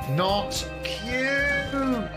Not cute.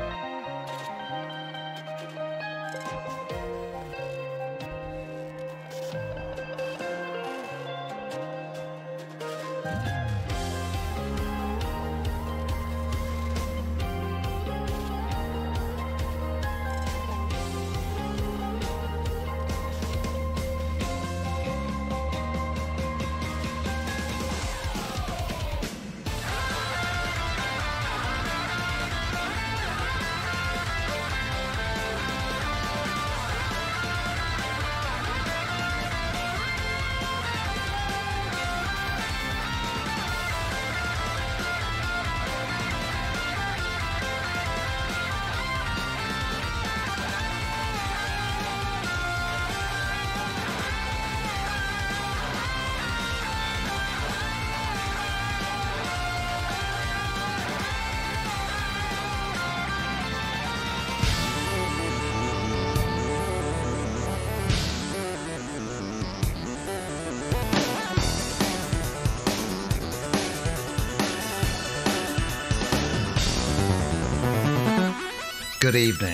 Good evening.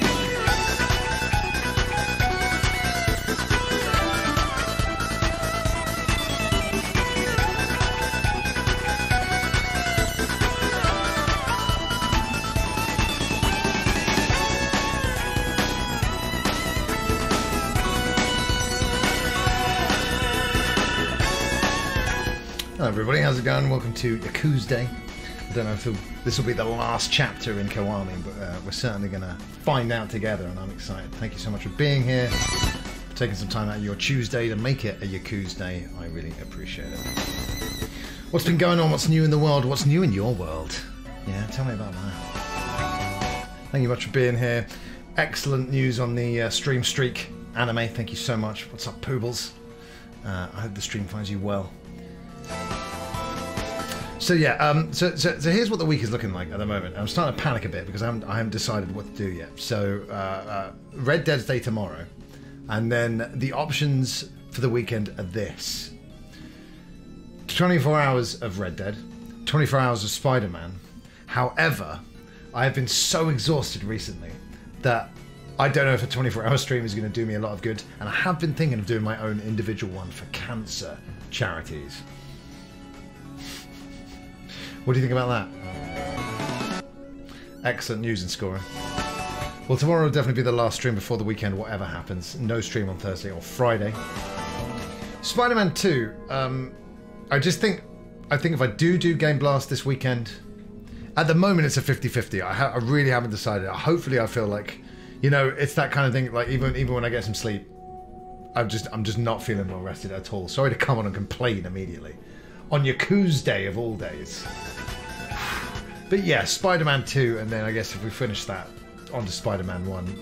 Hello everybody, how's it going? Welcome to Yakuza Day. I don't know if this will be the last chapter in Kiwami, but we're certainly going to find out together, and I'm excited. Thank you so much for being here, for taking some time out of your Tuesday to make it a Yakuza Day. I really appreciate it. What's been going on? What's new in the world? What's new in your world? Yeah, tell me about that. Thank you much for being here. Excellent news on the Stream Streak anime. Thank you so much. What's up, Poobles? I hope the stream finds you well. So yeah, so here's what the week is looking like at the moment. I'm starting to panic a bit because I haven't decided what to do yet. So Red Dead's Day tomorrow, and then the options for the weekend are this: 24 hours of Red Dead, 24 hours of Spider-Man. However, I have been so exhausted recently that I don't know if a 24-hour stream is going to do me a lot of good, and I have been thinking of doing my own individual one for cancer charities. What do you think about that? Excellent news and scoring. Well, tomorrow will definitely be the last stream before the weekend, whatever happens. No stream on Thursday or Friday. Spider-Man 2. I think if I do Game Blast this weekend, at the moment it's a 50-50. I really haven't decided. Hopefully I feel like, you know, it's that kind of thing, like even when I get some sleep, I'm just not feeling well rested at all. Sorry to come on and complain immediately. On Yakuza Day of all days. But yeah, Spider-Man 2, and then I guess if we finish that, on to Spider-Man 1.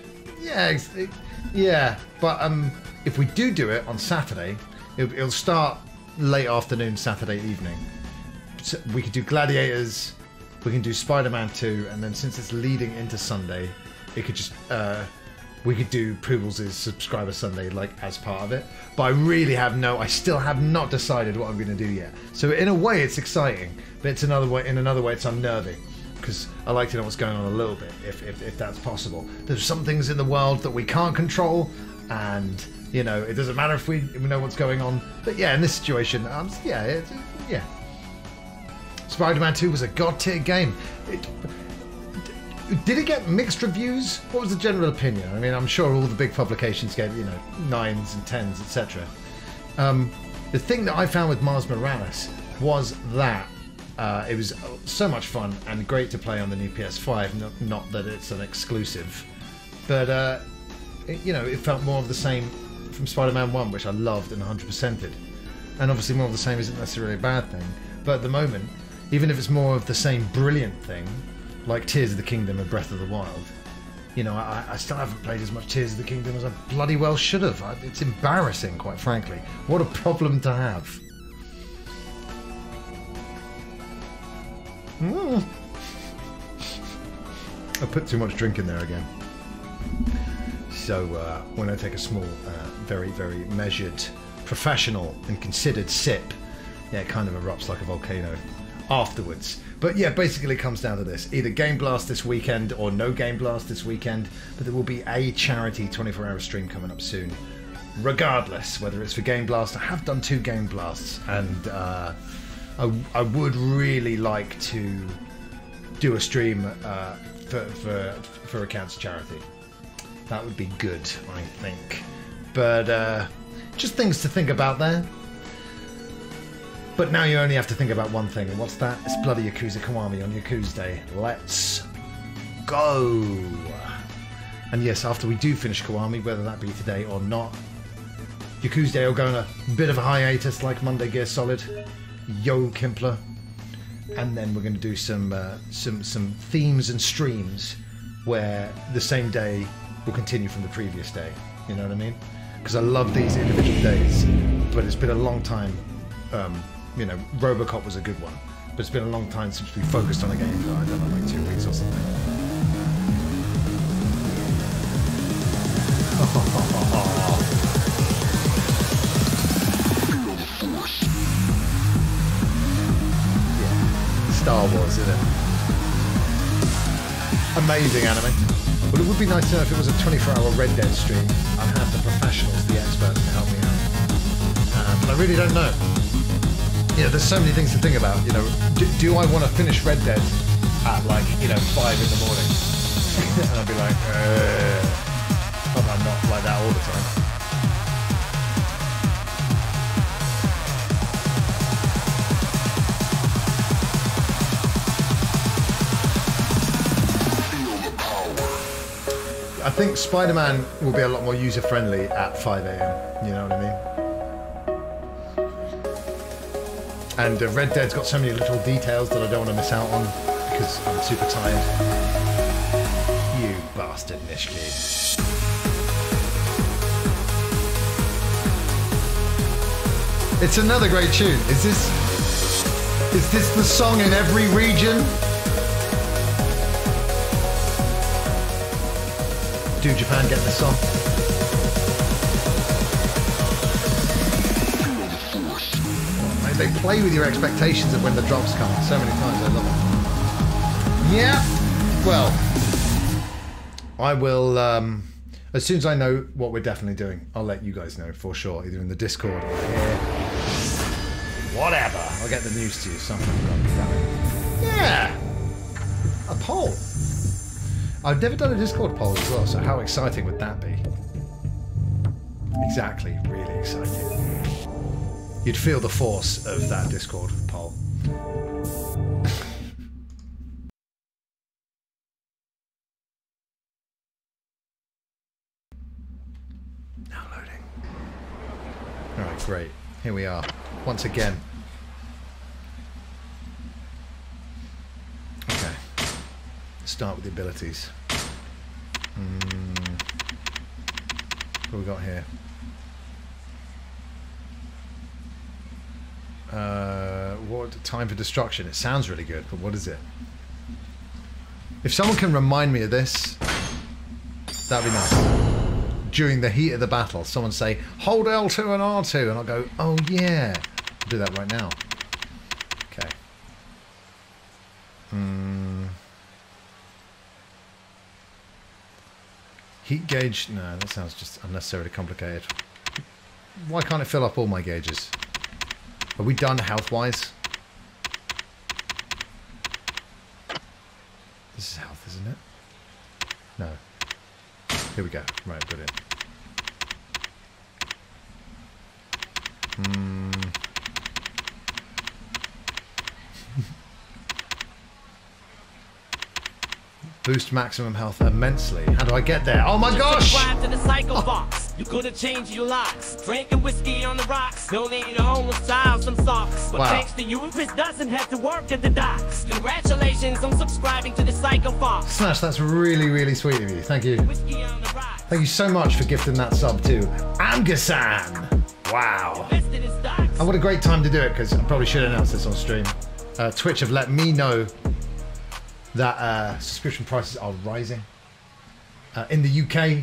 Yeah, but if we do it on Saturday, it'll start late afternoon Saturday evening. So we could do Gladiators, we can do Spider-Man 2, and then since it's leading into Sunday, it could just we could do Poobles' Subscriber Sunday like as part of it. But I still have not decided what I'm going to do yet. So in a way it's exciting, but in another way it's unnerving, because I like to know what's going on a little bit, if that's possible. There's some things in the world that we can't control, and you know, it doesn't matter if we know what's going on. But yeah, in this situation, yeah. Spider-Man 2 was a god-tier game. Did it get mixed reviews? What was the general opinion? I mean, I'm sure all the big publications gave, 9s and 10s, etc. The thing that I found with Miles Morales was that it was so much fun and great to play on the new PS5. Not that it's an exclusive, but it felt more of the same from Spider-Man 1, which I loved and 100%ed. And obviously, more of the same isn't necessarily a bad thing. But at the moment, even if it's more of the same brilliant thing, like Tears of the Kingdom and Breath of the Wild, I still haven't played as much Tears of the Kingdom as I bloody well should have. It's embarrassing, quite frankly. What a problem to have. I put too much drink in there again. So when I take a small, very, very measured, professional and considered sip, yeah, it kind of erupts like a volcano afterwards. But yeah, basically it comes down to this. Either Game Blast this weekend or no Game Blast this weekend. But there will be a charity 24-hour stream coming up soon. Regardless, whether it's for Game Blast. I have done 2 Game Blasts. And I would really like to do a stream for a cancer charity. That would be good, I think. But just things to think about there. But now you only have to think about one thing, and what's that? It's bloody Yakuza Kiwami on Yakuza Day. Let's go! And yes, after we do finish Kiwami, whether that be today or not, Yakuza Day will go on a bit of a hiatus like Monday Gear Solid. Yo, Kimpler. And then we're going to do some themes and streams where the same day will continue from the previous day. You know what I mean? Because I love these individual days, but it's been a long time. You know, Robocop was a good one, but it's been a long time since we focused on a game for, I don't know, like 2 weeks or something. Yeah. Star Wars, isn't it? Amazing anime. But it would be nice to know if it was a 24-hour Red Dead stream. I'd have the professionals, the experts to help me out. But I really don't know. You know, there's so many things to think about. You know, do I want to finish Red Dead at like, you know, 5 in the morning? And I'll be like, hope I'm not like that all the time. I think Spider-Man will be a lot more user-friendly at 5 AM. You know what I mean? And Red Dead's got so many little details that I don't want to miss out on because I'm super tired. You bastard, Nishki. It's another great tune. Is this the song in every region? Do Japan get this song? They play with your expectations of when the drops come so many times. I love it. Yeah. Well, I will. As soon as I know what we're definitely doing, I'll let you guys know for sure, either in the Discord or here. Whatever. I'll get the news to you. Something. Yeah. A poll. I've never done a Discord poll as well, so how exciting would that be? Exactly. Really exciting. You'd feel the force of that Discord poll. Now loading. Alright, great. Here we are. Once again. Okay. Let's start with the abilities. What have we got here? What time for destruction? It sounds really good, but what is it? If someone can remind me of this, that'd be nice. During the heat of the battle, someone say, hold L2 and R2, and I'll go, oh yeah. I'll do that right now. Okay. Heat gauge? No, that sounds just unnecessarily complicated. Why can't it fill up all my gauges? Are we done health-wise? This is health, isn't it? No. Here we go. Right, brilliant. Boost maximum health immensely. How do I get there? Oh my gosh! Subscribe to the Psycho Box. You could have changed your locks. Drinking whiskey on the rocks. Donating your homeless style some socks. But thanks to you, Chris doesn't have to work at the docks. Congratulations on subscribing to the Psycho Box. Smash, that's really, really sweet of you. Thank you. Whiskey on the rocks. Thank you so much for gifting that sub to Amgasan. Wow. And what a great time to do it, because I probably should announce this on stream. Twitch have let me know that subscription prices are rising in the UK.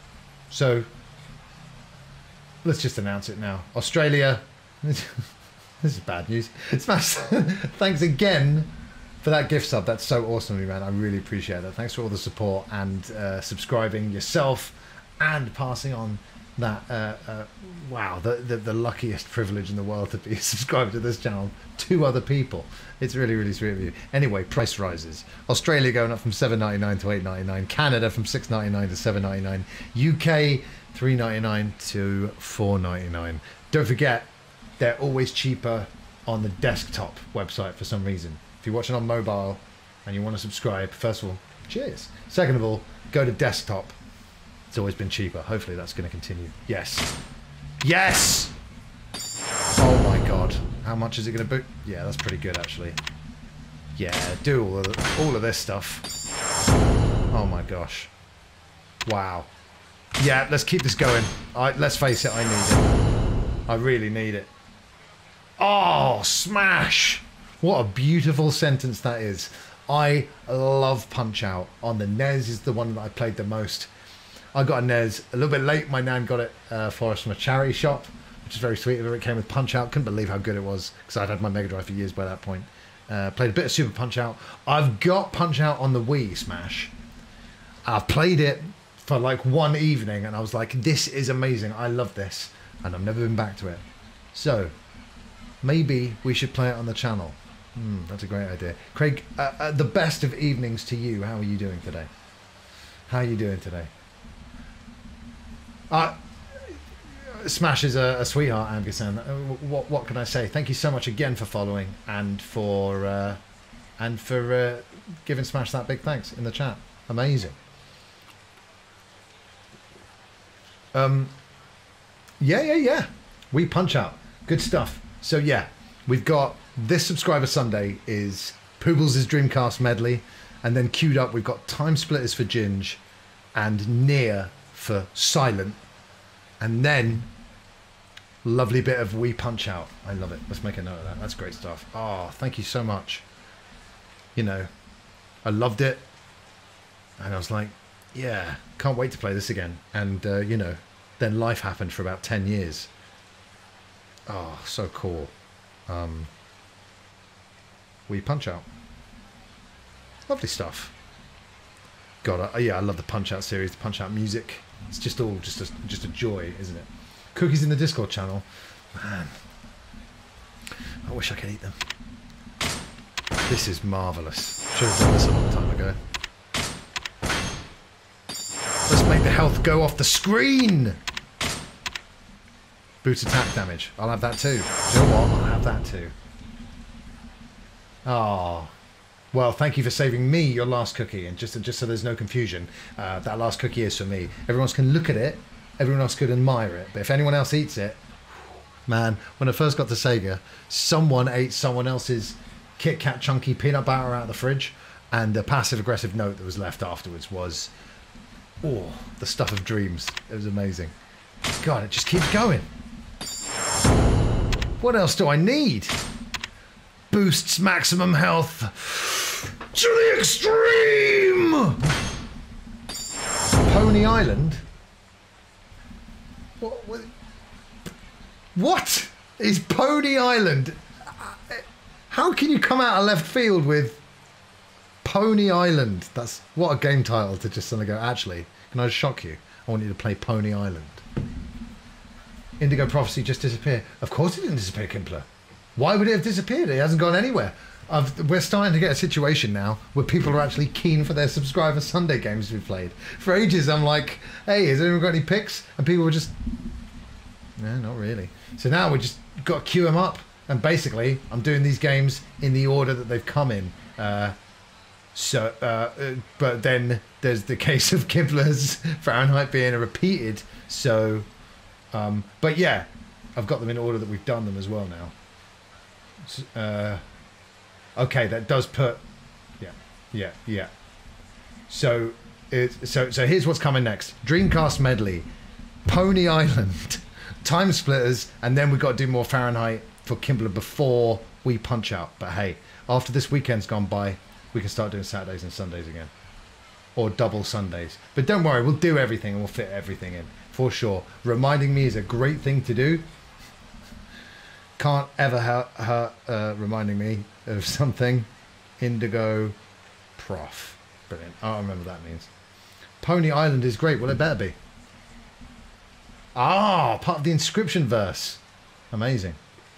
So let's just announce it now. Australia, This is bad news. Smash, thanks again for that gift sub. That's so awesome of you, man. I really appreciate that. Thanks for all the support and subscribing yourself and passing on that. Wow, the luckiest privilege in the world to be subscribed to this channel to other people. It's really, really sweet of you. Anyway, price rises. Australia going up from $7.99 to $8.99. Canada from $6.99 to $7.99. UK $3.99 to $4.99. Don't forget, they're always cheaper on the desktop website for some reason. If you're watching on mobile and you want to subscribe, first of all, cheers. Second of all, go to desktop. It's always been cheaper. Hopefully that's going to continue. Yes. Yes! Oh my god. How much is it going to boot? Yeah, that's pretty good actually. Yeah, do all of this stuff. Oh my gosh. Wow. Yeah, let's keep this going. Let's face it, I need it. I really need it. Oh, smash! What a beautiful sentence that is. I love Punch-Out! On the NES is the one that I played the most. I got a NES a little bit late. My nan got it for us from a charity shop, which is very sweet of her. It came with Punch-Out! Couldn't believe how good it was because I'd had my Mega Drive for years by that point. Played a bit of Super Punch-Out! I've got Punch-Out! On the Wii, Smash. I've played it for like one evening and I was like, this is amazing. I love this. And I've never been back to it. So, maybe we should play it on the channel. That's a great idea. Craig, the best of evenings to you. How are you doing today? How are you doing today? Smash is a sweetheart, Amgasan. What can I say? Thank you so much again for following and for giving Smash that big thanks in the chat. Amazing. Yeah. We Punch-Out! Good stuff. So yeah, we've got this Subscriber Sunday is Poobles' Dreamcast medley, and then queued up we've got Time Splitters for Ginge and Nier for Silent, and then lovely bit of Wii Punch-Out! I love it. Let's make a note of that. That's great stuff. Oh, thank you so much. You know, I loved it, and I was like, yeah, can't wait to play this again. And you know, then life happened for about 10 years. Oh, so cool. Wii Punch-Out! Lovely stuff. God, yeah, I love the Punch-Out series, the Punch-Out music. It's just all just a joy, isn't it? Cookies in the Discord channel. Man, I wish I could eat them. This is marvellous. Should have done this a long time ago. Let's make the health go off the screen! Boot attack damage. I'll have that too. You know what? I'll have that too. Oh. Well, thank you for saving me your last cookie. And just so there's no confusion, that last cookie is for me. Everyone else can look at it. Everyone else could admire it. But if anyone else eats it... Man, when I first got to Sega, someone ate someone else's Kit Kat chunky peanut butter out of the fridge. And the passive-aggressive note that was left afterwards was... Oh, the stuff of dreams. It was amazing. God, it just keeps going. What else do I need? Boosts maximum health to the extreme! Pony Island? What is Pony Island? How can you come out of left field with Pony Island? That's what a game title to just suddenly go, actually, can I just shock you? I want you to play Pony Island. Indigo Prophecy just disappeared. Of course it didn't disappear, Kimpler. Why would it have disappeared? It hasn't gone anywhere. We're starting to get a situation now where people are actually keen for their Subscriber Sunday games to be played. For ages, I'm like, hey, has anyone got any picks? And people were just, no, not really. So now we just got to queue them up. And basically, I'm doing these games in the order that they've come in. But then there's the case of Kibler's Fahrenheit being a repeated. So, but yeah, I've got them in order that we've done them as well now. Okay, that does put, yeah. So here's what's coming next: Dreamcast medley, Pony Island, Time Splitters, and then we've got to do more Fahrenheit for Kimbler before we Punch-Out. But hey, after this weekend's gone by, we can start doing Saturdays and Sundays again, or double Sundays. But don't worry, we'll do everything and we'll fit everything in for sure. Reminding me is a great thing to do. Can't ever hurt reminding me of something. Indigo Prof. Brilliant. I don't remember what that means. Pony Island is great. Well, it better be. Ah, part of the inscription verse. Amazing.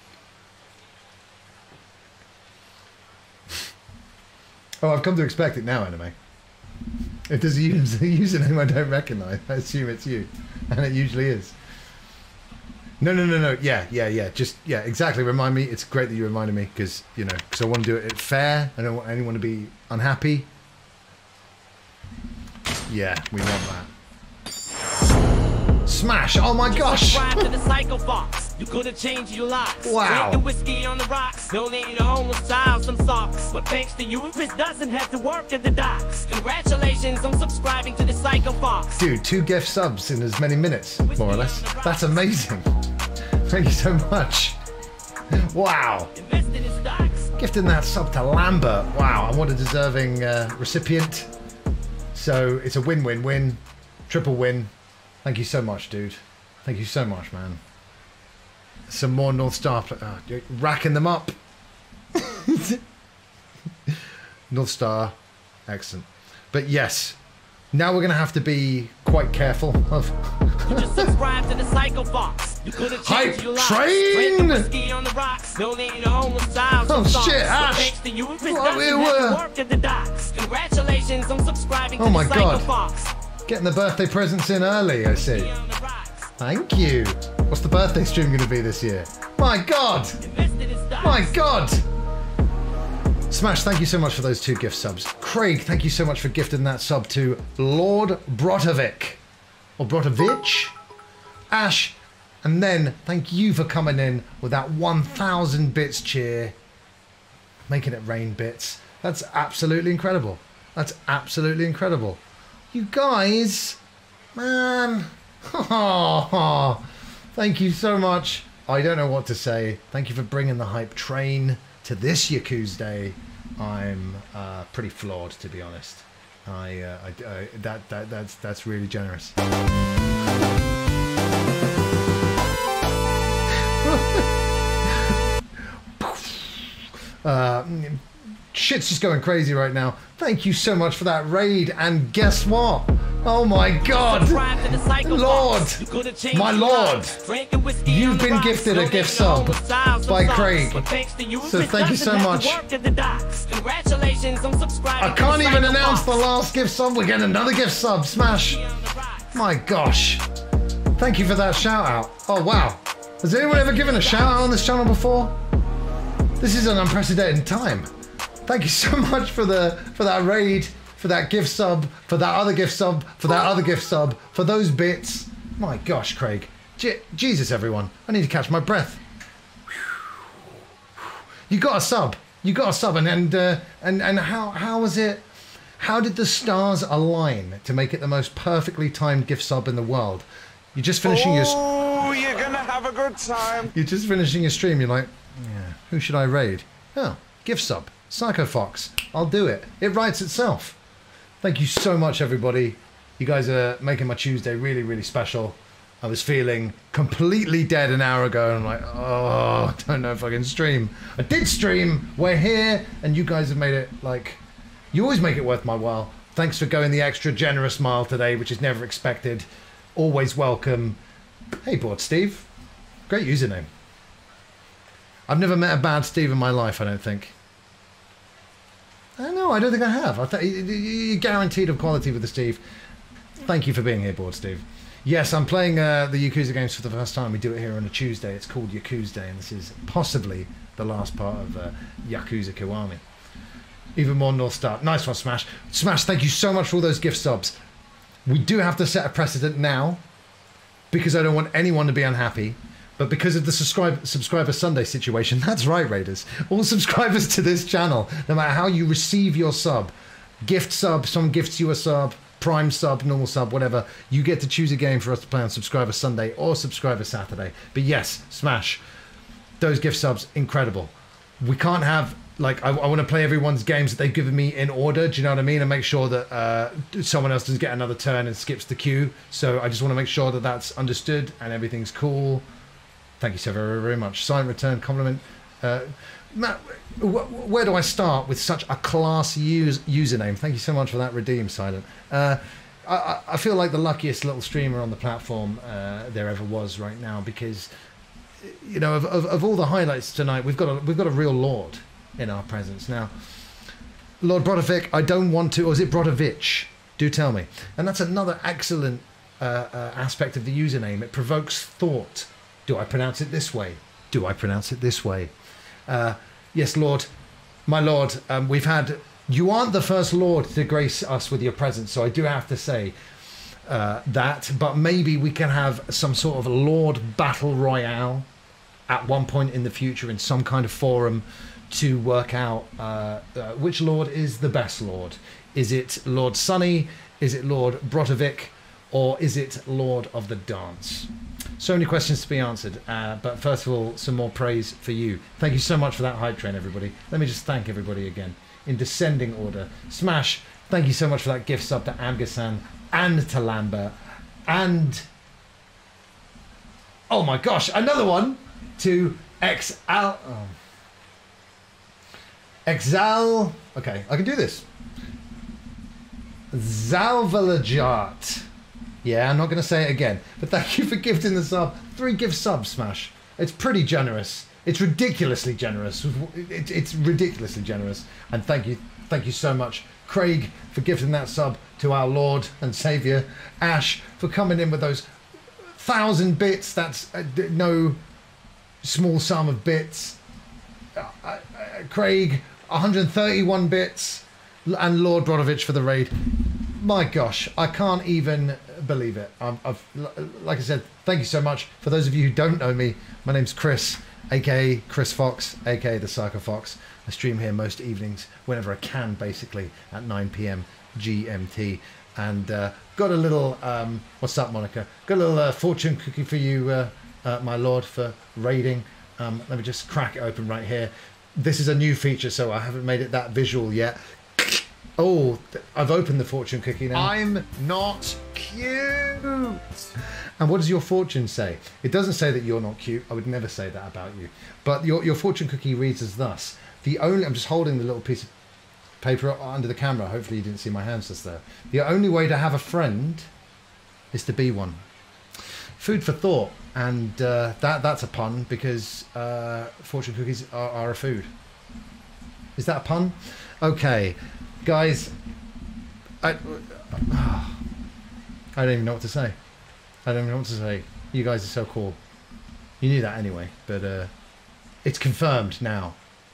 Oh, I've come to expect it now, anime. If there's a username I don't recognise, I assume it's you. And it usually is. No. Yeah. Just, yeah, exactly. Remind me. It's great that you reminded me because, you know, because I want to do it fair. I don't want anyone to be unhappy. Yeah, we want that. Smash! Oh my gosh! Subscribe to the Psycho Fox. You could have changed your locks. Wow. Drinking whiskey on the rocks. Donating to homeless child some socks. But thanks to you, Chris doesn't have to work at the docks. Congratulations on subscribing to the Psycho Fox. Dude, 2 gift subs in as many minutes, more or less. That's amazing. Thank you so much. Wow. Invested in stocks. Gifting that sub to Lambert. Wow, and what a deserving recipient. So it's a win-win-win. Triple win. Thank you so much, dude. Thank you so much, man. Some more North Star. You're racking them up. North Star. Excellent. But yes, now we're going to have to be quite careful of... Just subscribe to the Psycho Fox. You could have changed your life. Train! Whiskey on the rocks. Donating to homeless child. Oh shit, Ash! Thanks to you, Chris Well, doesn't we have were- to work at the docks. Congratulations on subscribing Oh to my the Psycho God. Fox. Getting the birthday presents in early, I see. Whiskey on the rocks. Thank you. What's the birthday stream going to be this year? My God! Invested in stocks. My God! Smash, thank you so much for those 2 gift subs. Craig, thank you so much for gifting that sub to Lord Brotovic. Or Brotovich. Ash, and then thank you for coming in with that 1,000 bits cheer. Making it rain bits. That's absolutely incredible. That's absolutely incredible. You guys, man. Thank you so much. I don't know what to say. Thank you for bringing the hype train to this Yakuza Day. I'm pretty floored, to be honest. That's really generous. Shit's just going crazy right now. Thank you so much for that raid, and guess what? Oh my God, Lord, my Lord, you've been gifted a gift sub by Craig. So thank you so much. I can't even announce the last gift sub. We're getting another gift sub. Smash. My gosh. Thank you for that shout out. Oh wow. Has anyone ever given a shout out on this channel before? This is an unprecedented time. Thank you so much for that raid, for that gift sub, for that other gift sub, for that other gift sub, for those bits. My gosh, Craig. Jesus, everyone. I need to catch my breath. You got a sub. You got a sub, and how was it? How did the stars align to make it the most perfectly timed gift sub in the world? You're just finishing your... Oh, you're gonna have a good time. You're just finishing your stream. You're like, yeah, who should I raid? Oh, gift sub. Psycho Fox. I'll do it. It writes itself. Thank you so much, everybody. You guys are making my Tuesday really, really special. I was feeling completely dead an hour ago, and I'm like, oh, I don't know if I can stream. I did stream. We're here, and you guys have made it, like, you always make it worth my while. Thanks for going the extra generous mile today, which is never expected. Always welcome. Hey, Bored Steve. Great username. I've never met a bad Steve in my life, I don't think. No, I don't think I have. You're guaranteed of quality with the Steve. Thank you for being here, Bored Steve. Yes, I'm playing the Yakuza games for the first time. We do it here on a Tuesday. It's called Yakuza Day, and this is possibly the last part of Yakuza Kiwami. Even more North Star. Nice one, Smash. Smash, thank you so much for all those gift subs. We do have to set a precedent now, because I don't want anyone to be unhappy. But because of the subscriber Sunday situation, that's right, Raiders. All subscribers to this channel, no matter how you receive your sub, gift sub, someone gifts you a sub, prime sub, normal sub, whatever, you get to choose a game for us to play on Subscriber Sunday or Subscriber Saturday. But yes, Smash, those gift subs, incredible. We can't have, like, I want to play everyone's games that they've given me in order, do you know what I mean? And make sure that someone else doesn't get another turn and skips the queue. So I just want to make sure that that's understood and everything's cool. Thank you so very, very much. Silent return compliment. Matt, where do I start with such a classy username? Thank you so much for that, Redeem Silent. I feel like the luckiest little streamer on the platform there ever was right now, because, you know, of all the highlights tonight, we've got a real lord in our presence now. Lord Brodovic, I don't want to, or is it Brodovich? Do tell me. And that's another excellent aspect of the username. It provokes thought. Do I pronounce it this way? Do I pronounce it this way? Yes, Lord. My Lord, we've had... You aren't the first Lord to grace us with your presence, so I do have to say that. But maybe we can have some sort of Lord Battle Royale at one point in the future in some kind of forum to work out which Lord is the best Lord. Is it Lord Sunny? Is it Lord Brotovic? Or is it Lord of the Dance? So many questions to be answered, but first of all, some more praise for you. Thank you so much for that hype train, everybody. Let me just thank everybody again in descending order. Smash, thank you so much for that gift sub to Amgasan and to Lambert, and oh my gosh, another one to Exal. Okay, I can do this. Zalvalajat. Yeah, I'm not going to say it again, but thank you for gifting the sub. 3 gift subs, Smash. It's pretty generous. It's ridiculously generous. It's ridiculously generous. And thank you so much, Craig, for gifting that sub to our Lord and Saviour. Ash, for coming in with those 1,000 bits. That's no small sum of bits. Craig, 131 bits. And Lord Brodovich for the raid. My gosh, I can't even believe it. Like I said, thank you so much. For those of you who don't know me, my name's Chris, aka Chris Fox, aka the Psycho Fox. I stream here most evenings, whenever I can, basically, at 9 PM GMT. And got a little, what's up, Monica? Got a little fortune cookie for you, my lord, for raiding. Let me just crack it open right here. This is a new feature, so I haven't made it that visual yet. Oh, I've opened the fortune cookie now. I'm not cute. And what does your fortune say? It doesn't say that you're not cute. I would never say that about you. But your fortune cookie reads as thus. I'm just holding the little piece of paper under the camera. Hopefully you didn't see my hands just there. The only way to have a friend is to be one. Food for thought. And that's a pun, because fortune cookies are a food. Is that a pun? Okay. Guys, I don't even know what to say. I don't even know what to say. You guys are so cool. You knew that anyway, but it's confirmed now.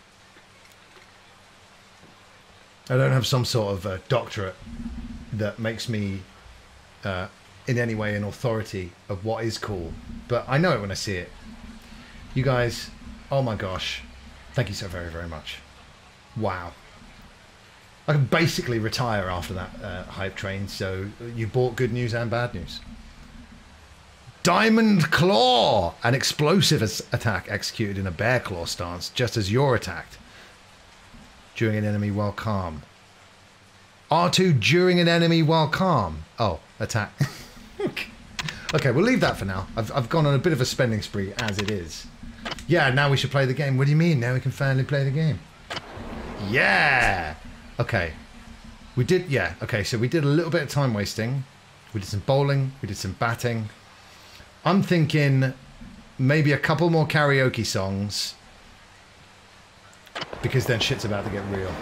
I don't have some sort of doctorate that makes me in any way an authority of what is cool, but I know it when I see it. You guys, oh my gosh, thank you so very, very much. Wow. I can basically retire after that hype train, so you bought good news and bad news. Diamond Claw! An explosive attack executed in a bear claw stance, just as you're attacked. During an enemy while calm. R2 during an enemy while calm. Oh, attack. Okay, we'll leave that for now. I've gone on a bit of a spending spree, as it is. Yeah, now we should play the game. What do you mean? Now we can finally play the game. Yeah! Okay, so we did a little bit of time wasting. We did some bowling, we did some batting. I'm thinking maybe a couple more karaoke songs, because then shit's about to get real.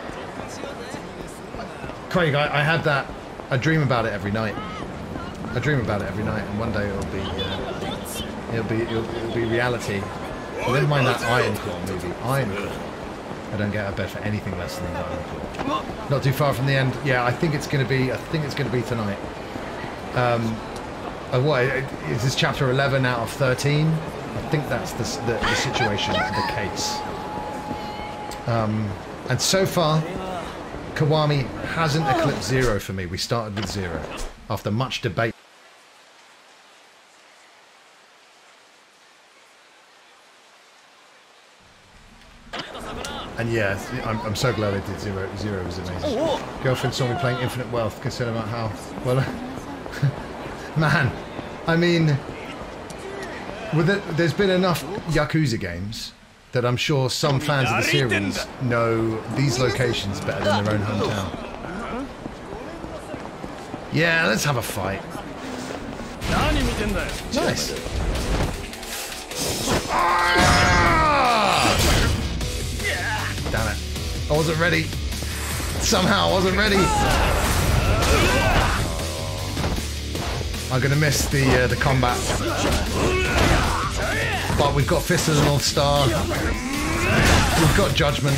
Craig, I had that, I dream about it every night. I dream about it every night, and one day it'll be reality. But never mind that Iron Claw movie, Iron Claw. I don't get out of bed for anything less than that. Not too far from the end. Yeah, I think it's going to be tonight. What is this, chapter 11 out of 13? I think that's the situation, the case. And so far, Kiwami hasn't eclipsed 0 for me. We started with 0 after much debate. And yeah, I'm so glad I did 0. 0 was amazing. Girlfriend saw me playing Infinite Wealth, concerned about how, well, man, I mean, There's been enough Yakuza games that I'm sure some fans of the series know these locations better than their own hometown. Yeah, let's have a fight. Nice. Damn it. I wasn't ready. Somehow I wasn't ready. I'm gonna miss the combat. But we've got Fist of the North Star. We've got Judgment.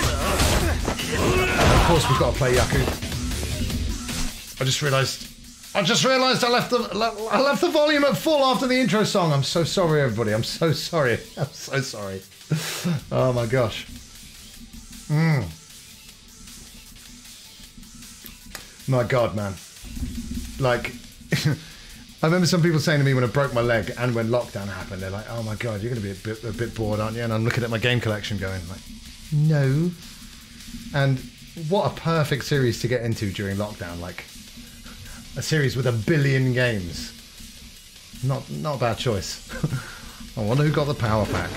And of course we've got to play Yaku. I just realised I left the volume at full after the intro song. I'm so sorry, everybody. I'm so sorry. I'm so sorry. Oh my gosh. My God, man. Like, I remember some people saying to me when I broke my leg and when lockdown happened, they're like, "Oh my God, you're going to be a bit bored, aren't you?" And I'm looking at my game collection going like, no. And what a perfect series to get into during lockdown. Like, a series with 1 billion games. Not a bad choice. I wonder who got the power pack.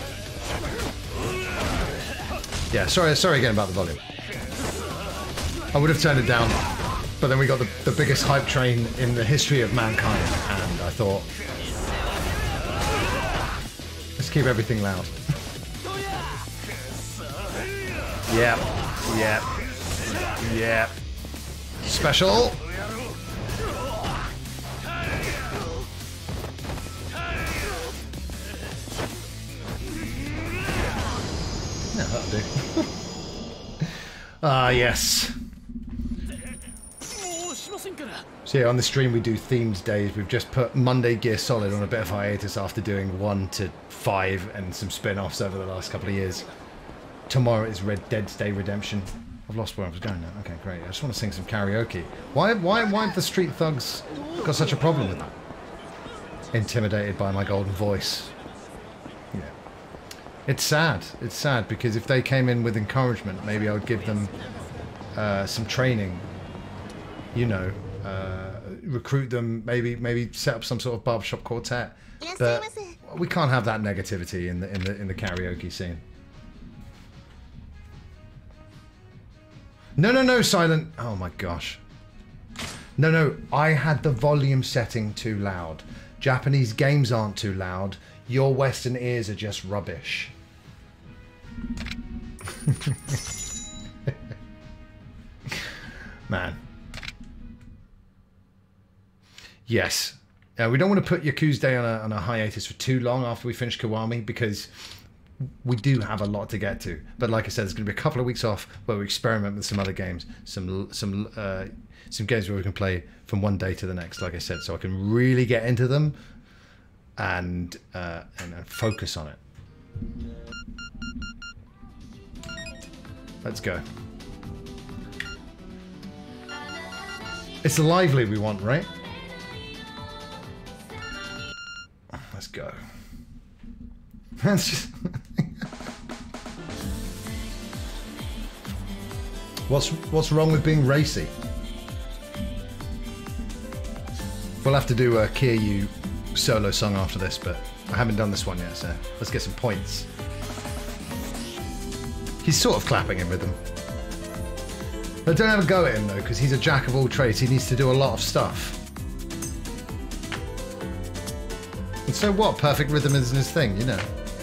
Yeah, sorry again about the volume. I would have turned it down, but then we got the biggest hype train in the history of mankind, and I thought, let's keep everything loud. Yep. Special. Yeah, that'll do. Ah, yes. So yeah, on the stream we do themed days. We've just put Monday Gear Solid on a bit of hiatus after doing 1 to 5 and some spin-offs over the last couple of years. Tomorrow is Red Dead Day Redemption. I've lost where I was going now. Okay, great. I just want to sing some karaoke. Why have the street thugs got such a problem with that? Intimidated by my golden voice. Yeah. It's sad. It's sad because if they came in with encouragement, maybe I would give them some training. You know, recruit them. Maybe set up some sort of barbershop quartet. But we can't have that negativity in the karaoke scene. No, Silent. Oh my gosh. No, I had the volume setting too loud. Japanese games aren't too loud. Your Western ears are just rubbish. Man. Yes. We don't want to put Yakuza Day on a hiatus for too long after we finish Kiwami, because we do have a lot to get to. But like I said, there's going to be a couple of weeks off where we experiment with some other games, some games where we can play from one day to the next, like I said, so I can really get into them and focus on it. Let's go. It's lively we want, right? Let's go. That's just... What's wrong with being racy? We'll have to do a Kiryu solo song after this, but I haven't done this one yet, so let's get some points. He's sort of clapping in with them. But don't have a go at him though, because he's a jack of all trades. He needs to do a lot of stuff. And so what? Perfect rhythm isn't his thing, you know.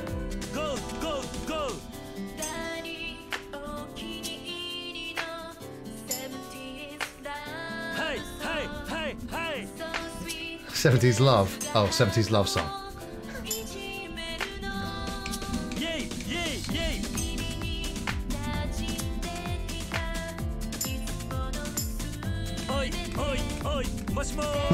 Hey, hey, hey, hey. 70s love. Oh, 70s love song. Yay, yay, yay. Oi, oi, oi, much more.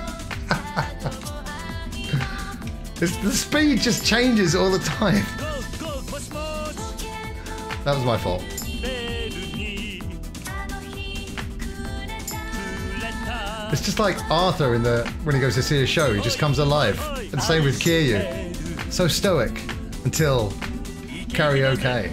The speed just changes all the time. That was my fault. It's just like Arthur when he goes to see a show, he just comes alive. And same with Kiryu. So stoic until karaoke.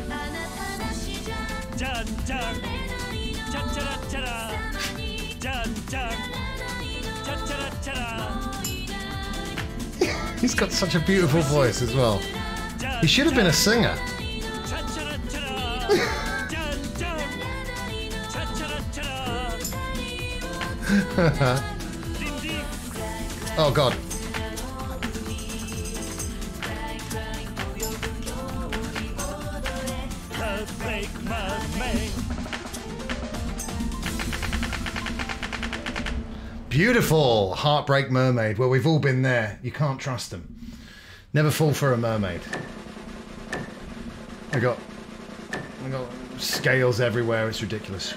He's got such a beautiful voice as well. He should have been a singer. Oh God. Beautiful Heartbreak Mermaid. Well, we've all been there. You can't trust them. Never fall for a mermaid. I got scales everywhere. It's ridiculous.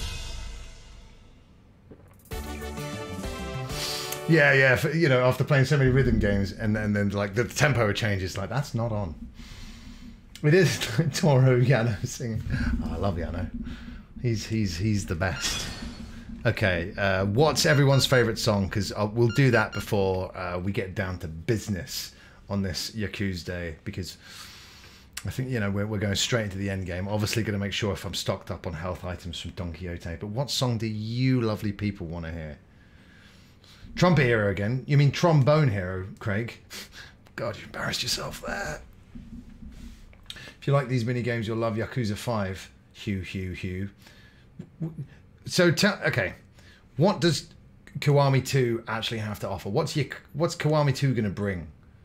Yeah. For, you know, after playing so many rhythm games, and then like the tempo changes, like that's not on. It is Toru Yano singing. Oh, I love Yano. He's the best. Okay, what's everyone's favourite song? Because we'll do that before we get down to business on this Yakuza Day, because I think, you know, we're going straight into the end game. Obviously going to make sure if I'm stocked up on health items from Don Quixote. But what song do you lovely people want to hear? Trumpet Hero again? You mean Trombone Hero, Craig? God, you embarrassed yourself there. If you like these mini games, you'll love Yakuza 5. Hugh. So, okay, what does Kiwami 2 actually have to offer? What's Kiwami 2 going to bring?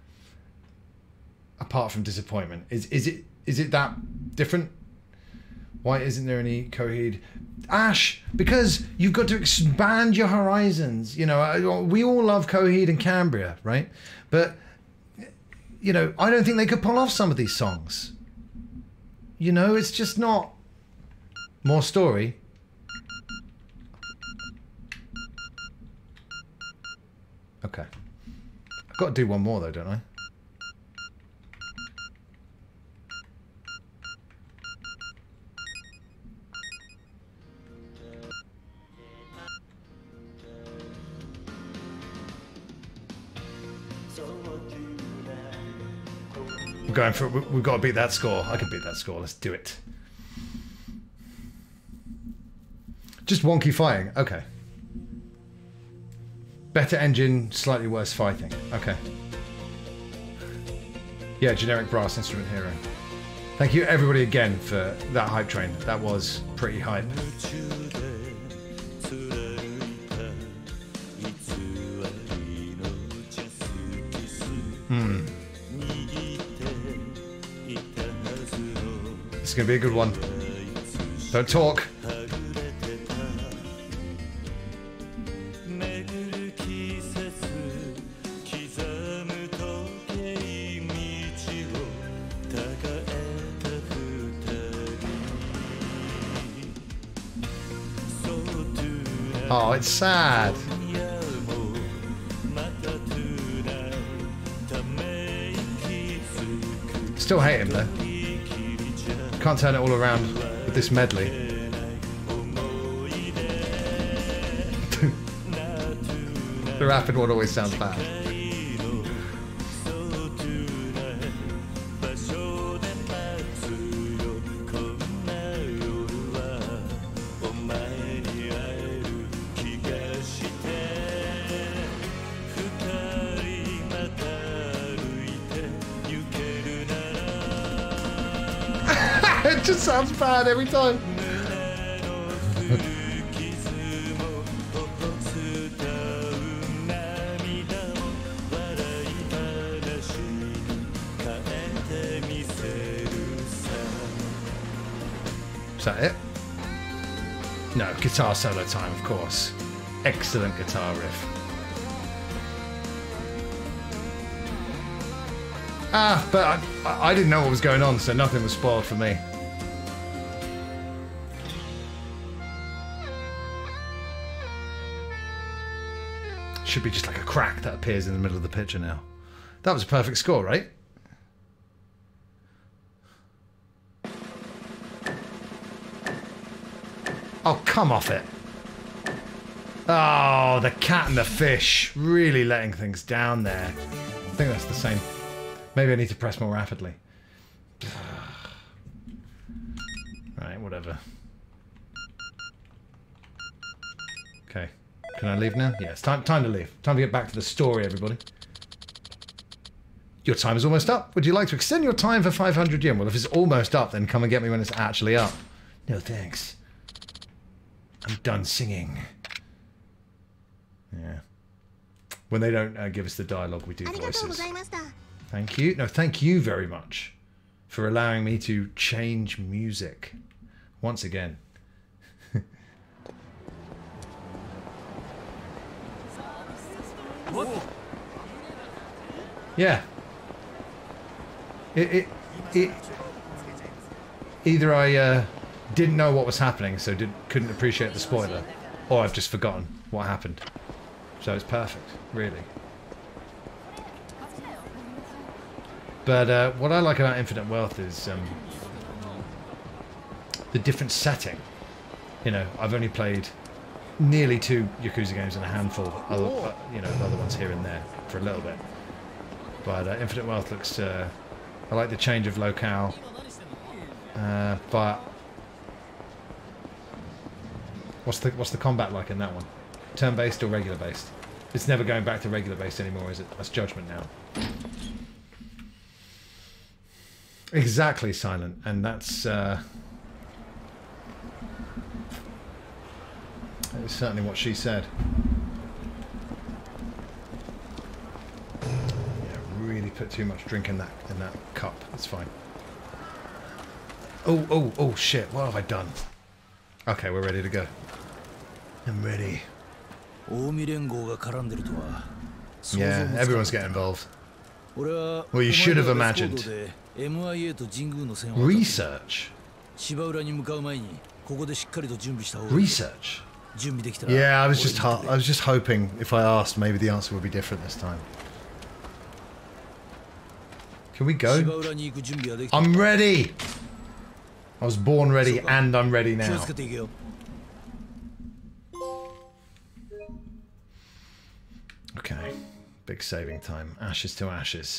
Apart from disappointment, is it that different? Why isn't there any Coheed? Ash, because you've got to expand your horizons. You know, we all love Coheed and Cambria, right? But you know, I don't think they could pull off some of these songs. You know, it's just not more story. Okay, I've got to do one more though, don't I? Going for it. We've got to beat that score. I can beat that score. Let's do it. Just wonky fighting. Okay. Better engine, slightly worse fighting. Okay. Yeah, generic brass instrument hero. Thank you everybody again for that hype train. That was pretty hype. It's going to be a good one. Don't talk. Oh, it's sad. Still hate him though. Can't turn it all around with this medley. The rapid one always sounds bad. It just sounds bad every time. Is that it? No, guitar solo time, of course. Excellent guitar riff. But I didn't know what was going on, so nothing was spoiled for me. Should be just like a crack that appears in the middle of the picture now. That was a perfect score, right? Oh, come off it. Oh, the cat and the fish. Really letting things down there. I think that's the same. Maybe I need to press more rapidly. Right, whatever. Okay. Can I leave now? Yeah, it's time to leave. Time to get back to the story, everybody. Your time is almost up. Would you like to extend your time for 500 yen? Well, if it's almost up, then come and get me when it's actually up. No, thanks. I'm done singing. Yeah. When they don't give us the dialogue, we do voices. Thank you. No, thank you very much for allowing me to change music. Once again. Yeah. Either I didn't know what was happening, so couldn't appreciate the spoiler, or I've just forgotten what happened. So it's perfect, really. But what I like about Infinite Wealth is the different setting. You know, I've only played nearly 2 Yakuza games and a handful of other ones here and there for a little bit. But Infinite Wealth looks... I like the change of locale. But... What's the combat like in that one? Turn-based or regular-based? It's never going back to regular-based anymore, is it? That's Judgment now. Exactly, Silent. And that's... That's certainly what she said. Yeah, really put too much drink in that cup. It's fine. Oh shit! What have I done? Okay, we're ready to go. I'm ready. Yeah, everyone's getting involved. Well, you should have imagined. Research. Research. Yeah, I was just hoping if I asked, maybe the answer would be different this time. Can we go? I'm ready. I was born ready, and I'm ready now. Okay, big saving time. Ashes to ashes.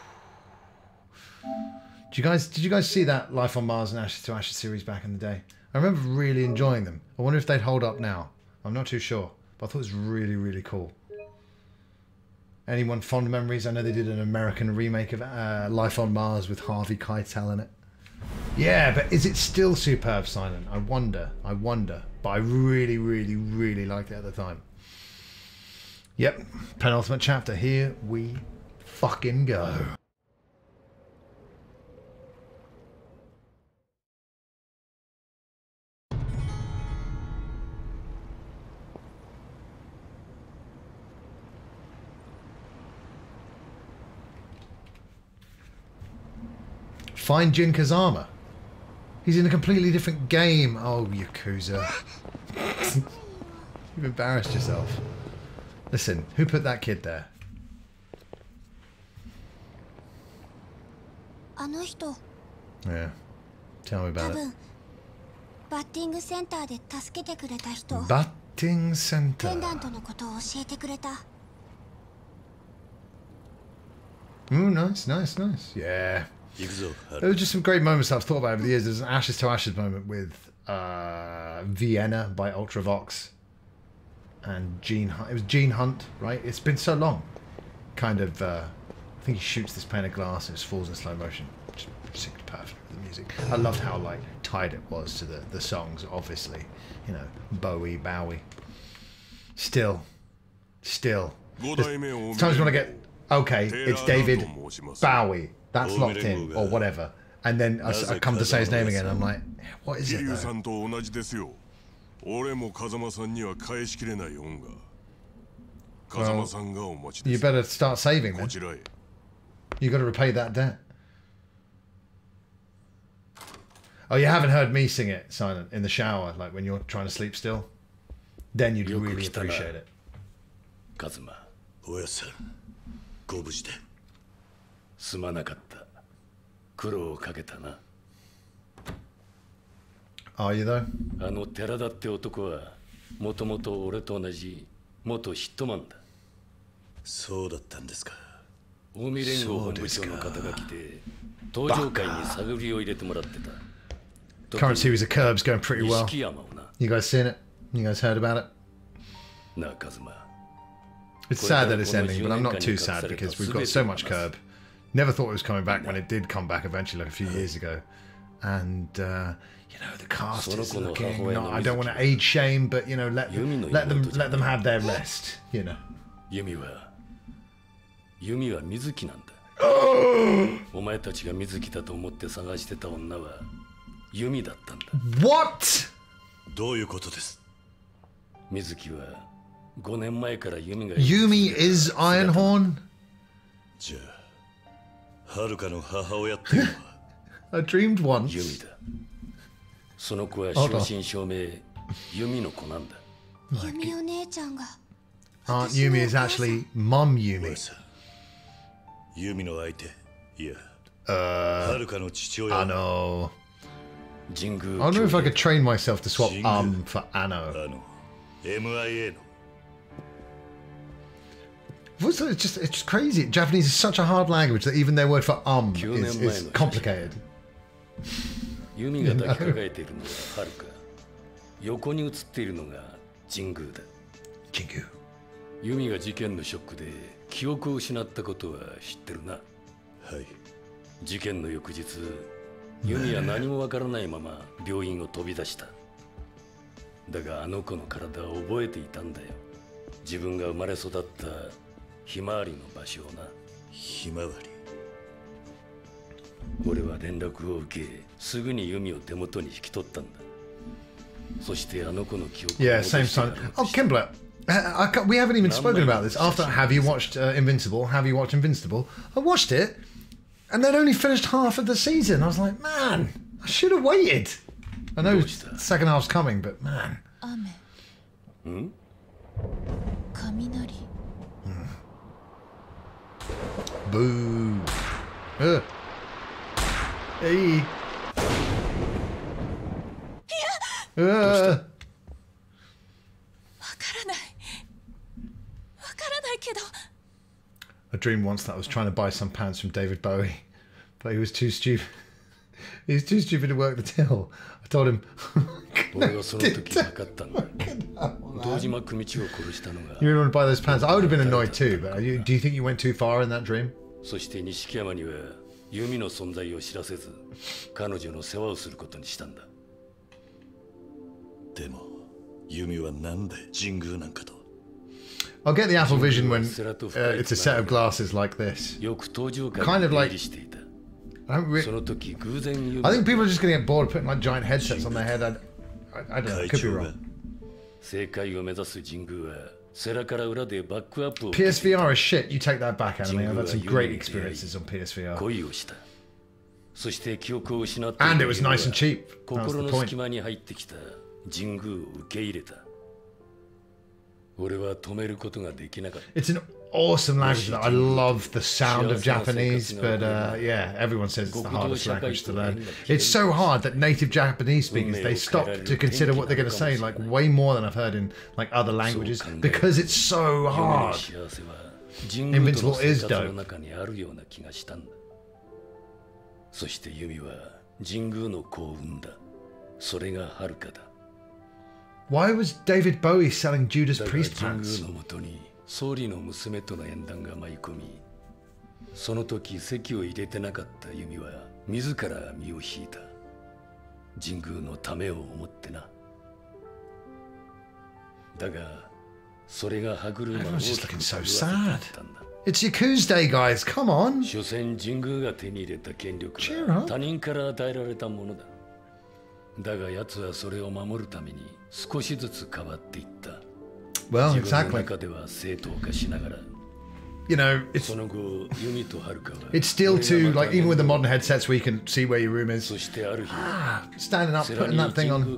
Did you guys see that Life on Mars and Ashes to Ashes series back in the day? I remember really enjoying them. I wonder if they'd hold up now. I'm not too sure, but I thought it was really, really cool. Anyone fond memories? I know they did an American remake of Life on Mars with Harvey Keitel in it. Yeah, but is it still superb, Silent? I wonder. But I really, really, really liked it at the time. Yep, penultimate chapter. Here we fucking go. Find Jin Kazama. He's in a completely different game. Oh, Yakuza. You've embarrassed yourself. Listen, who put that kid there? Yeah. Tell me about it. Batting center. Ooh, nice. Yeah. There were just some great moments I've thought about over the years. There's an Ashes to Ashes moment with Vienna by Ultravox and Gene Hunt. It was Gene Hunt, right? It's been so long. Kind of, I think he shoots this pane of glass and it just falls in slow motion. Just synced perfect with the music. I loved how like tied it was to the songs, obviously. You know, Bowie. Still. There's times when I get, okay, it's David Bowie. That's locked in, or whatever. And then I come to say his name again, and I'm like, what is it though? Well, you better start saving then. You got to repay that debt. Oh, you haven't heard me sing it, Silent, in the shower, like when you're trying to sleep still? Then you'd really appreciate it. Kazuma. Are you though? Current series of Curb's going pretty well. You guys seen it? You guys heard about it? It's sad that it's ending, but I'm not too sad because we've got so much Curb Never thought it was coming back when it did come back eventually, like a few years ago. And you know, the cast is looking. I don't want to age shame, but you know, let them have their rest. You know. ユミは水木なんだ。お前たちが水木だと思って探してた女はユミだったんだ。 What? どういうことです？ 水木は5年前からユミが。 Yumi is Ironhorn? じゃあ、はるかの母親っていうのは I dreamed once. ユミだ。その子は正真正銘ユミの子なんだ。 ユミお姉ちゃんが。 Aunt Yumi is actually Mum Yumi. ユミの相手、いや、はるかの父親。 I know. 神宮。 I wonder if I could train myself to swap for Anno. MIA の。 It's just crazy. Japanese is such a hard language that even their word for is complicated. ユミが抱きかかえているのがはるか。横に写っているのが神宮だ。 神宮。 ユミが事件のショックで記憶を失ったことは知ってるな。はい。事件の翌日、ユミは何もわからないまま病院を飛び出した。だがあの子の体を覚えていたんだよ。自分が生まれ育ったひまわりの場所をな。 ひまわり。 俺は連絡を受け、すぐにユミを手元に引き取ったんだ。そしてあの子の記憶を。 Yeah, same time. Oh, Kimbler. We haven't even spoken about this. After, have you watched Invincible? Have you watched Invincible? I watched it, and they'd only finished half of the season. I was like, man, I should have waited. I know the second half's coming, but man. Boo. Hey. I dreamed once that I was trying to buy some pants from David Bowie, but he was too stupid. He was too stupid to work the till. I told him. You didn't want to buy those pants. I would have been annoyed too, but do you think you went too far in that dream? そして錦山にはユミの存在を知らせず、彼女の世話をすることにしたんだ。 でも、ユミはなんで神宮なんかと。 I'll get the Apple Vision when it's a set of glasses like this. Kind of like. I think people are just going to get bored of putting like giant headsets on their head. I don't know. Could be wrong. PSVR is shit. You take that back, Anime. I've had some great experiences on PSVR. And it was nice and cheap. That was the point. It's an awesome language. I love the sound of Japanese, but yeah, everyone says it's the hardest language to learn. It's so hard that native Japanese speakers, they stop to consider what they're going to say, like way more than I've heard in like other languages, because it's so hard. Invincible is dope. Why was David Bowie selling Judas Priest pants? 総理の娘との縁談が舞い込み、その時籍を入れてなかったユミは自ら身を引いた。神宮のためを思ってな。だが、それが歯車を大きく狂わせたんだ。 It's Yakuza Day, guys. Come on. 所詮神宮が手に入れた権力は他人から与えられたものだ。だが奴はそれを守るために少しずつ変わっていった。 Well, exactly. You know, it's still too, like, even with the modern headsets where you can see where your room is. Standing up, putting that thing on.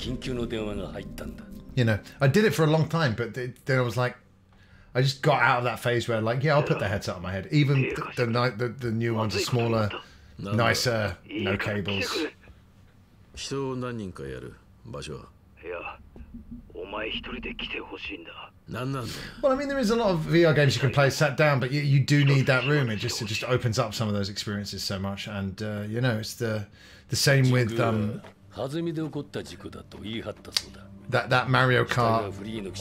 You know, I did it for a long time, but then I was like, I just got out of that phase where, like, yeah, I'll put the headset on my head. Even the new ones are smaller, nicer, no cables. Well, I mean, there is a lot of VR games you can play sat down, but you do need that room. It just opens up some of those experiences so much, and you know, it's the same with that Mario Kart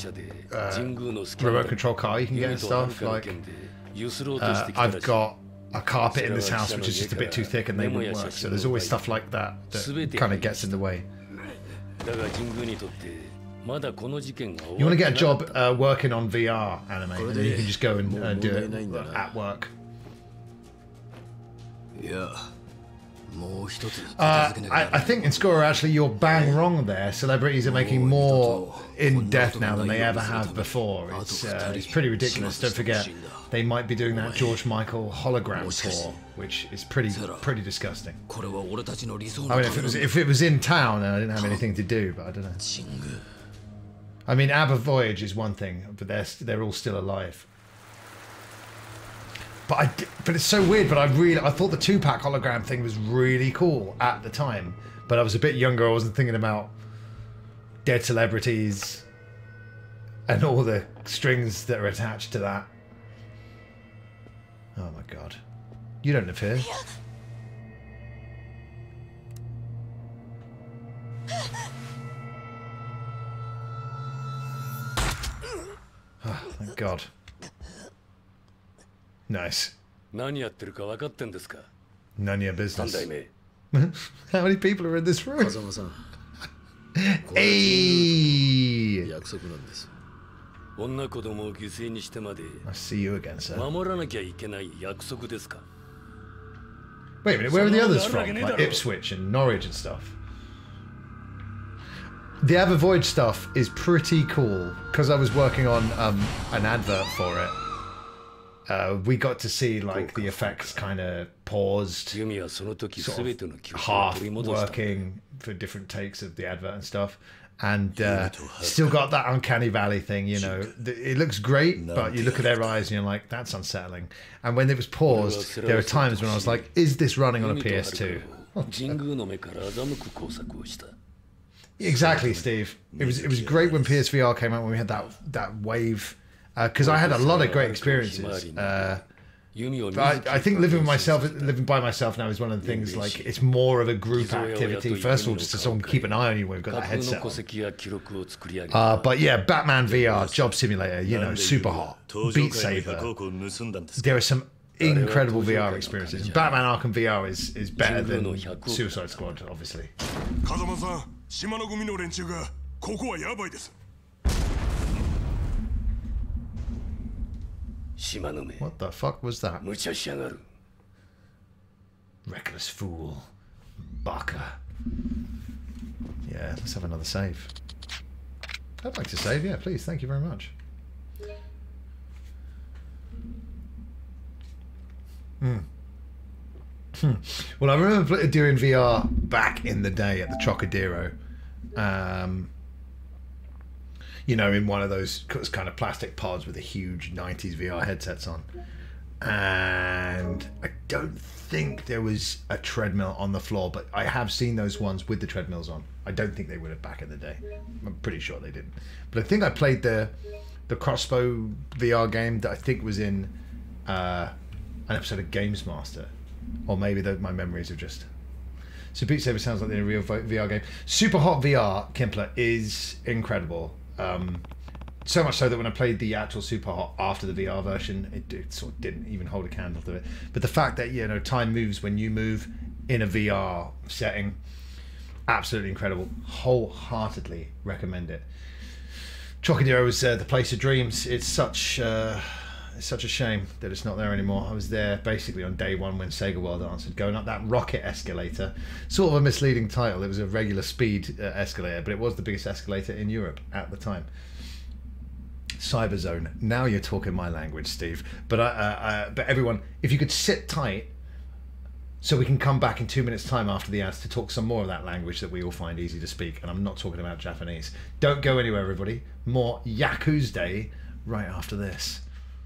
remote control car you can get and stuff. Like I've got a carpet in this house which is just a bit too thick and they wouldn't work. So there's always stuff like that that kind of gets in the way. You want to get a job working on VR anime, and then you can just go and do it at work. I think in Score, actually, you're bang wrong there. Celebrities are making more in depth now than they ever have before. It's pretty ridiculous. Don't forget, they might be doing that George Michael hologram tour, which is pretty disgusting. I mean, if it was in town and I didn't have anything to do, but I don't know. I mean, ABBA Voyage is one thing, but they're all still alive. But it's so weird. But I thought the Tupac hologram thing was really cool at the time. But I was a bit younger. I wasn't thinking about dead celebrities and all the strings that are attached to that. Oh my god! You don't live here. Oh, thank God. Nice. None of your business. How many people are in this room? Hey! I see you again, sir. Wait a minute, where are the others from? Like Ipswich and Norwich and stuff. The ABBA Voyage stuff is pretty cool because I was working on an advert for it. We got to see like the effects kind of paused, sort of half working for different takes of the advert and stuff, and still got that uncanny valley thing. You know, it looks great, but you look at their eyes and you're like, that's unsettling. And when it was paused, there were times when I was like, is this running on a PS2? Exactly, Steve. It was great when PSVR came out, when we had that wave, because I had a lot of great experiences. I think living by myself now is one of the things, like, it's more of a group activity. First of all, just to someone keep an eye on you when we've got that headset on. But yeah, Batman VR, Job Simulator, you know, super hot. Beat Saber. There are some incredible VR experiences. Batman Arkham VR is better than Suicide Squad, obviously. What the fuck was that? Reckless fool. Baka. Yeah, let's have another save. I'd like to save, yeah, please. Thank you very much. Well, I remember doing VR back in the day at the Trocadero. You know, in one of those kind of plastic pods with the huge 90s VR headsets on. And I don't think there was a treadmill on the floor, but I have seen those ones with the treadmills on. I don't think they would have back in the day. I'm pretty sure they didn't. But I think I played the Crossbow VR game that I think was in an episode of Games Master. Or maybe my memories are just... So Beat Saber sounds like a real VR game. Super Hot VR, Kimpler, is incredible. So much so that when I played the actual Super Hot after the VR version, it sort of didn't even hold a candle to it. But the fact that, you know, time moves when you move in a VR setting, absolutely incredible. Wholeheartedly recommend it. Trocadero was the place of dreams. It's such a shame that it's not there anymore. I was there basically on day one when Sega World answered, going up that rocket escalator. Sort of a misleading title. It was a regular speed escalator, but it was the biggest escalator in Europe at the time. Cyberzone. Now you're talking my language, Steve. But but everyone, if you could sit tight, so we can come back in 2 minutes' time after the ads to talk some more of that language that we all find easy to speak. And I'm not talking about Japanese. Don't go anywhere, everybody. More Yaku's Day right after this.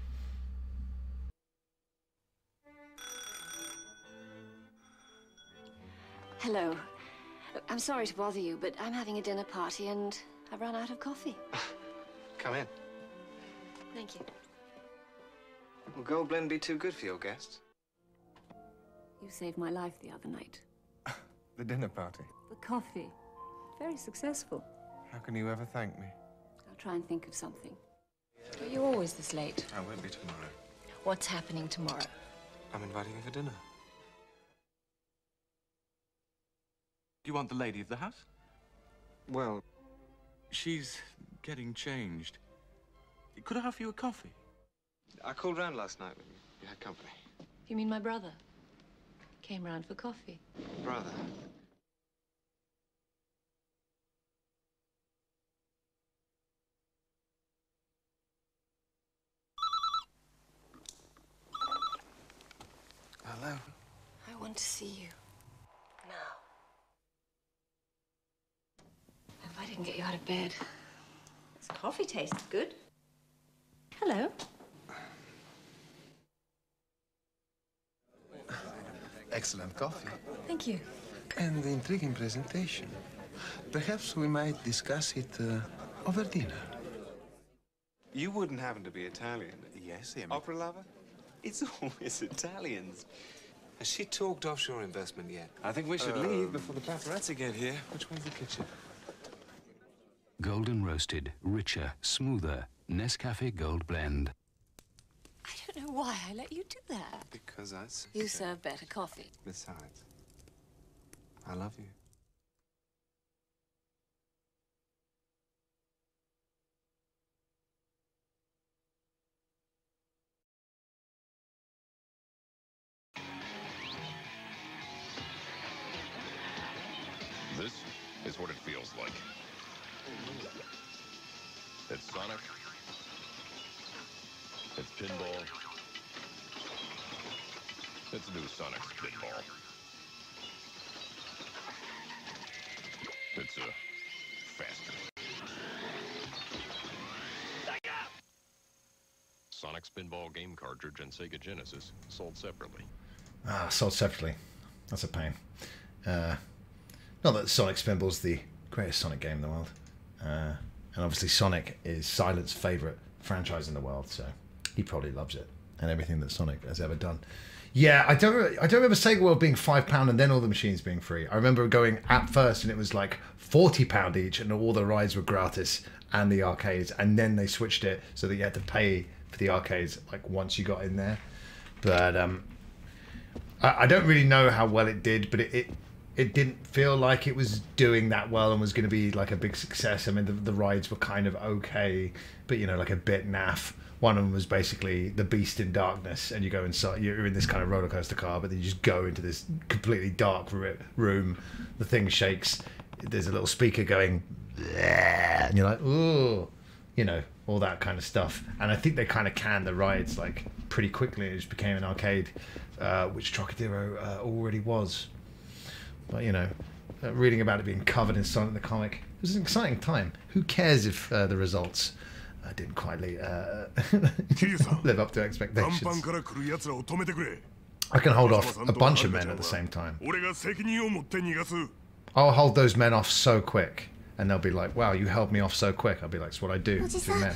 Hello. I'm sorry to bother you, but I'm having a dinner party and I've run out of coffee. Come in. Thank you. Will Goldblend be too good for your guests? You saved my life the other night. The dinner party? The coffee. Very successful. How can you ever thank me? I'll try and think of something. But you're always this late. I won't be tomorrow. What's happening tomorrow? I'm inviting you for dinner. Do you want the lady of the house? Well, She's getting changed. Could I offer you a coffee? I called round last night when you had company. You mean my brother? Came round for coffee. Brother. Hello. I want to see you. Now. If I didn't get you out of bed. This coffee tastes good. Hello. Excellent coffee. Thank you. And intriguing presentation. Perhaps we might discuss it over dinner. You wouldn't happen to be Italian. Yes, Amy. Opera lover? It's always Italians. Has she talked offshore investment yet? I think we should leave before the paparazzi get here. Which way's the kitchen? Golden roasted, richer, smoother. Nescafe Gold Blend. I don't know why I let you do that. Because You serve better coffee. Besides, I love you. This is what it feels like. It's Sonic. It's pinball. It's new Sonic's pinball. It's faster. Sonic's pinball game cartridge and Sega Genesis sold separately. Sold separately. That's a pain. Not that Sonic Spinball's the greatest Sonic game in the world. And obviously Sonic is Silent's favourite franchise in the world, so he probably loves it and everything that Sonic has ever done. Yeah, I don't remember Sega World being £5 and then all the machines being free. I remember going at first and it was like £40 each and all the rides were gratis and the arcades, and then they switched it so that you had to pay for the arcades like once you got in there. But I don't really know how well it did, but it didn't feel like it was doing that well and was going to be like a big success. I mean, the rides were kind of okay, but you know, like a bit naff. One of them was basically the Beast in Darkness, and you go inside, you're in this kind of roller coaster car, but then you just go into this completely dark room. The thing shakes. There's a little speaker going, and you're like, ooh, you know, all that kind of stuff. And I think they kind of canned the rides like pretty quickly. It just became an arcade, which Trocadero already was. But you know, reading about it being covered in Sonic the Comic, it was an exciting time. Who cares if the results didn't quite live up to expectations? I can hold off a bunch of men at the same time. I'll hold those men off so quick, and they'll be like, wow, you held me off so quick. I'll be like, it's what I do to men.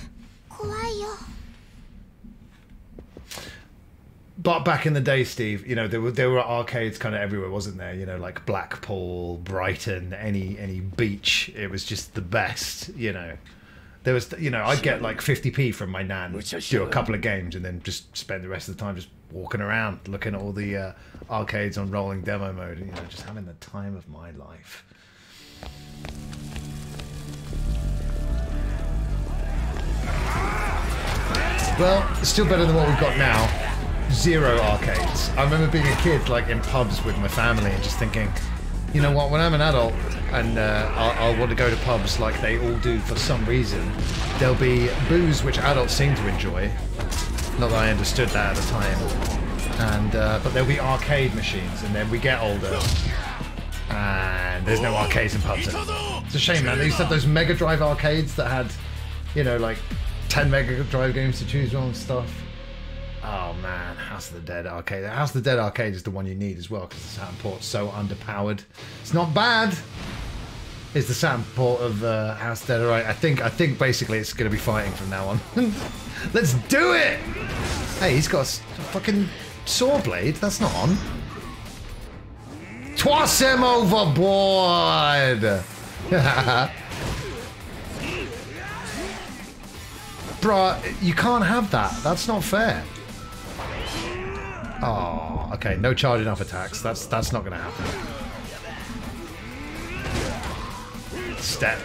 But back in the day, Steve, you know, there were arcades kind of everywhere, wasn't there? You know, like Blackpool, Brighton, any beach. It was just the best, you know. There was, you know, I'd get like 50p from my nan, do a couple of games, and then just spend the rest of the time just walking around, looking at all the arcades on rolling demo mode, and, you know, just having the time of my life. Well, it's still better than what we've got now. 0 arcades. I remember being a kid, like in pubs with my family, and just thinking, you know what, when I'm an adult and I'll want to go to pubs like they all do for some reason, there'll be booze which adults seem to enjoy. Not that I understood that at the time. And but there'll be arcade machines, and then we get older and there's no arcades in pubs anymore. It's a shame, man. They used to have those Mega Drive arcades that had, you know, like 10 Mega Drive games to choose from and stuff. Oh man, House of the Dead arcade. House of the Dead arcade is the one you need as well, because the Saturn port's so underpowered. It's not bad. Is the Saturn port of House of the Dead alright? I think basically it's going to be fighting from now on. Let's do it! Hey, he's got a fucking saw blade. That's not on. Toss him overboard! Bruh, you can't have that. That's not fair. Oh, okay. No charging up attacks. That's not going to happen. Step.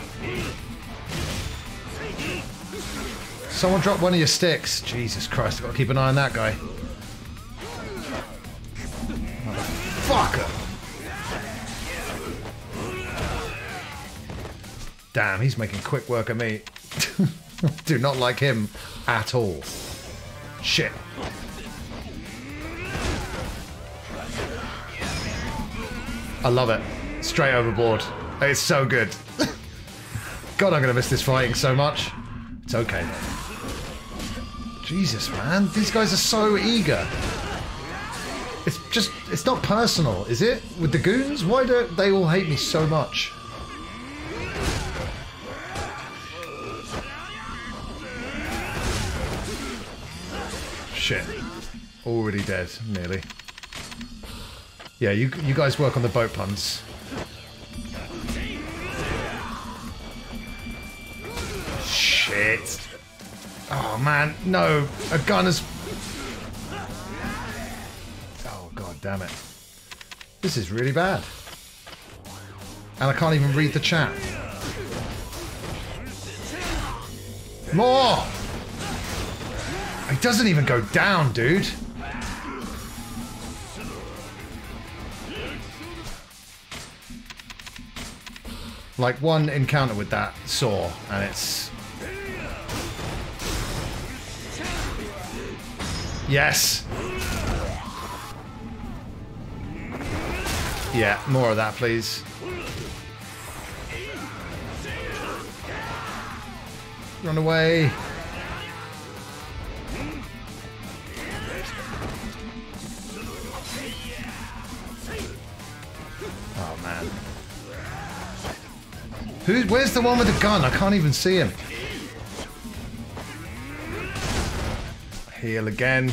Someone drop one of your sticks. Jesus Christ, I've got to keep an eye on that guy. Motherfucker! Damn, he's making quick work of me. Do not like him at all. Shit. I love it. Straight overboard. It's so good. God, I'm going to miss this fighting so much. It's okay, though. Jesus, man. These guys are so eager. It's not personal, is it? With the goons? Why do they all hate me so much? Shit. Already dead, nearly. Yeah, you guys work on the boat puns. Shit. Oh, man. No. A gun is... Oh, god damn it. This is really bad. And I can't even read the chat. More! He doesn't even go down, dude. Like one encounter with that saw, and it's... Yes! Yeah, more of that, please. Run away! Oh, man. Where's the one with the gun? I can't even see him. Heal again.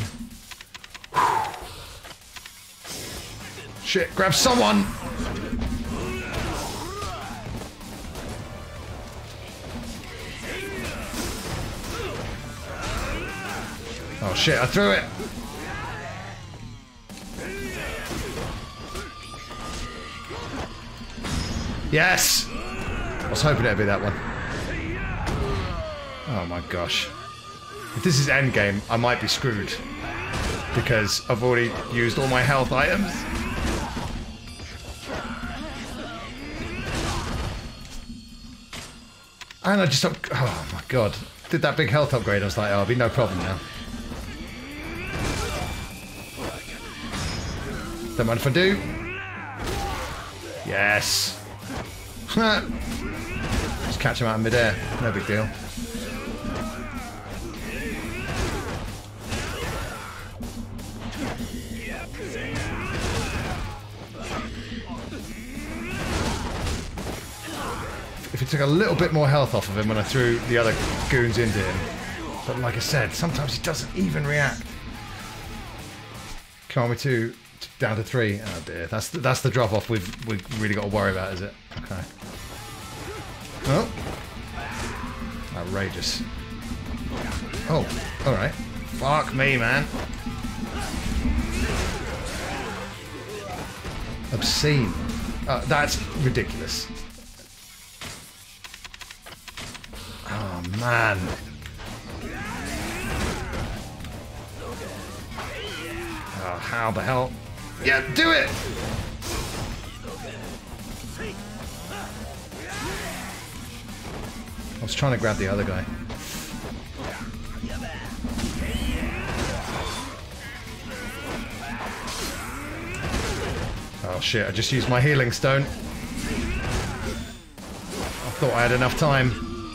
Shit, grab someone! Oh shit, I threw it! Yes! I was hoping it'd be that one. Oh my gosh. If this is endgame, I might be screwed. Because I've already used all my health items. And I just... Oh my god. Did that big health upgrade, I was like, oh, it'll be no problem now. Don't mind if I do. Yes. Just catch him out in midair. No big deal. If it took a little bit more health off of him when I threw the other goons into him. But like I said, sometimes he doesn't even react. Karma 2 down to 3. Oh dear, that's the drop off we've really got to worry about, is it? Okay. Oh. Outrageous. Oh, alright. Fuck me, man. Obscene. That's ridiculous. Oh, man. Oh, how the hell? Yeah, do it! I was trying to grab the other guy. Oh shit, I just used my healing stone. I thought I had enough time.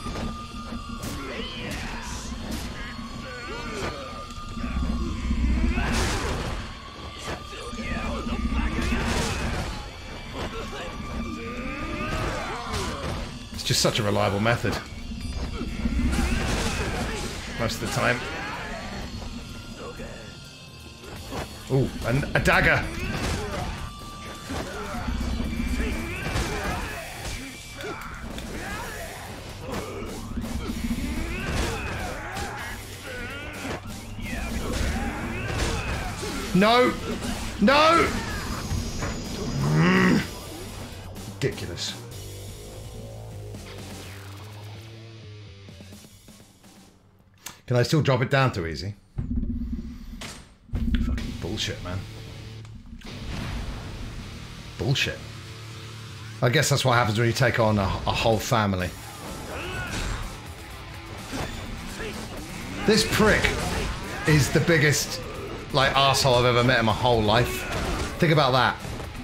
It's just such a reliable method. Most of the time. Ooh, a dagger! No! No! Ridiculous. Can I still drop it down too easy? Fucking bullshit, man. Bullshit. I guess that's what happens when you take on a whole family. This prick is the biggest, like, arsehole I've ever met in my whole life. Think about that.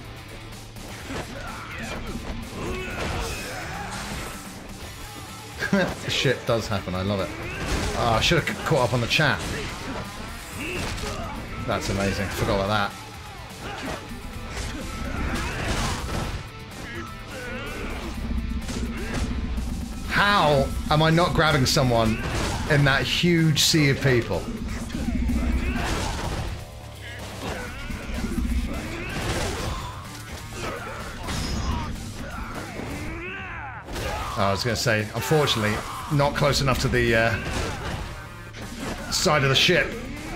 Shit does happen, I love it. Oh, I should have caught up on the chat. That's amazing, forgot about that. How am I not grabbing someone in that huge sea of people? I was going to say, unfortunately, not close enough to the side of the ship.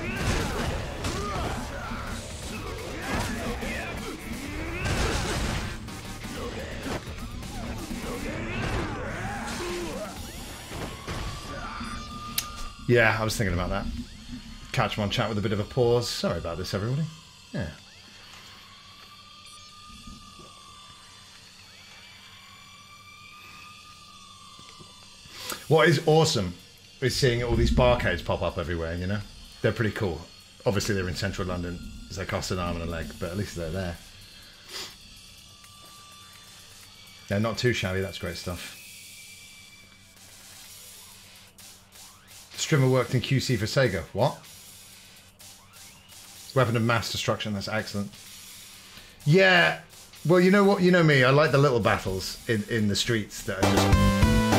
Yeah, I was thinking about that. Catch him on chat with a bit of a pause. Sorry about this, everybody. Yeah. What is awesome is seeing all these barcades pop up everywhere, you know? They're pretty cool. Obviously, they're in central London, so they cost an arm and a leg, but at least they're there. They're not too shabby, that's great stuff. Strimmer worked in QC for Sega. What? Weapon of mass destruction, that's excellent. Yeah, well, you know what? You know me, I like the little battles in the streets that are just...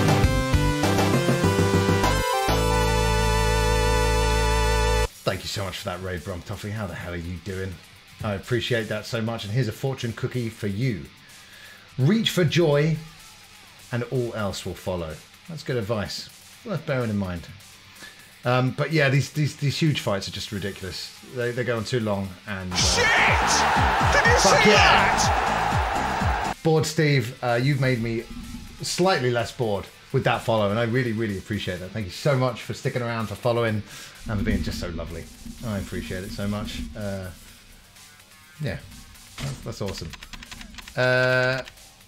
Thank you so much for that raid, Brom Toffee. How the hell are you doing? I appreciate that so much. And here's a fortune cookie for you. Reach for joy and all else will follow. That's good advice. Worth bearing in mind. But yeah, these huge fights are just ridiculous. They go on too long and... Shit! Did you see that? Bored Steve, you've made me slightly less bored with that follow, and I really, really appreciate that. Thank you so much for sticking around, for following, and for being just so lovely. I appreciate it so much. Yeah, that's awesome. I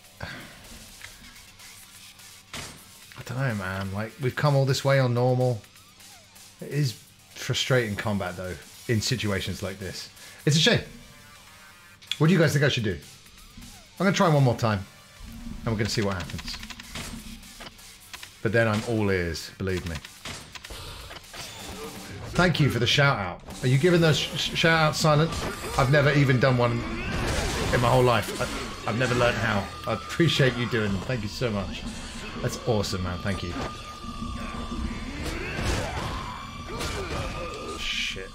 don't know, man. Like, we've come all this way on normal. It is frustrating combat, though, in situations like this. It's a shame. What do you guys think I should do? I'm going to try one more time, and we're going to see what happens. But then I'm all ears, believe me. Thank you for the shout-out. Are you giving those shout-outs silent? I've never even done one in my whole life. I've never learned how. I appreciate you doing them. Thank you so much. That's awesome, man. Thank you. Shit.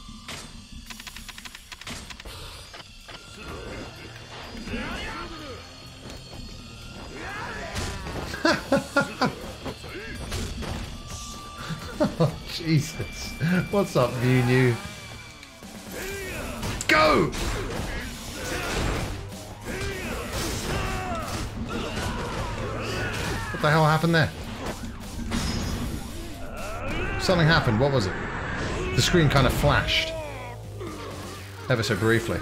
Oh, Jesus. What's up, Mew? Go! What the hell happened there? Something happened. What was it? The screen kind of flashed. Ever so briefly.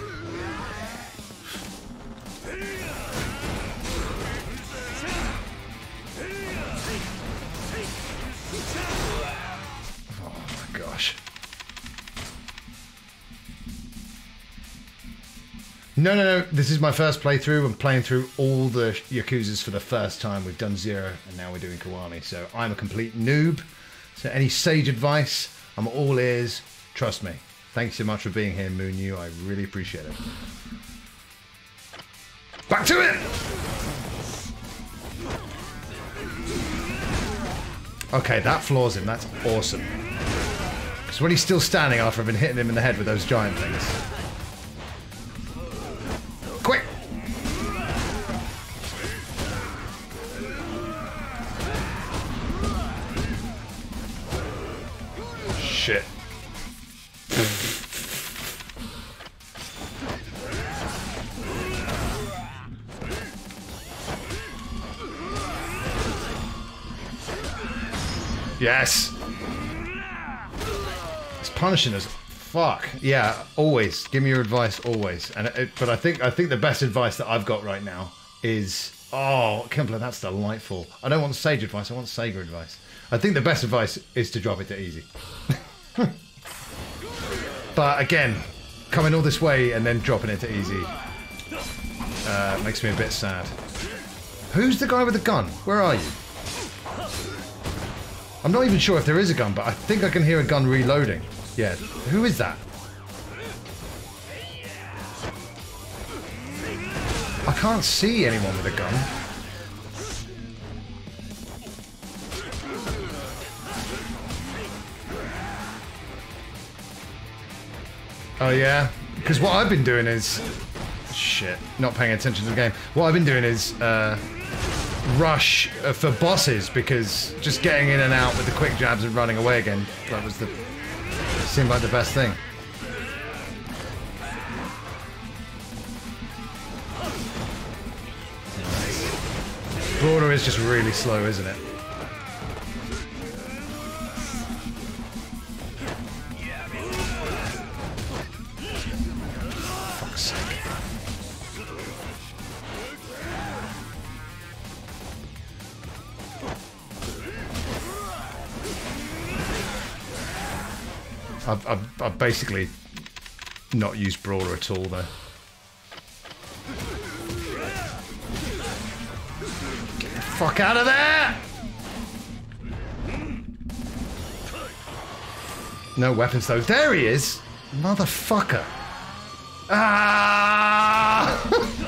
No. This is my first playthrough. I'm playing through all the Yakuzas for the first time. We've done 0, and now we're doing Kiwami. So I'm a complete noob. So any sage advice, I'm all ears. Trust me. Thanks so much for being here, Moonyu. I really appreciate it. Back to it! Okay, that floors him. That's awesome. Because when he's still standing after I've been hitting him in the head with those giant things. Quick! Shit. Yes. It's punishing us. Fuck. Yeah, always. Give me your advice, always. But I think the best advice that I've got right now is... Oh, Kimpler, that's delightful. I don't want Sage advice, I want Sega advice. I think the best advice is to drop it to easy. But again, coming all this way and then dropping it to easy makes me a bit sad. Who's the guy with the gun? Where are you? I'm not even sure if there is a gun, but I think I can hear a gun reloading. Yeah, who is that? I can't see anyone with a gun. Oh yeah? Because what I've been doing is... Shit, not paying attention to the game. What I've been doing is rush for bosses, because just getting in and out with the quick jabs and running away again, that was the... seemed like the best thing. Brawler is just really slow, isn't it? Fuck's sake. I've basically not used Brawler at all, though. Fuck out of there! No weapons though. There he is! Motherfucker! Ah!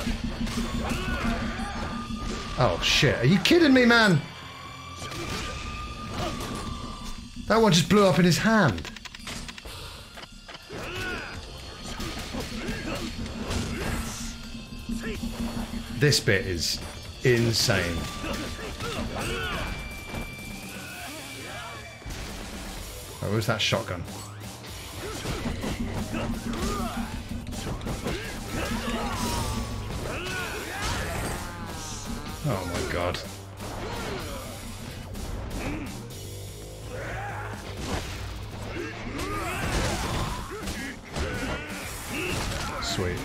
Oh shit, are you kidding me, man? That one just blew up in his hand. This bit is insane. Oh, where's that shotgun? Oh my god. Sweet.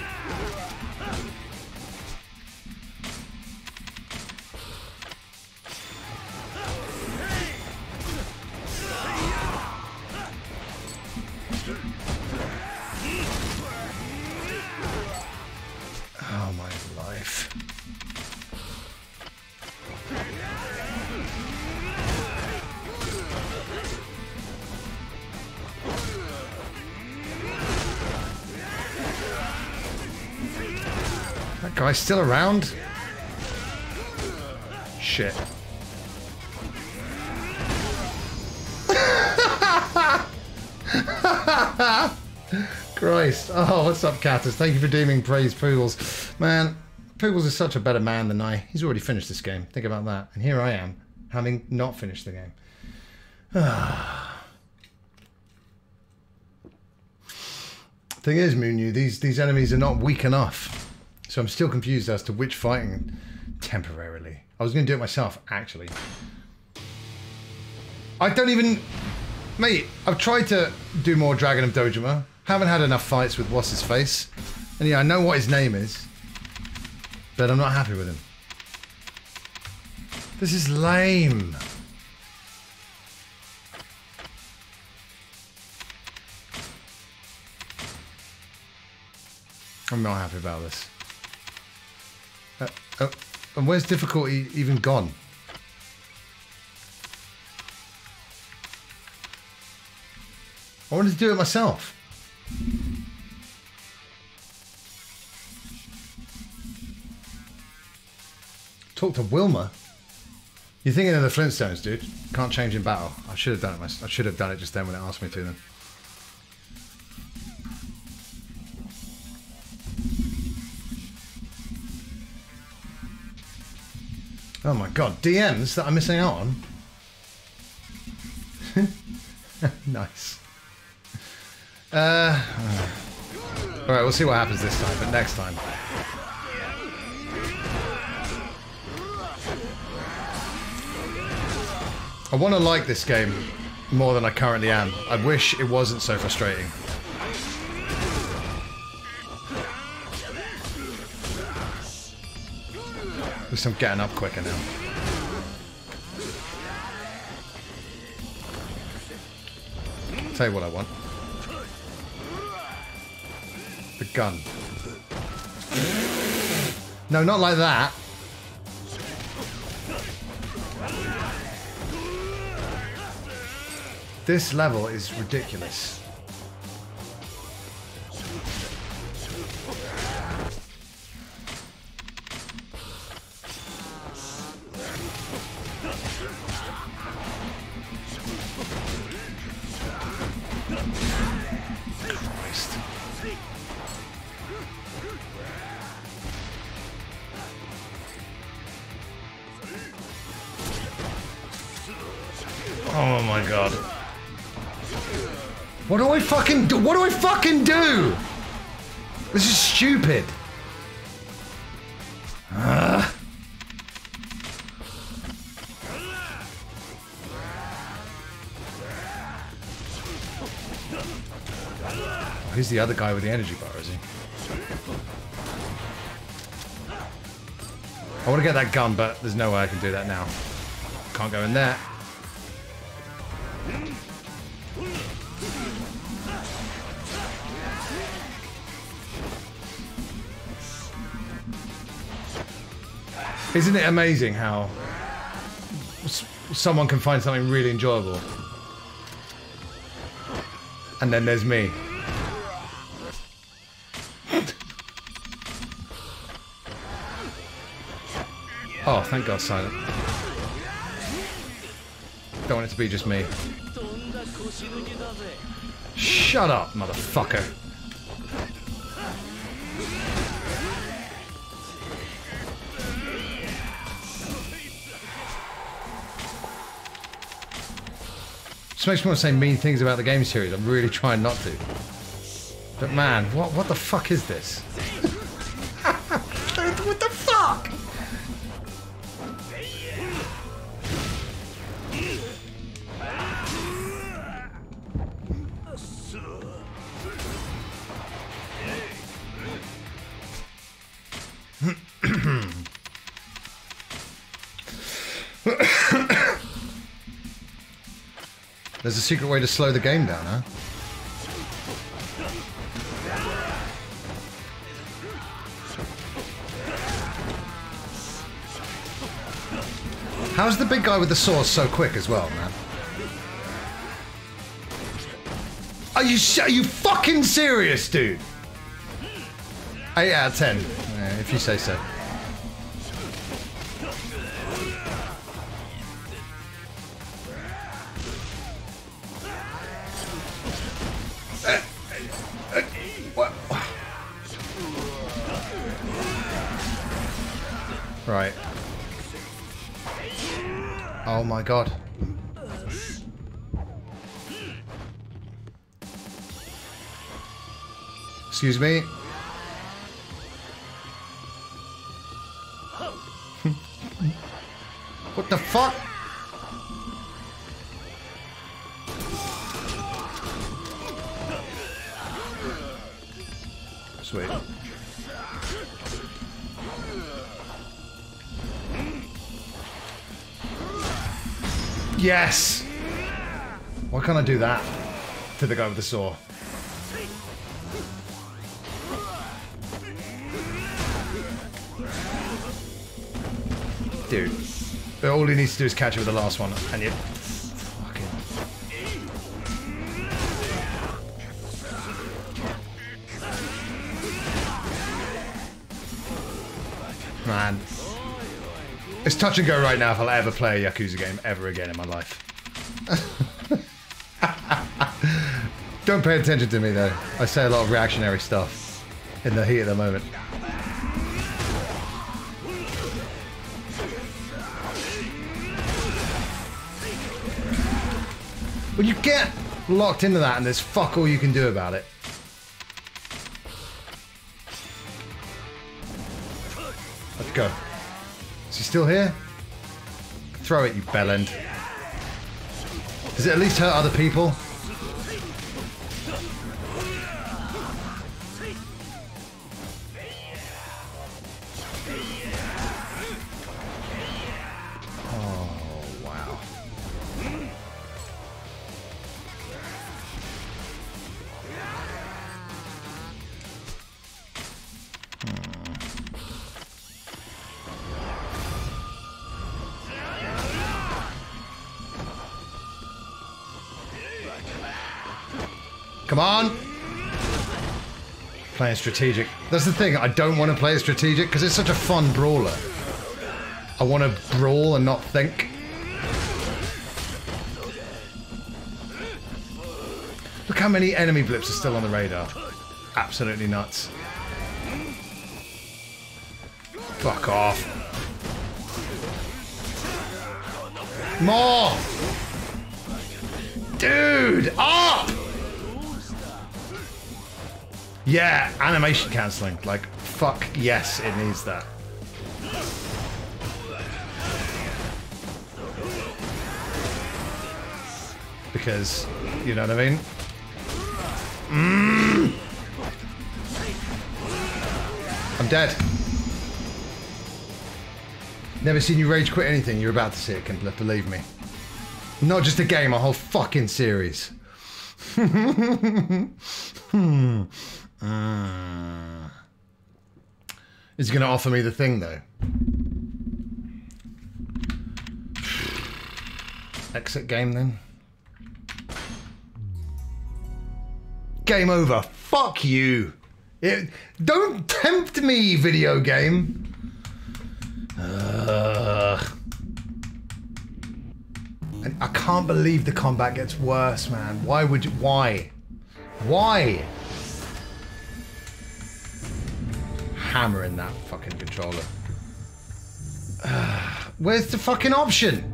Oh my life. That guy's still around? Shit. Christ. Oh, what's up, Catus? Thank you for deeming praise, Poogles. Man, Poogles is such a better man than I. He's already finished this game. Think about that. And here I am, having not finished the game. Thing is, Moonyu, these enemies are not weak enough. So I'm still confused as to which fighting temporarily. I was going to do it myself, actually. I don't even... Mate, I've tried to do more Dragon of Dojima. Haven't had enough fights with what's his face. And yeah, I know what his name is. But I'm not happy with him. This is lame. I'm not happy about this. And where's difficulty even gone? I wanted to do it myself. Talk to Wilma? You're thinking of the Flintstones, dude. Can't change in battle. I should have done it myself. I should have done it just then when it asked me to then. Oh my god, DMs that I'm missing out on? Nice. Alright, we'll see what happens this time, but next time. I want to like this game more than I currently am. I wish it wasn't so frustrating. At least I'm getting up quicker now. Tell you what I want. The gun. No, not like that. This level is ridiculous. Christ. Oh my god. What do I fucking do? What do I fucking do? This is stupid. Who's the other guy with the energy bar, is he? I want to get that gun, but there's no way I can do that now. Can't go in there. Isn't it amazing how someone can find something really enjoyable? And then there's me. Oh, thank God, silent. Don't want it to be just me. Shut up, motherfucker. This makes me want to say mean things about the game series. I'm really trying not to. But man, what the fuck is this? What the fuck? There's a secret way to slow the game down, huh? How's the big guy with the sword so quick as well, man? Are you fucking serious, dude? 8 out of 10, yeah, if you say so. Right. Oh my god. Excuse me. What the fuck? Sweet. Yes! Why can't I do that to the guy with the saw? Dude, all he needs to do is catch it with the last one, and you fucking... Man. It's touch and go right now if I'll ever play a Yakuza game ever again in my life. Don't pay attention to me though. I say a lot of reactionary stuff in the heat of the moment. When you get locked into that and there's fuck all you can do about it. Let's go. Is he still here? Throw it, you bellend. Does it at least hurt other people? Come on! Playing strategic. That's the thing, I don't want to play it strategic because it's such a fun brawler. I want to brawl and not think. Look how many enemy blips are still on the radar. Absolutely nuts. Fuck off. More! Dude! Up! Yeah, animation cancelling. Like, fuck yes, it needs that. Because, you know what I mean? I'm dead. Never seen you rage quit anything. You're about to see it, Kimpler, believe me. Not just a game, a whole fucking series. Is he going to offer me the thing, though? Exit game, then. Game over. Fuck you. Don't tempt me, video game. And I can't believe the combat gets worse, man. Why would you? Why? Why? Hammering that fucking controller. Where's the fucking option?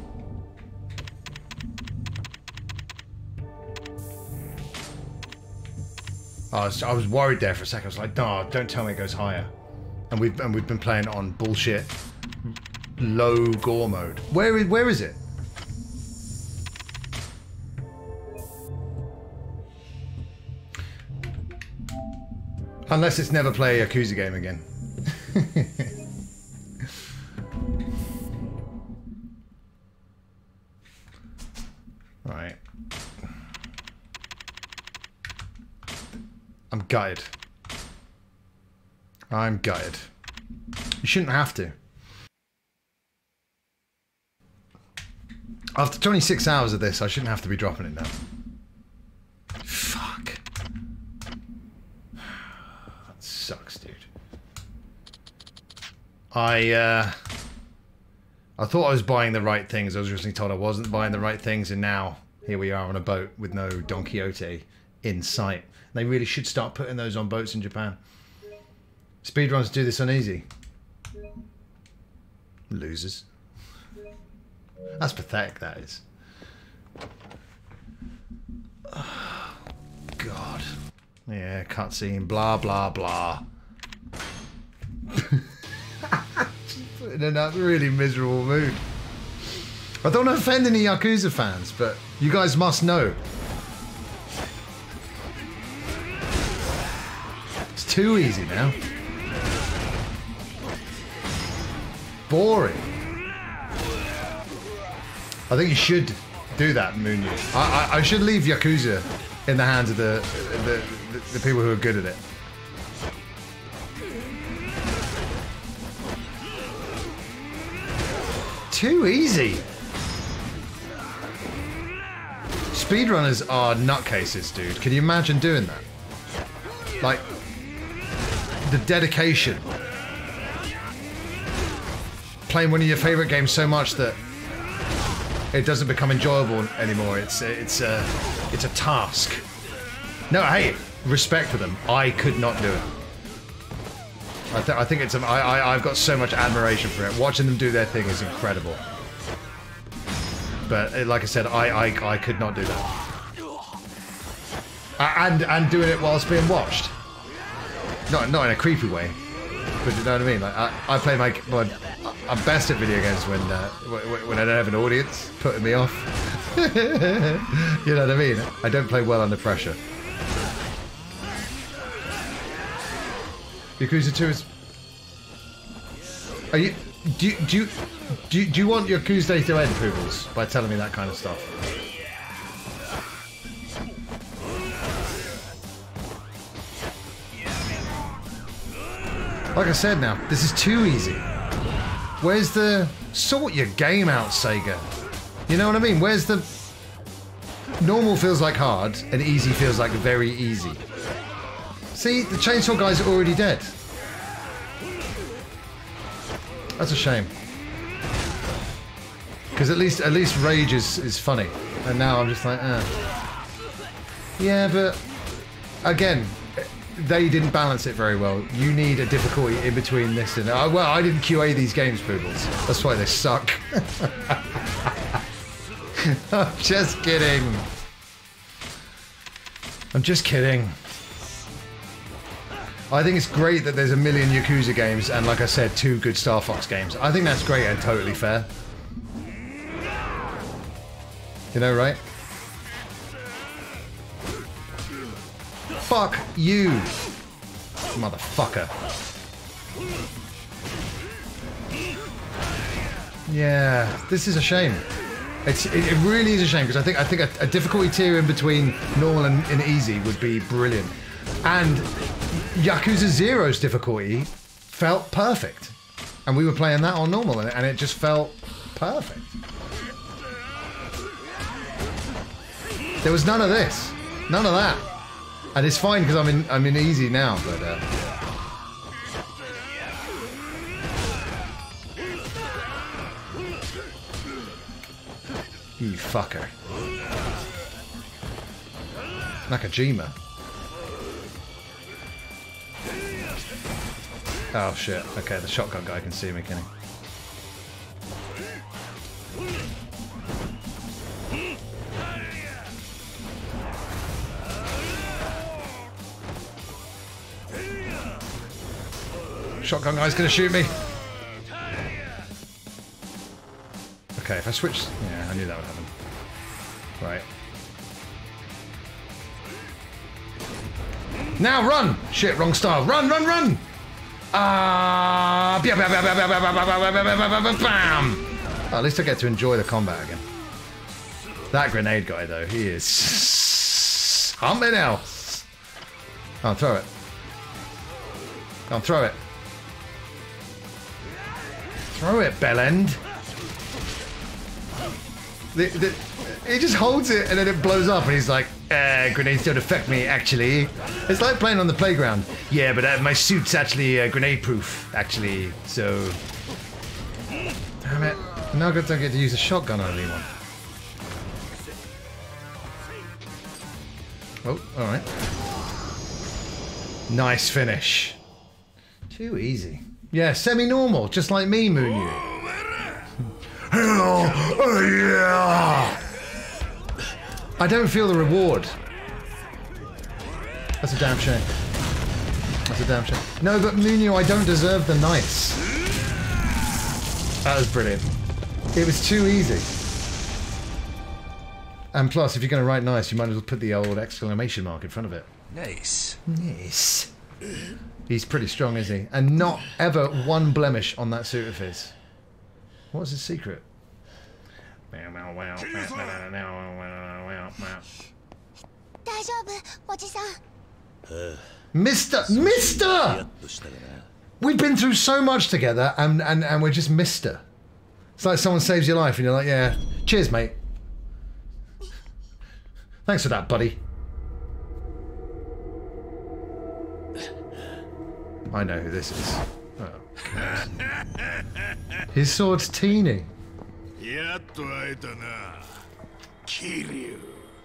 I was worried there for a second. I was like, no, don't tell me it goes higher. And we've been playing on bullshit low gore mode. Where is it? Unless it's never play a Yakuza game again. Right. I'm gutted. I'm gutted. You shouldn't have to. After 26 hours of this, I shouldn't have to be dropping it now. Fuck. That sucks, dude. I thought I was buying the right things. I was recently told I wasn't buying the right things, and now here we are on a boat with no Don Quixote in sight. They really should start putting those on boats in Japan. Speedruns do this on easy. Losers. That's pathetic, that is. Oh, God. Yeah, cutscene, blah, blah, blah. Just put in a really miserable mood. I don't want to offend any Yakuza fans, but you guys must know. It's too easy now. Boring. I think you should do that, Moonyu. I should leave Yakuza in the hands of the people who are good at it. Too easy. Speedrunners are nutcases, dude. Can you imagine doing that? Like, the dedication. Playing one of your favorite games so much that it doesn't become enjoyable anymore. It's a task. No, hey, respect for them. I could not do it. I think it's I've got so much admiration for it. Watching them do their thing is incredible. But like I said, I could not do that. And doing it whilst being watched. Not in a creepy way. But you know what I mean? Like I play I'm best at video games when I don't have an audience putting me off. You know what I mean? I don't play well under pressure. Yakuza 2 is... Are you... Do you want Yakuza to end, Poodles, by telling me that kind of stuff? Like I said now, this is too easy. Where's the... Sort your game out, Sega. You know what I mean? Where's the... Normal feels like hard, and easy feels like very easy. See, the Chainsaw guys are already dead. That's a shame. Because at least Rage is funny. And now I'm just like, yeah, but... Again... They didn't balance it very well. You need a difficulty in between this and... well, I didn't QA these games, Poodles. That's why they suck. I'm just kidding. I'm just kidding. I think it's great that there's a million Yakuza games and, like I said, 2 good Star Fox games. I think that's great and totally fair. You know, right? Fuck you, motherfucker. Yeah, this is a shame. It really is a shame because I think a difficulty tier in between normal and easy would be brilliant. And Yakuza 0's difficulty felt perfect, and we were playing that on normal, and it just felt perfect. There was none of this, none of that. And it's fine because I'm in easy now, but you fucker. Nakajima. Oh shit. Okay, the shotgun guy can see me, can he? Shotgun guy's gonna shoot me. Okay, if I switch... Yeah, I knew that would happen. Right. Now run! Shit, wrong style. Run, run, run! Bam! Oh, at least I get to enjoy the combat again. That grenade guy, though, he is something else. Oh, throw it. Go on, throw it. Throw it, Bellend. He just holds it and then it blows up and he's like, grenades don't affect me, actually. It's like playing on the playground. Yeah, but my suit's actually grenade proof, actually, so... Damn it. Now I don't get to use a shotgun on anyone. Oh, alright. Nice finish. Too easy. Yeah, semi-normal, just like me, Moonyu. Hello! Oh, yeah! I don't feel the reward. That's a damn shame. That's a damn shame. No, but Moonyu, I don't deserve the nice. That was brilliant. It was too easy. And plus, if you're going to write nice, you might as well put the old exclamation mark in front of it. Nice. Nice. He's pretty strong, isn't he? And not ever one blemish on that suit of his. What's his secret? Mister! We've been through so much together and we're just Mister. It's like someone saves your life and you're like, yeah, cheers, mate. Thanks for that, buddy. I know who this is. Oh, God. His sword's teeny. Kiryu.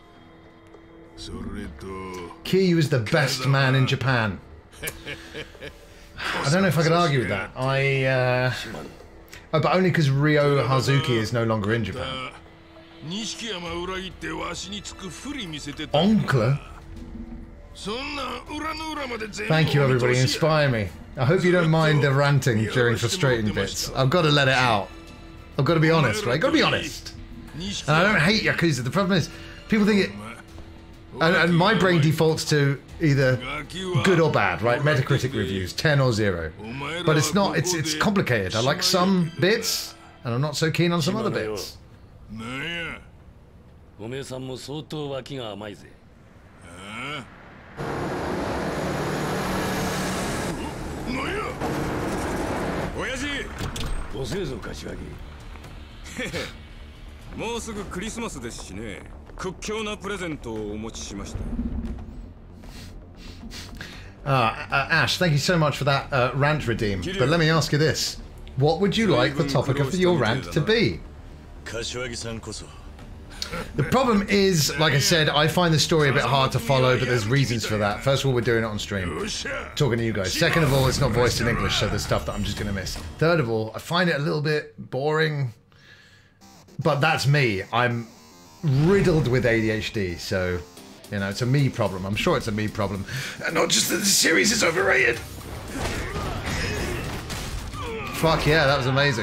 Kiryu is the best man in Japan. I don't know if I could argue with that. Oh, but only because Ryo Hazuki is no longer in Japan. Oncle? Thank you, everybody. Inspire me. I hope you don't mind the ranting during frustrating bits. I've got to let it out. I've got to be honest, right? Got to be honest. And I don't hate Yakuza. The problem is, people think it... And my brain defaults to either good or bad, right? Metacritic reviews, 10 or 0. But it's not, it's complicated. I like some bits, and I'm not so keen on some other bits. おめえさんも相当脇が甘いぜ。 親父。 ごせいぞ柏木。 もうすぐクリスマスですしね。屈強なプレゼントをお持ちしました。 Ash, thank you so much for that rant redeem. But let me ask you this. What would you like the topic of your rant to be? The problem is, like I said, I find the story a bit hard to follow, but there's reasons for that. First of all, we're doing it on stream, talking to you guys. Second of all, it's not voiced in English, so there's stuff that I'm just going to miss. Third of all, I find it a little bit boring, but that's me. I'm riddled with ADHD, so, you know, it's a me problem. I'm sure it's a me problem, and not just that the series is overrated. Fuck yeah, that was amazing.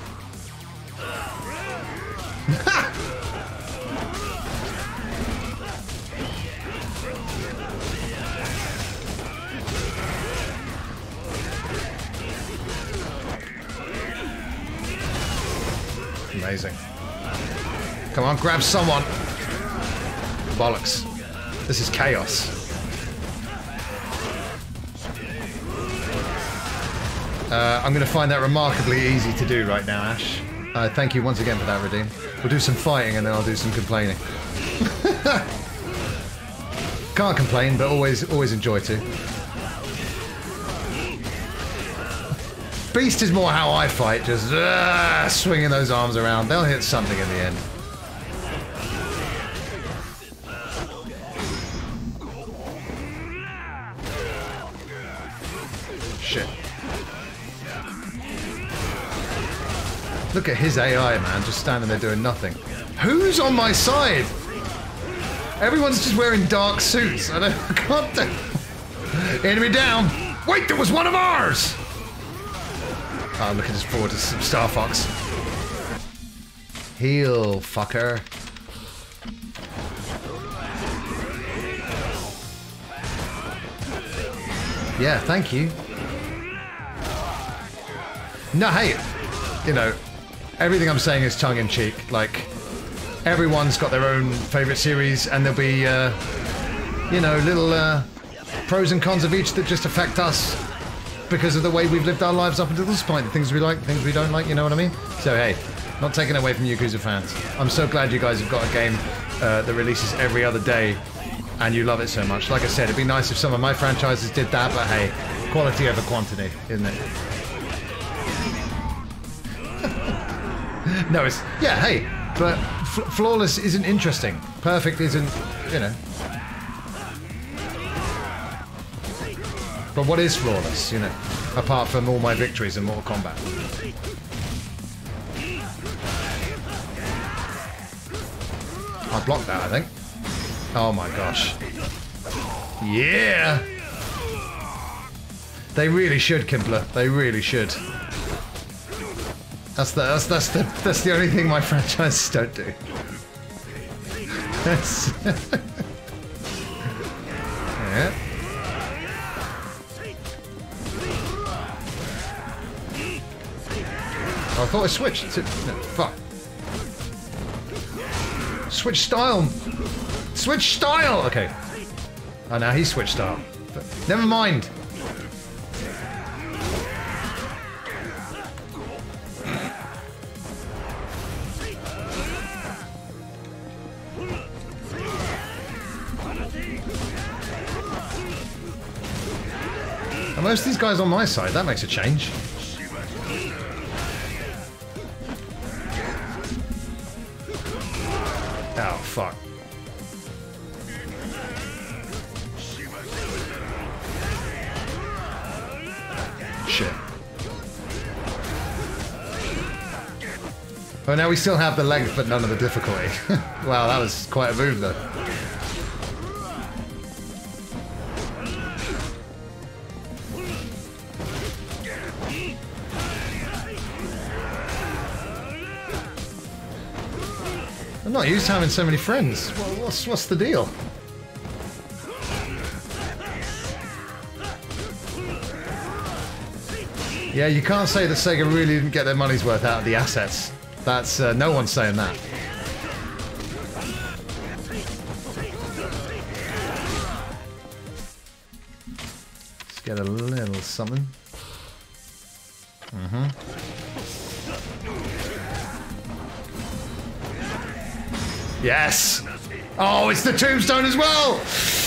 Amazing. Come on, grab someone. Bollocks. This is chaos. I'm going to find that remarkably easy to do right now, Ash. Thank you once again for that, Redeem. We'll do some fighting and then I'll do some complaining. Can't complain, but always enjoy to. Beast is more how I fight, just swinging those arms around. They'll hit something in the end. Shit. Look at his AI, man, just standing there doing nothing. Who's on my side? Everyone's just wearing dark suits. I can't do... Enemy down. Wait, there was one of ours! I'm looking forward to some Star Fox. Heal, fucker. Yeah, thank you. No, hey, you know, everything I'm saying is tongue-in-cheek. Like, everyone's got their own favourite series, and there'll be, you know, little pros and cons of each that just affect us because of the way we've lived our lives up until this point. The things we like, the things we don't like, you know what I mean? So, hey, not taking away from Yakuza fans. I'm so glad you guys have got a game that releases every other day, and you love it so much. Like I said, it'd be nice if some of my franchises did that, but hey, quality over quantity, isn't it? No, it's... Yeah, hey, but flawless isn't interesting. Perfect isn't, you know... But what is flawless, you know, apart from all my victories in Mortal Kombat? I blocked that, I think. Oh my gosh. Yeah! They really should, Kimpler. They really should. That's the only thing my franchises don't do. Yeah. I thought I switched to... No, fuck. Switch style! Switch style! Okay. Oh, now he switched style. But never mind. Are most of these guys on my side? That makes a change. Oh, fuck. Shit. Oh, now we still have the length, but none of the difficulty. Wow, that was quite a move, though. I'm not used to having so many friends. What's the deal? Yeah, you can't say that Sega really didn't get their money's worth out of the assets. That's no one's saying that. Let's get a little something. Yes! Oh, it's the tombstone as well!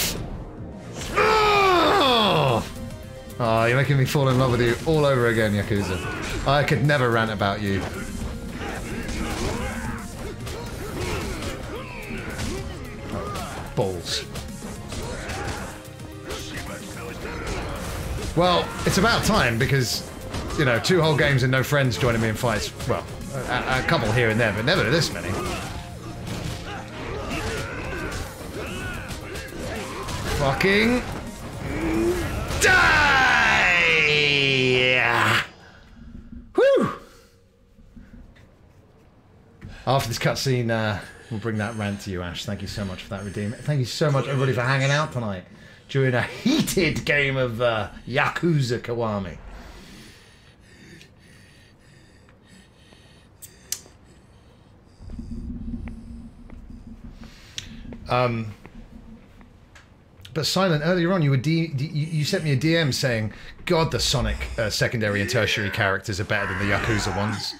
Oh, you're making me fall in love with you all over again, Yakuza. I could never rant about you. Oh, balls. Well, it's about time because, you know, 2 whole games and no friends joining me in fights. Well, a couple here and there, but never this many. Fucking die! Whew! After this cutscene, we'll bring that rant to you, Ash. Thank you so much for that, Redeem. Thank you so much, everybody, for hanging out tonight during a heated game of Yakuza Kiwami. But Silent, earlier on you were you sent me a DM saying, "God, the Sonic secondary and tertiary characters are better than the Yakuza ones."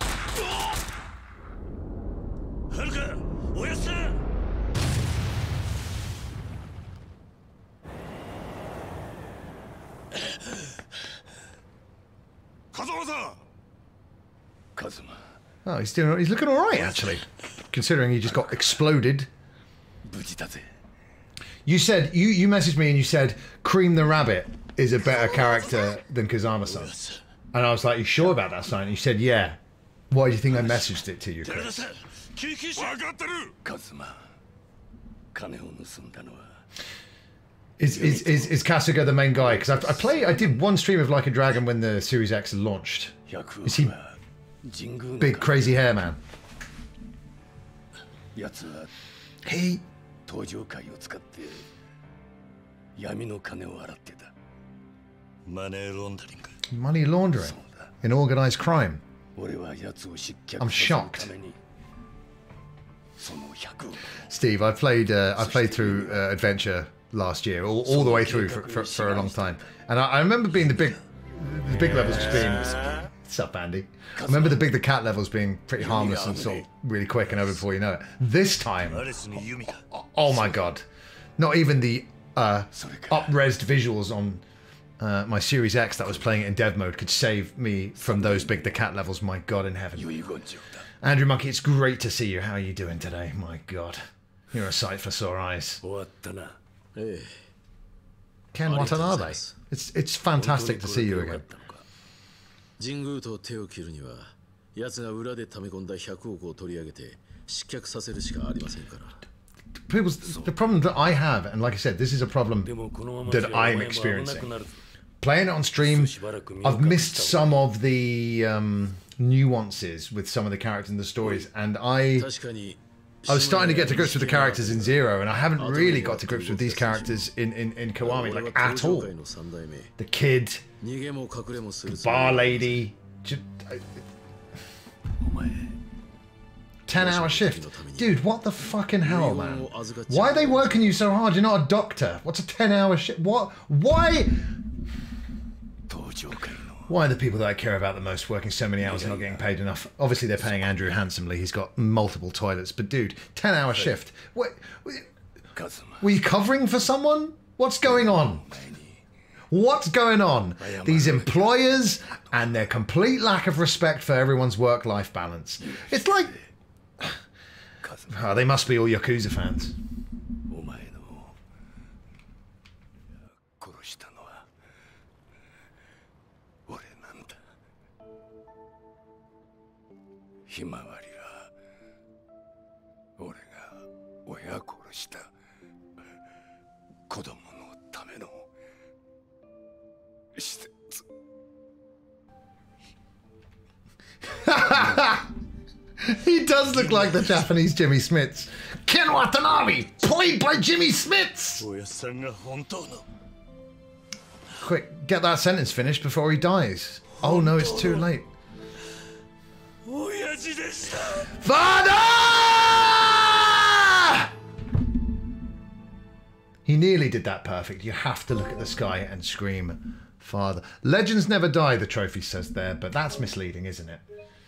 Oh, he's looking all right actually, considering he just got exploded. You said you messaged me and you said Cream the Rabbit is a better character than Kazama-san, and I was like, "You sure about that, Silent?" You said, "Yeah." Why do you think I messaged it to you, Chris? Is Kasuga the main guy? Because I did one stream of Like a Dragon when the Series X launched. Is he big crazy hair man? He. Money laundering in organized crime. I'm shocked. Steve, I played through Adventure last year, all the way through for a long time, and I remember being the big levels just being. What's up, Andy? I remember the cat levels being pretty harmless and sort of really quick and over before you know it. This time, oh my god, not even the up-resed visuals on my Series X that was playing it in dev mode could save me from those big cat levels. My god in heaven. Andrew Monkey, it's great to see you. How are you doing today? My god, you're a sight for sore eyes. Ken Watanabe, it's fantastic to see you again. 神宮と手を切るには奴が裏で溜め込んだ100億を取り上げて失脚させるしかありませんから。 The problem that I have, and like I said, this is a problem that I'm experiencing. Playing it on stream, I've missed some of the nuances with some of the characters and the stories, and I was starting to get to grips with the characters in Zero, and I haven't really got to grips with these characters in Kiwami, like, at all. The kid, the bar lady, 10-hour shift. Dude, what the fucking hell, man? Why are they working you so hard? You're not a doctor. What's a 10-hour shift? What? Why? Why are the people that I care about the most working so many hours and not getting paid enough? Obviously, they're paying Andrew handsomely. He's got multiple toilets. But dude, 10-hour shift. What? Were you covering for someone? What's going on? What's going on? These employers and their complete lack of respect for everyone's work-life balance. It's like... Oh, they must be all Yakuza fans. He does look like the Japanese Jimmy Smits. Ken Watanabe, played by Jimmy Smits. Quick, get that sentence finished before he dies. Oh no, it's too late. Father! He nearly did that perfect. You have to look at the sky and scream, Father. Legends never die, the trophy says there, but that's misleading, isn't it?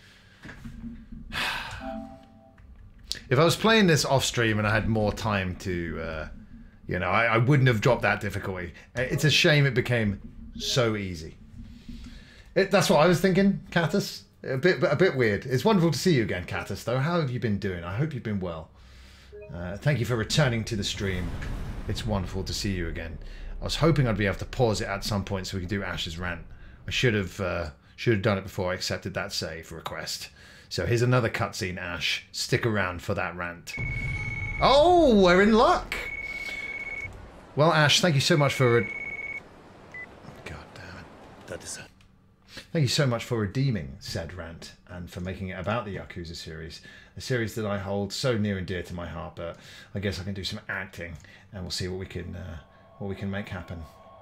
If I was playing this off stream and I had more time to, you know, I wouldn't have dropped that difficulty. It's a shame it became so easy. That's what I was thinking, Catus. A bit weird. It's wonderful to see you again, Catus, though. How have you been doing? I hope you've been well. Thank you for returning to the stream. It's wonderful to see you again. I was hoping I'd be able to pause it at some point so we could do Ash's rant. I should have done it before I accepted that save request. So here's another cutscene, Ash. Stick around for that rant. Oh, we're in luck. Well, Ash, thank you so much for... God damn it. Thank you so much for redeeming said rant and for making it about the Yakuza series. A series that I hold so near and dear to my heart, but I guess I can do some acting and we'll see what we can make happen.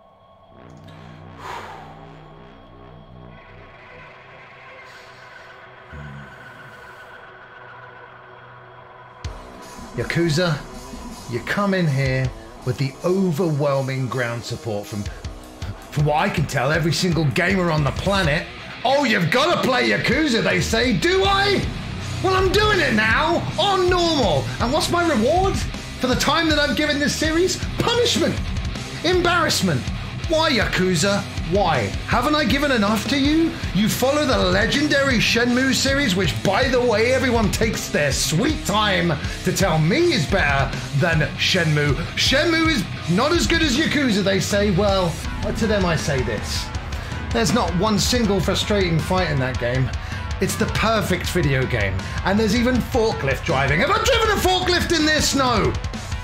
Yakuza, you come in here with the overwhelming ground support from what I can tell, every single gamer on the planet. Oh, you've got to play Yakuza, they say. Do I? Well, I'm doing it now, on normal. And what's my reward for the time that I've given this series? Punishment. Embarrassment. Why, Yakuza? Why? Haven't I given enough to you? You follow the legendary Shenmue series, which, by the way, everyone takes their sweet time to tell me is better than Shenmue. Shenmue is not as good as Yakuza, they say. Well, to them I say this. There's not one single frustrating fight in that game. It's the perfect video game. And there's even forklift driving. Have I driven a forklift in this? No.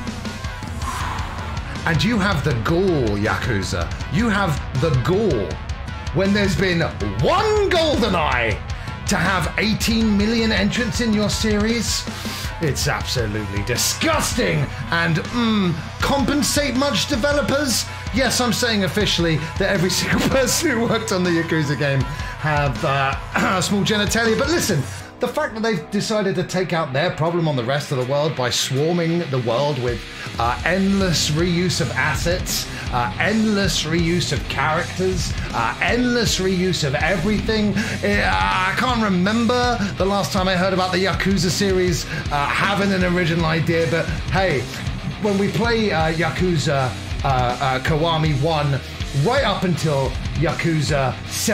And you have the gall, Yakuza. You have the gall. When there's been one GoldenEye to have 18 million entrants in your series, it's absolutely disgusting. And compensate much, developers? Yes, I'm saying officially that every single person who worked on the Yakuza game have a small genitalia. But listen, the fact that they've decided to take out their problem on the rest of the world by swarming the world with endless reuse of assets, endless reuse of characters, endless reuse of everything. I can't remember the last time I heard about the Yakuza series having an original idea, but hey, when we play Yakuza Kiwami 1 right up until Yakuza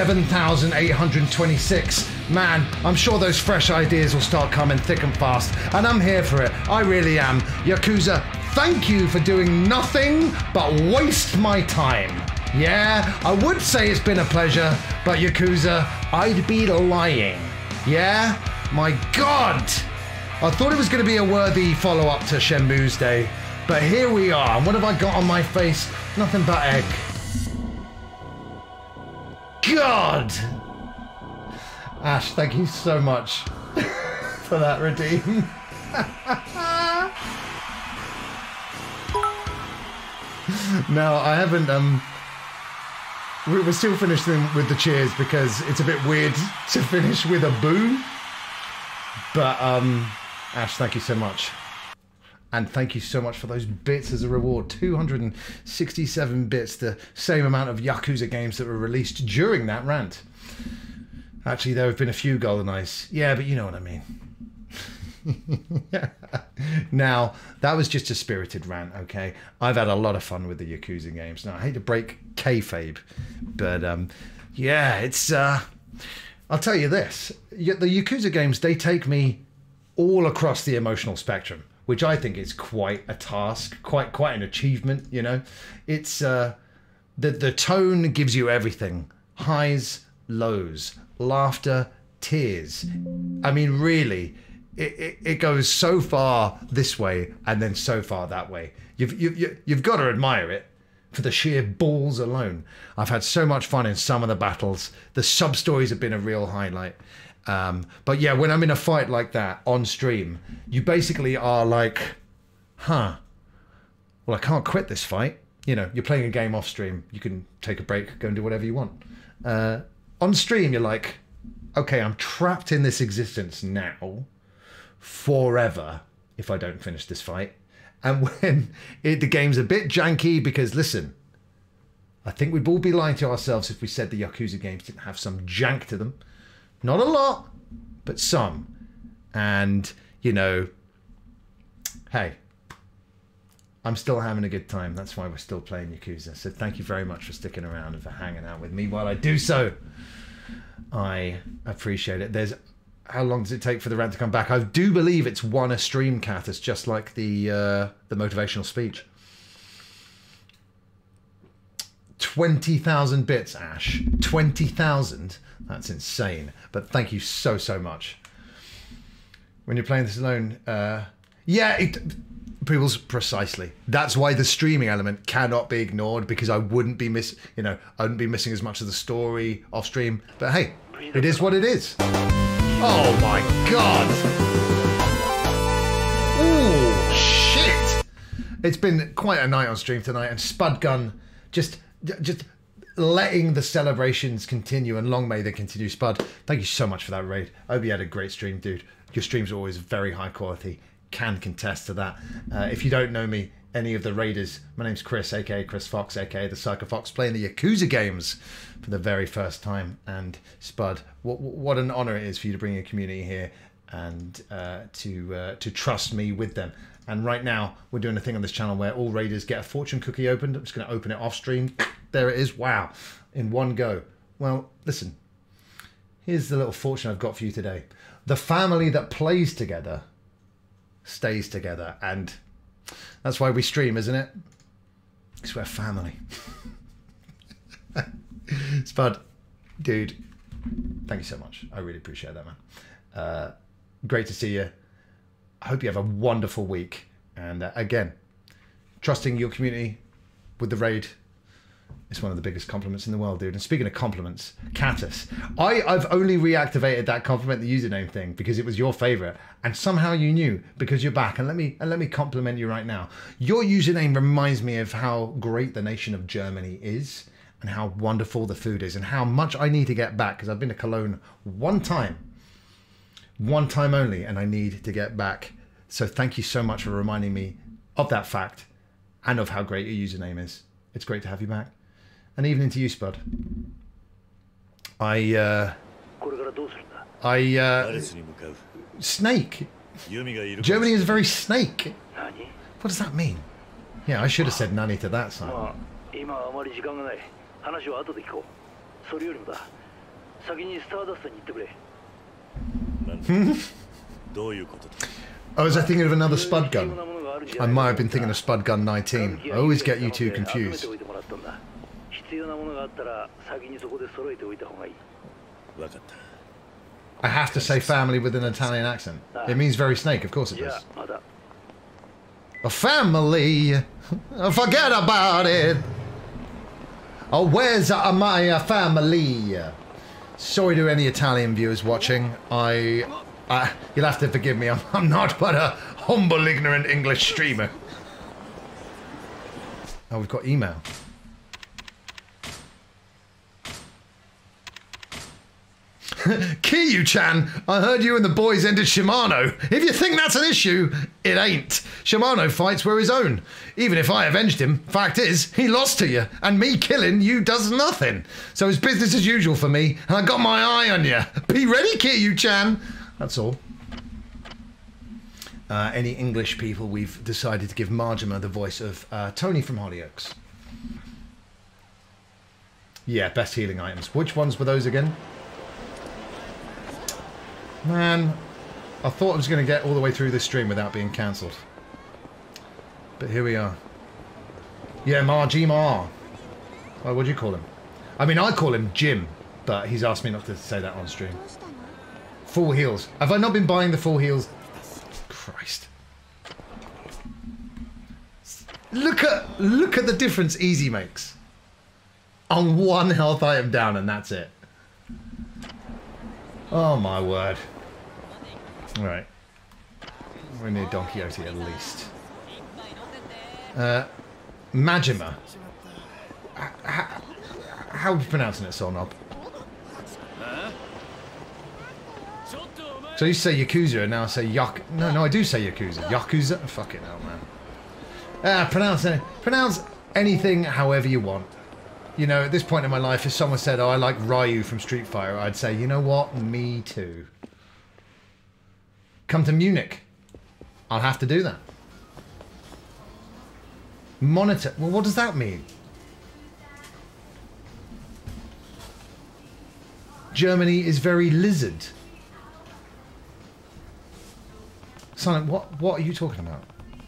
7826, man, I'm sure those fresh ideas will start coming thick and fast, and I'm here for it. I really am. Yakuza, thank you for doing nothing but waste my time. Yeah, I would say it's been a pleasure, but Yakuza, I'd be lying. Yeah? My God! I thought it was going to be a worthy follow-up to Shenmue's Day, but here we are. And what have I got on my face? Nothing but egg. God! Ash, thank you so much for that redeem. No, I haven't, we're still finishing with the cheers because it's a bit weird to finish with a boo. But, Ash, thank you so much. And thank you so much for those bits as a reward. 267 bits, the same amount of Yakuza games that were released during that rant. Actually, there have been a few GoldenEyes. Yeah, but you know what I mean. Now, that was just a spirited rant, okay? I've had a lot of fun with the Yakuza games. Now, I hate to break kayfabe, but yeah, it's... I'll tell you this. The Yakuza games, they take me all across the emotional spectrum, which I think is quite a task, quite an achievement, you know? It's... the tone gives you everything. Highs, lows, laughter, tears. I mean, really, it goes so far this way and then so far that way. You've got to admire it for the sheer balls alone. I've had so much fun in some of the battles. The sub-stories have been a real highlight. But yeah, when I'm in a fight like that on stream, you basically are like, huh, well, I can't quit this fight. You know, you're playing a game off stream. You can take a break, go and do whatever you want. On stream, you're like, okay, I'm trapped in this existence now forever if I don't finish this fight. And when the game's a bit janky, because listen, I think we'd all be lying to ourselves if we said the Yakuza games didn't have some jank to them. Not a lot, but some. And, you know, hey, I'm still having a good time. That's why we're still playing Yakuza. So thank you very much for sticking around and for hanging out with me while I do so. I appreciate it. How long does it take for the rant to come back? I do believe it's one a stream, Cat. It's just like the motivational speech. 20,000 bits, Ash. 20,000. That's insane. But thank you so, so much. When you're playing this alone, people's precisely. That's why the streaming element cannot be ignored, because I wouldn't be I wouldn't be missing as much of the story off stream. But hey, it is what it is. Oh my god! Oh shit! It's been quite a night on stream tonight, and Spudgun just letting the celebrations continue, and long may they continue. Spud, thank you so much for that raid. I hope you had a great stream, dude. Your streams are always very high quality. Can contest to that. If you don't know me, any of the raiders, my name's Chris, aka Chris Fox, aka the Psycho Fox, playing the Yakuza games for the very first time. And Spud, what an honor it is for you to bring your community here and to trust me with them. And right now, we're doing a thing on this channel where all raiders get a fortune cookie opened. I'm just going to open it off stream. There it is. Wow. In one go. Well, listen. Here's the little fortune I've got for you today. The family that plays together stays together. And that's why we stream, isn't it? Because we're family. Spud, dude, thank you so much. I really appreciate that, man. Great to see you. I hope you have a wonderful week. And again, trusting your community with the raid is one of the biggest compliments in the world, dude. And speaking of compliments, Catus, I've only reactivated that compliment the username thing because it was your favorite, and somehow you knew because you're back. And let me compliment you right now. Your username reminds me of how great the nation of Germany is, and how wonderful the food is, and how much I need to get back, because I've been to Cologne one time only, and I need to get back. So thank you so much for reminding me of that fact and of how great your username is. It's great to have you back. And evening to you, Spud. Snake. Germany is very snake. What does that mean? Yeah, I should have said nanny to that, Simon. Oh, was I thinking of another Spud gun? I might have been thinking of Spud Gun 19. I always get you two confused. I have to say family with an Italian accent. It means very snake, of course it does. A family! Forget about it! Oh, where's my family? Sorry to any Italian viewers watching. You'll have to forgive me. I'm not but a humble, ignorant English streamer. Oh, we've got email. Kiryu-chan, I heard you and the boys ended Shimano. If you think that's an issue, it ain't. Shimano fights were his own. Even if I avenged him, fact is, he lost to you, and me killing you does nothing. So it's business as usual for me, and I got my eye on you. Be ready, Kiryu-chan. That's all. Any English people, we've decided to give Marjima the voice of Tony from Hollyoaks. Yeah, best healing items. Which ones were those again? Man, I thought I was going to get all the way through this stream without being cancelled. But here we are. Yeah, Marjima. Well, what do you call him? I mean, I call him Jim, but he's asked me not to say that on stream. Full heals. Have I not been buying the full heals? Christ. Look at the difference Easy makes. On one health item down, and that's it. Oh my word. Right. We're near Don Quixote at least. Majima. How are we pronouncing it, Solnob? So you say Yakuza and now I say No, I do say Yakuza. Yakuza? Fucking hell, man. Pronounce anything however you want. You know, at this point in my life, if someone said, oh, I like Ryu from Street Fighter, I'd say, you know what? Me too. Come to Munich. I'll have to do that. Monitor. Well, what does that mean? Germany is very lizard. Silent, what are you talking about?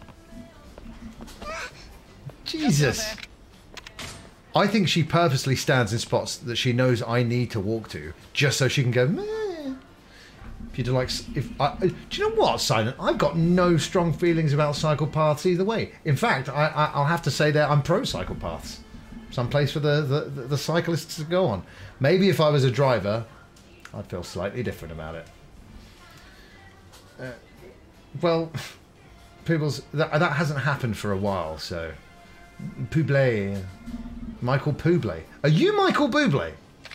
Jesus. I think she purposely stands in spots that she knows I need to walk to, just so she can go, meh. If you do like, do you know what, Silent? I've got no strong feelings about cycle paths either way. In fact, I'll have to say that I'm pro cycle paths. Some place for the cyclists to go on. Maybe if I was a driver, I'd feel slightly different about it. Well, people's that hasn't happened for a while, so Bublé. Michael Bublé. Are you Michael Bublé?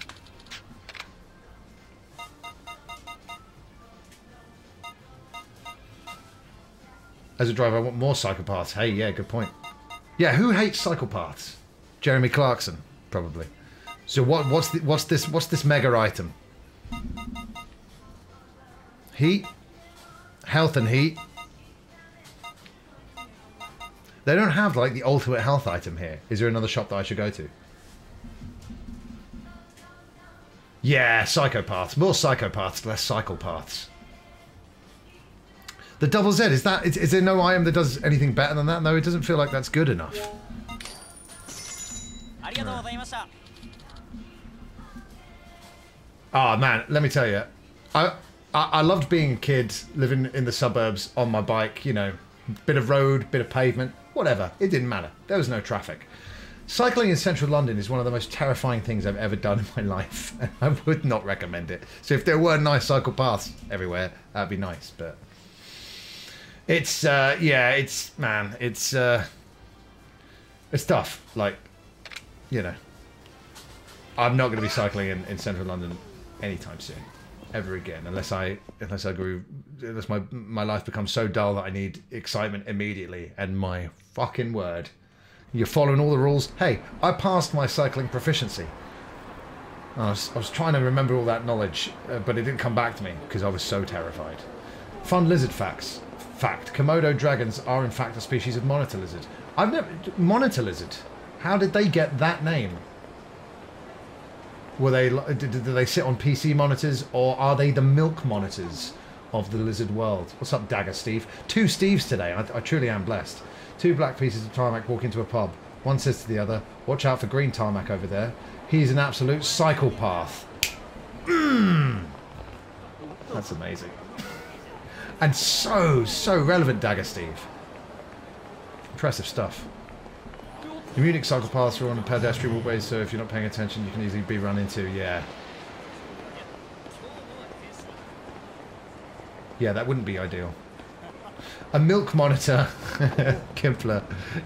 As a driver, I want more psychopaths. Hey, yeah, good point. Yeah, who hates psychopaths? Jeremy Clarkson, probably. So what's this mega item? Heat, health, and heat. They don't have, like, the ultimate health item here. Is there another shop that I should go to? Yeah, psychopaths. More psychopaths, less psychopaths. The double Z, is there no item that does anything better than that? No, it doesn't feel like that's good enough. Oh, man, let me tell you. I loved being a kid, living in the suburbs on my bike, you know, bit of road, bit of pavement. Whatever, it didn't matter. There was no traffic. Cycling in central London is one of the most terrifying things I've ever done in my life. And I would not recommend it. So if there were nice cycle paths everywhere, that'd be nice. But it's, yeah, it's tough. Like, you know, I'm not going to be cycling in central London anytime soon. Ever again, unless my life becomes so dull that I need excitement immediately. And my fucking word, you're following all the rules. Hey, I passed my cycling proficiency. I was trying to remember all that knowledge, but it didn't come back to me because I was so terrified. Fun lizard facts. Fact: Komodo dragons are in fact a species of monitor lizard. Monitor lizard. How did they get that name? Did they sit on PC monitors, or are they the milk monitors of the lizard world? What's up, Dagger Steve? Two Steves today. I truly am blessed. Two black pieces of tarmac walk into a pub. One says to the other, watch out for green tarmac over there. He's an absolute psychopath. That's amazing. And so relevant, Dagger Steve. Impressive stuff. The Munich cycle paths are on a pedestrian walkway, so if you're not paying attention, you can easily be run into. Yeah. Yeah, that wouldn't be ideal. A milk monitor, Kimpler,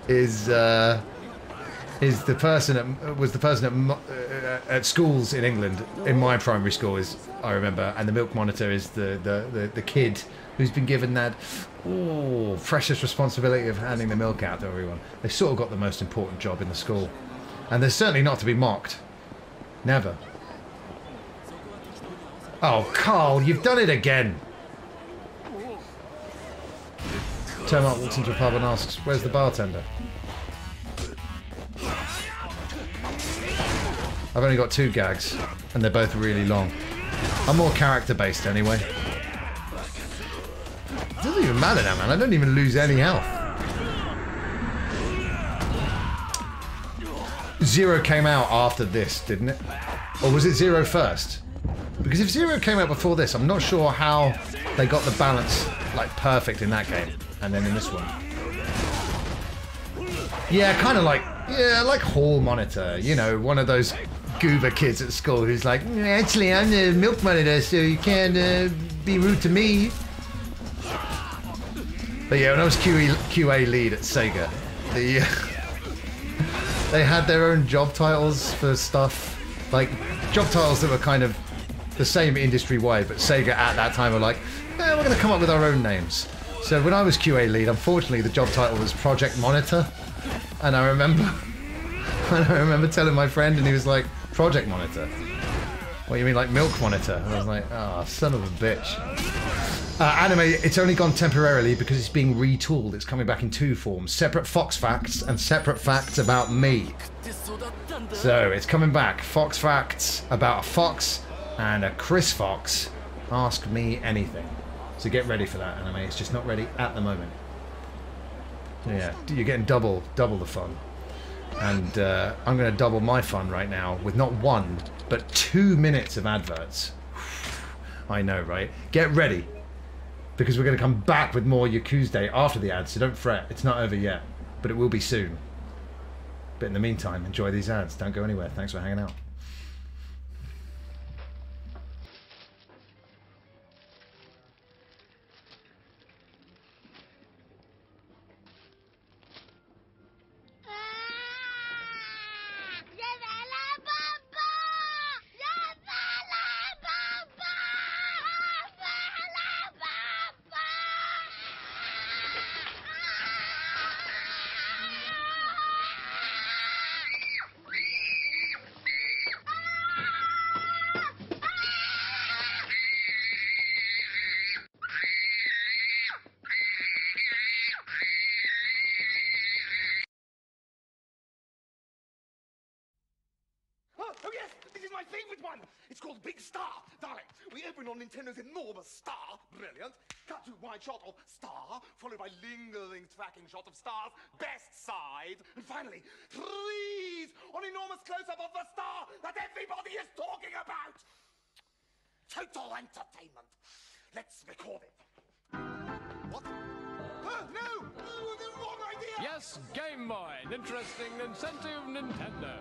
was the person at schools in England. In my primary school, I remember, and the milk monitor is the kid who's been given that precious responsibility of handing the milk out to everyone. They've sort of got the most important job in the school. And they're certainly not to be mocked. Never. Oh, Carl, you've done it again. Termite walks into a pub and asks, where's the bartender? I've only got 2 gags, and they're both really long. I'm more character-based anyway. It doesn't even matter now, man. I don't even lose any health. Zero came out after this, didn't it? Or was it Zero first? Because if Zero came out before this, I'm not sure how they got the balance like perfect in that game. And then in this one. Yeah, kind of like Yeah, like hall monitor. You know, one of those goober kids at school who's like, actually, I'm the milk monitor, so you can't be rude to me. But yeah, when I was QA lead at Sega, they had their own job titles for stuff. Like, job titles that were kind of the same industry-wide, but Sega at that time were like, we're going to come up with our own names. So when I was QA lead, unfortunately, the job title was Project Monitor. And I remember telling my friend, and he was like, Project Monitor? What, you mean like Milk Monitor? And I was like, son of a bitch. Anime, it's only gone temporarily because it's being retooled. It's coming back in 2 forms. Separate Fox Facts and separate facts about me. So, it's coming back. Fox Facts about a fox and a Chris Fox. Ask me anything. So get ready for that, anime. It's just not ready at the moment. Yeah, you're getting double the fun. And I'm going to double my fun right now with not 1, but 2 minutes of adverts. I know, right? Get ready. Because we're going to come back with more Yakuza Day after the ads, so don't fret. It's not over yet, but it will be soon. But in the meantime, enjoy these ads. Don't go anywhere. Thanks for hanging out. Oh yes, this is my favorite one. It's called Big Star, darling. We open on Nintendo's enormous star. Brilliant. Cut to wide shot of star, followed by lingering tracking shot of star's best side. And finally, freeze on enormous close-up of the star that everybody is talking about. Total entertainment. Let's record it. What? No! The wrong idea! Yes, Game Boy. Interesting incentive, Nintendo.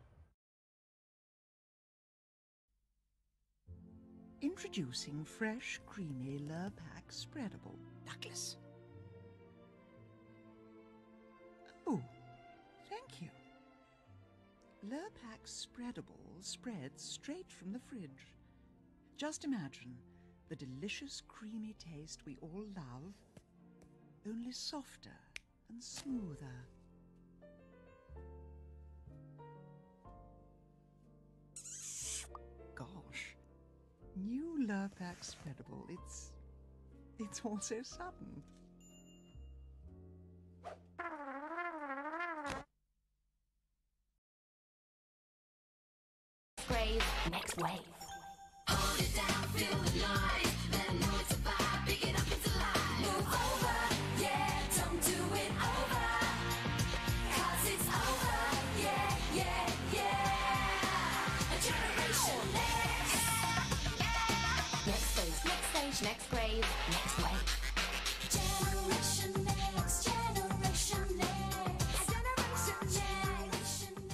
Introducing fresh, creamy Lurpak Spreadable. Douglas. Oh, thank you. Lurpak Spreadable spreads straight from the fridge. Just imagine the delicious, creamy taste we all love, only softer and smoother. Gosh. New Lurpak Spreadable. It's all so sudden. Wave, next wave. Hold it down, feel the noise. Let 'em know it's a vibe. Pick it up, it's alive. Move over, yeah. Don't do it over. 'Cause it's over, yeah, yeah, yeah. A generation next. Next stage, next grave, next wave. Generation next, generation next. Generation next.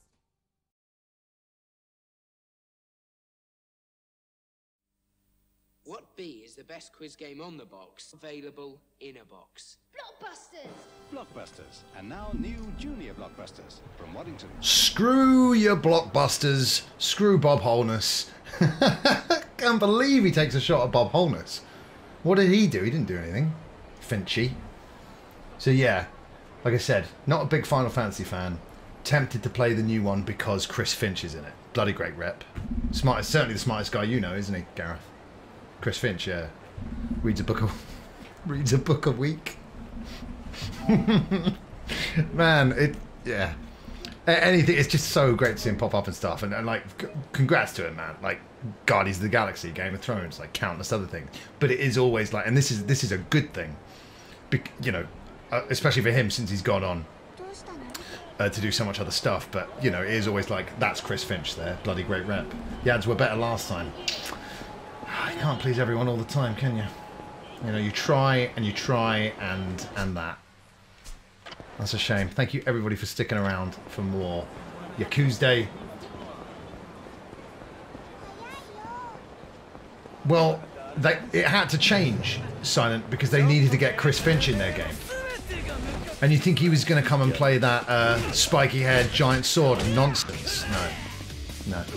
What B is the best quiz game on the box? Available in a box. Blockbusters! Blockbusters, and now new junior blockbusters from Waddington. Screw your blockbusters. Screw Bob Holness. Can't believe he takes a shot at Bob Holness. What did he do? He didn't do anything. Finchy. So yeah, like I said, not a big Final Fantasy fan. Tempted to play the new one because Chris Finch is in it. Bloody great rep. Smartest, certainly the smartest guy you know, isn't he, Gareth? Chris Finch, yeah. Reads a book a week. Man, yeah. Anything, it's just so great to see him pop up and stuff. And like, congrats to him, man. Like, Guardians of the Galaxy, Game of Thrones, like countless other things. But it is always like, and this is a good thing, you know, especially for him since he's gone on to do so much other stuff. But you know, it is always like, that's Chris Finch there. Bloody great rep. The ads were better last time. You can't please everyone all the time, can you? You know, you try and that. That's a shame. Thank you everybody for sticking around for more Yakuza. Well, it had to change, Silent, because they needed to get Chris Finch in their game. And you think he was going to come and play that spiky-haired giant sword nonsense? No. No.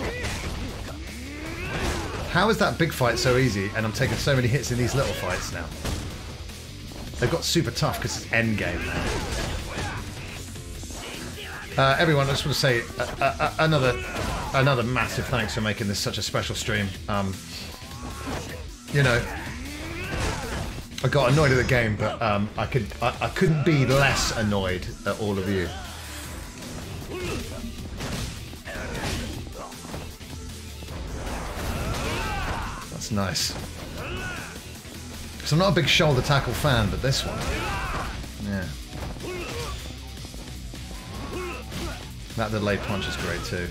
How is that big fight so easy, and I'm taking so many hits in these little fights now? They've got super tough because it's endgame now. Everyone, I just want to say another massive thanks for making this such a special stream. You know, I got annoyed at the game, but I couldn't be less annoyed at all of you. That's nice. Because I'm not a big shoulder tackle fan, but this one, yeah. That delayed punch is great too.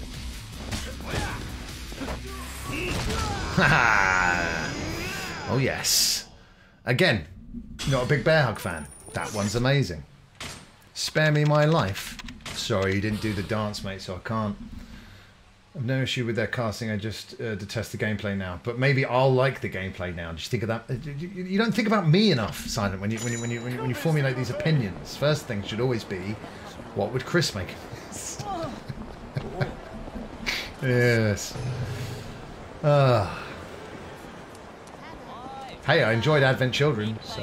Oh yes. Again, not a big bear hug fan. That one's amazing. Spare me my life. Sorry, you didn't do the dance, mate, so I can't. I've no issue with their casting. I just detest the gameplay now. But maybe I'll like the gameplay now. Just think of that. You don't think about me enough, Silent, when you formulate these opinions. First thing should always be, what would Chris make? Yes. Hey, I enjoyed Advent Children, so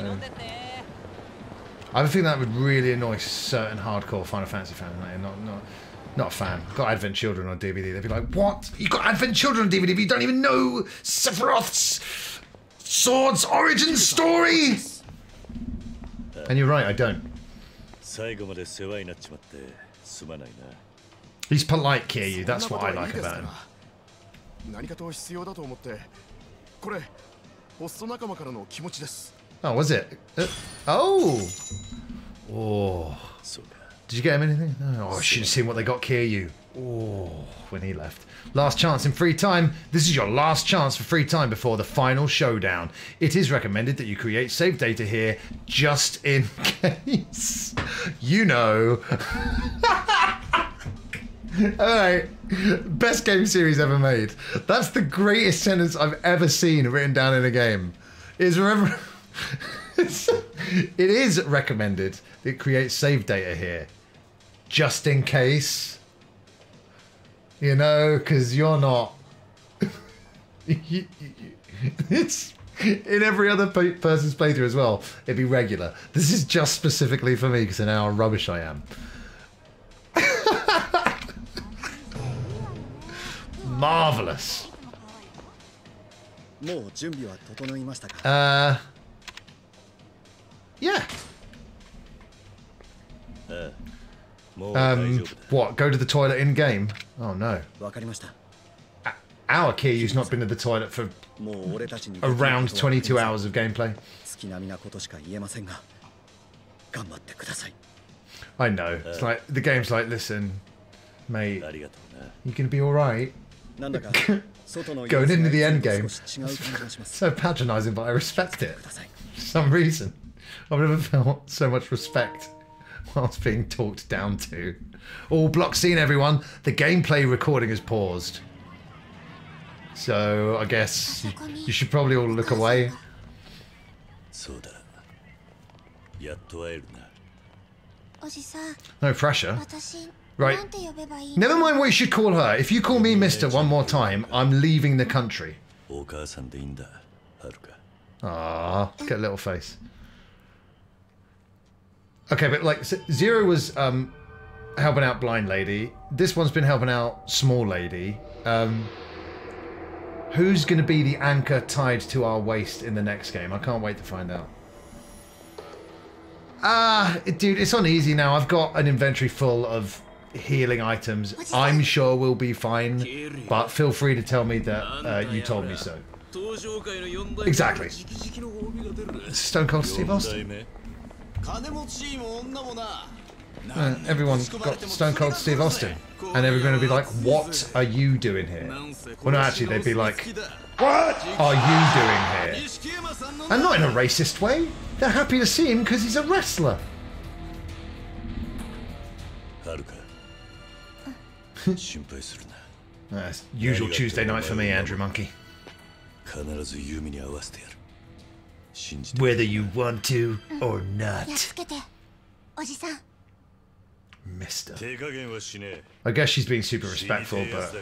I have a feeling that would really annoy certain hardcore Final Fantasy fans. Not a fan. Got Advent Children on DVD. They'd be like, "What? You got Advent Children on DVD? But you don't even know Sephiroth's sword's origin story?" And you're right, I don't. He's polite, Kiryu. That's what I like about him. Oh, was it? Oh! Did you get him anything? Oh, I should have seen what they got Kiryu. Oh, when he left. Last chance in free time. This is your last chance for free time before the final showdown. It is recommended that you create save data here just in case. You know. Alright. Best game series ever made. That's the greatest sentence I've ever seen written down in a game. It is recommended that it creates save data here. Just in case. You know, because you're not... It's in every other person's playthrough as well. It'd be regular. This is just specifically for me because I know how rubbish I am. Marvelous. Yeah. What? Go to the toilet in game? Oh no. Our Kiryu's not been to the toilet for around 22 hours of gameplay. I know. It's like the game's like, listen, mate, you gonna be all right. Going into the end game. So patronising, but I respect it for some reason. I've never felt so much respect whilst being talked down to. All block scene, everyone. The gameplay recording is paused. So I guess you should probably all look away. No pressure. Right. Never mind what you should call her. If you call me Mister one more time, I'm leaving the country. Ah, look at little face. Okay, but like Zero was helping out Blind Lady. This one's been helping out Small Lady. Who's going to be the anchor tied to our waist in the next game? I can't wait to find out. Dude, it's on easy now. I've got an inventory full of healing items. I'm sure we'll be fine, but feel free to tell me that you told me so. Exactly. Stone Cold Steve Austin. Everyone's got Stone Cold Steve Austin, and everyone will be like, "What are you doing here?" Well, no, actually, they'd be like, "What are you doing here?" And not in a racist way. They're happy to see him because he's a wrestler. That's usual Tuesday night for me, Andrew Monkey. Whether you want to or not. Mister. I guess she's being super respectful, but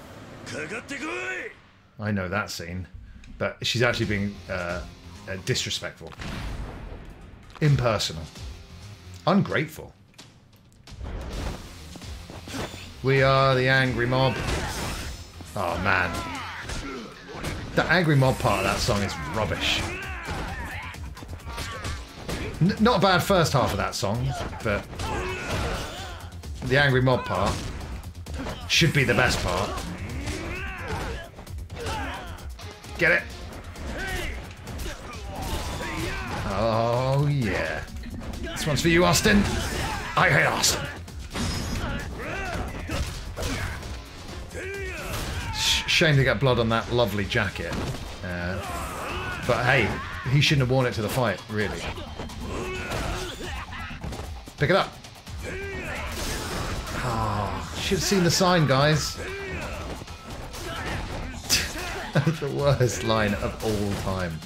I know that scene. But she's actually being disrespectful. Impersonal. Ungrateful. We are the angry mob. Oh man. The angry mob part of that song is rubbish. Not a bad first half of that song, but the angry mob part should be the best part. Get it? Oh yeah. This one's for you, Austin. I hate Austin. Shame to get blood on that lovely jacket. But hey, he shouldn't have worn it to the fight, really. Pick it up. Oh, should have seen the sign, guys. The worst line of all time.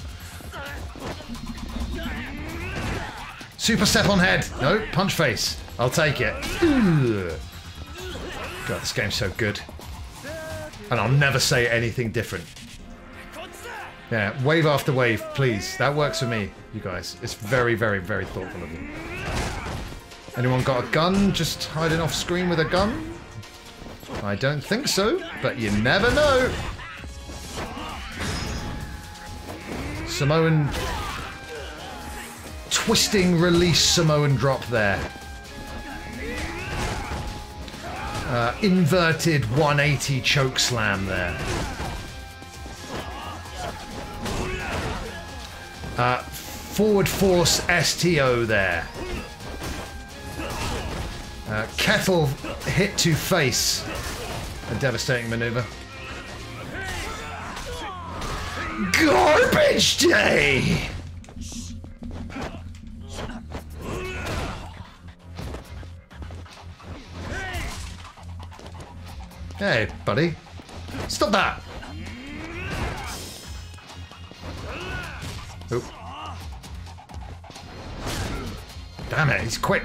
Super step on head. No, punch face. I'll take it. Ugh. God, this game's so good. And I'll never say anything different. Yeah, wave after wave, please. That works for me, you guys. It's very, very, very thoughtful of you. Anyone got a gun just hiding off screen with a gun? I don't think so, but you never know. Samoan... Twisting release Samoan drop there. Inverted 180 choke slam there. Forward force STO there. Kettle hit to face. A devastating maneuver. Garbage day! Hey, buddy. Stop that! Oh. Damn it, he's quick.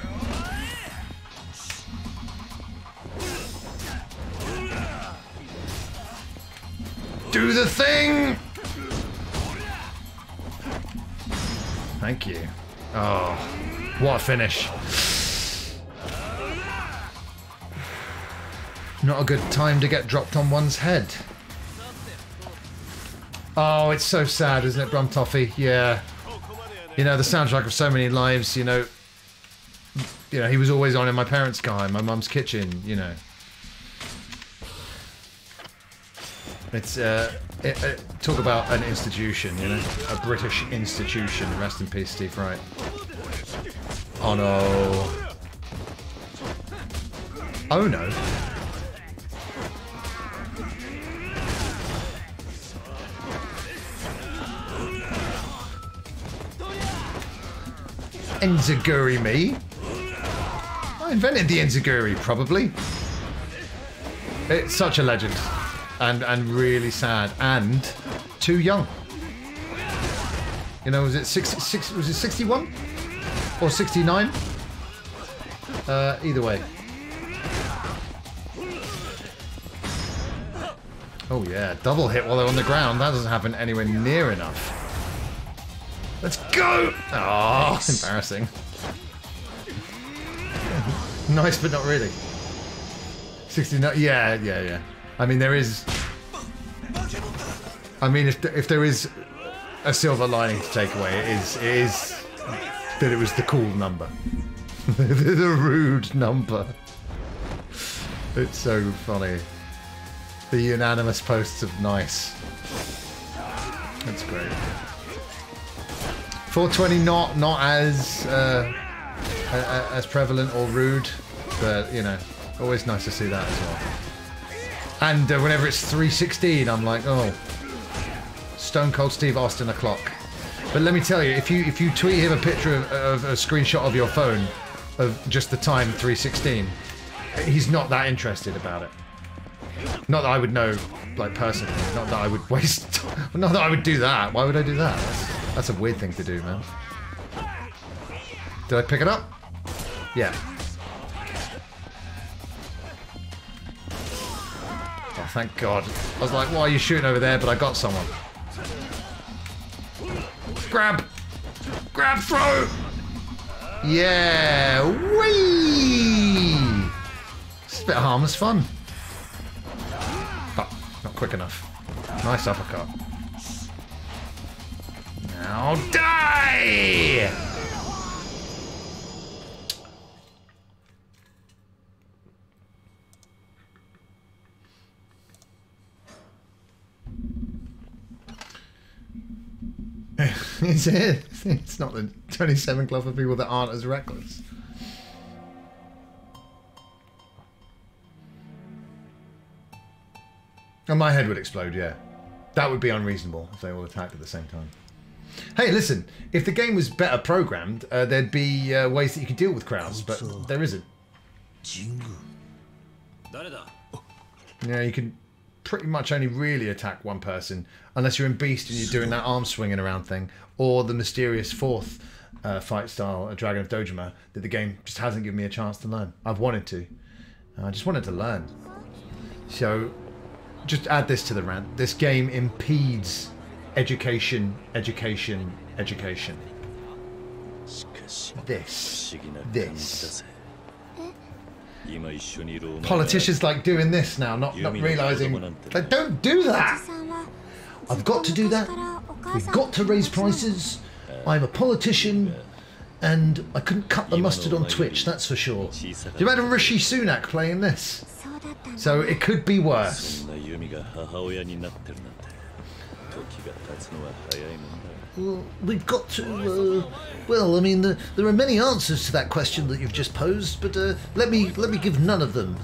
Do the thing! Thank you. Oh, what a finish. Not a good time to get dropped on one's head. Oh, it's so sad, isn't it, Brumtoffy? Yeah. You know, the soundtrack of So Many Lives, you know, he was always on in my parents' car, in my mum's kitchen, you know. It's, talk about an institution, you know? A British institution. Rest in peace, Steve Wright. Oh no. Oh no. Enziguri me. I invented the Enziguri, probably. It's such a legend. And really sad. And too young. You know, was it 61? Or 69? Either way. Oh yeah, double hit while they're on the ground. That doesn't happen anywhere near enough. Let's go! Oh, embarrassing. Nice, but not really. 69. Yeah. I mean, there is. I mean, if there is a silver lining to take away, it is that it was the cool number, the rude number. It's so funny. The unanimous posts of nice. That's great. 420 not as prevalent or rude, but you know, always nice to see that as well. And whenever it's 3:16, I'm like, oh, Stone Cold Steve Austin o'clock. But let me tell you, if you tweet him a picture of a screenshot of your phone of just the time 3:16, he's not that interested about it. Not that I would know, like, personally. Not that I would waste... Not that I would do that. Why would I do that? That's a weird thing to do, man. Did I pick it up? Yeah. Oh, thank God. I was like, why are you shooting over there? But I got someone. Grab! Grab, throw! Yeah! Whee! It's a bit of harmless fun. But not quick enough. Nice uppercut. Now die! Is it? It's not the 27 Club for people that aren't as reckless. And my head would explode, yeah. That would be unreasonable if they all attacked at the same time. Hey, listen, if the game was better programmed, there'd be ways that you could deal with crowds, but there isn't. Yeah, you can pretty much only really attack one person unless you're in Beast and you're doing that arm swinging around thing, or the mysterious fourth fight style, Dragon of Dojima, that the game just hasn't given me a chance to learn. I've wanted to. I just wanted to learn. So, just add this to the rant. This game impedes education, education, education. This. Politicians like doing this now, not realising. Like, don't do that! I've got to do that. We've got to raise prices. I'm a politician. And I couldn't cut the mustard on Twitch, that's for sure. Do you imagine Rishi Sunak playing this? So it could be worse. Well, we've got to, well, I mean, there are many answers to that question that you've just posed, but let me give none of them.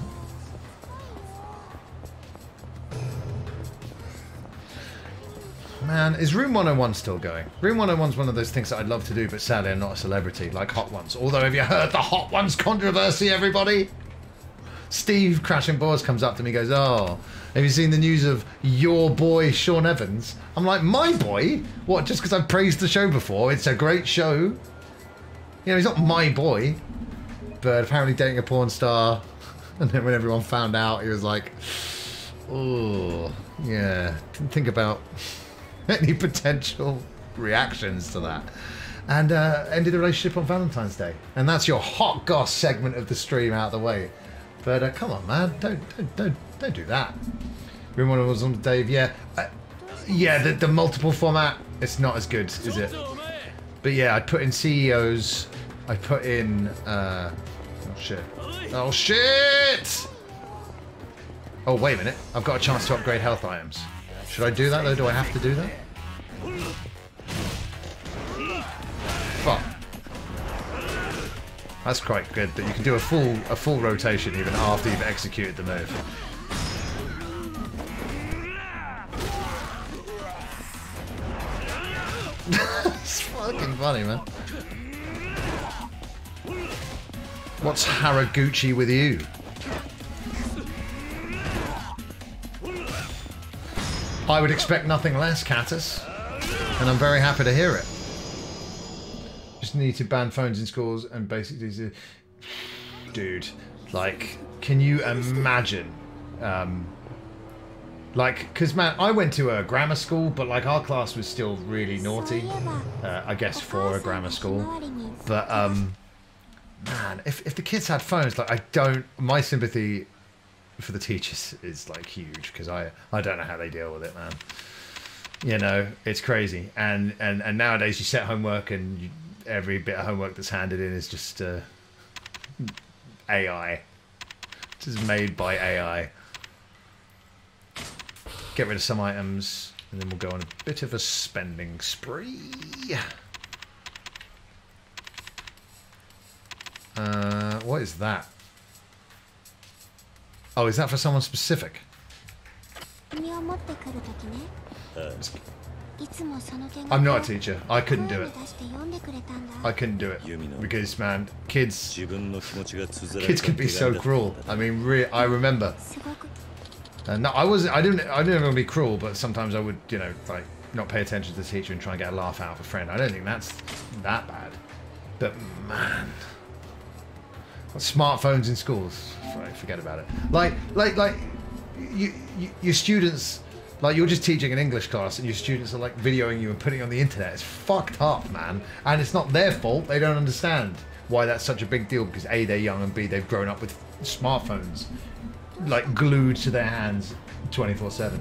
Man, is Room 101 still going? Room 101's one of those things that I'd love to do, but sadly I'm not a celebrity, like Hot Ones. Although, have you heard the Hot Ones controversy, everybody? Steve Crashing Boars comes up to me and goes, oh, have you seen the news of your boy Sean Evans? I'm like, my boy? What, just because I've praised the show before? It's a great show. You know, he's not my boy. But apparently dating a porn star. And then when everyone found out, he was like, oh, yeah. Didn't think about any potential reactions to that. And ended the relationship on Valentine's Day. And that's your hot goss segment of the stream out of the way. But come on, man, don't do that. Room 101 was on Dave, yeah. Yeah, the multiple format, it's not as good, is it? But yeah, I'd put in CEOs, I put in, oh shit. Oh shit! Oh, wait a minute, I've got a chance to upgrade health items. Should I do that though? Do I have to do that? Fuck. That's quite good that you can do a full rotation even after you've executed the move. It's fucking funny, man. What's Haraguchi with you? I would expect nothing less, Catus, and I'm very happy to hear it. Just need to ban phones in schools and basically, dude, like, can you imagine? Like, because man, I went to a grammar school, but like our class was still really naughty, I guess, for a grammar school. But man, if the kids had phones, like my sympathy for the teachers is like huge, because I don't know how they deal with it, man. You know, it's crazy. And nowadays you set homework and every bit of homework that's handed in is just AI. Just made by AI. Get rid of some items, and then we'll go on a bit of a spending spree. What is that? Oh, is that for someone specific? I'm not a teacher. I couldn't do it. I couldn't do it. Because, man, kids can be so cruel. I mean, I remember No, I wasn't. I didn't want to be cruel, but sometimes I would, you know, like not pay attention to the teacher and try and get a laugh out of a friend. I don't think that's that bad. But man, smartphones in schools, forget about it. Like your students, like you're just teaching an English class and your students are like videoing you and putting it on the internet. It's fucked up, man. And it's not their fault. They don't understand why that's such a big deal because A, they're young, and B, they've grown up with smartphones like glued to their hands 24/7.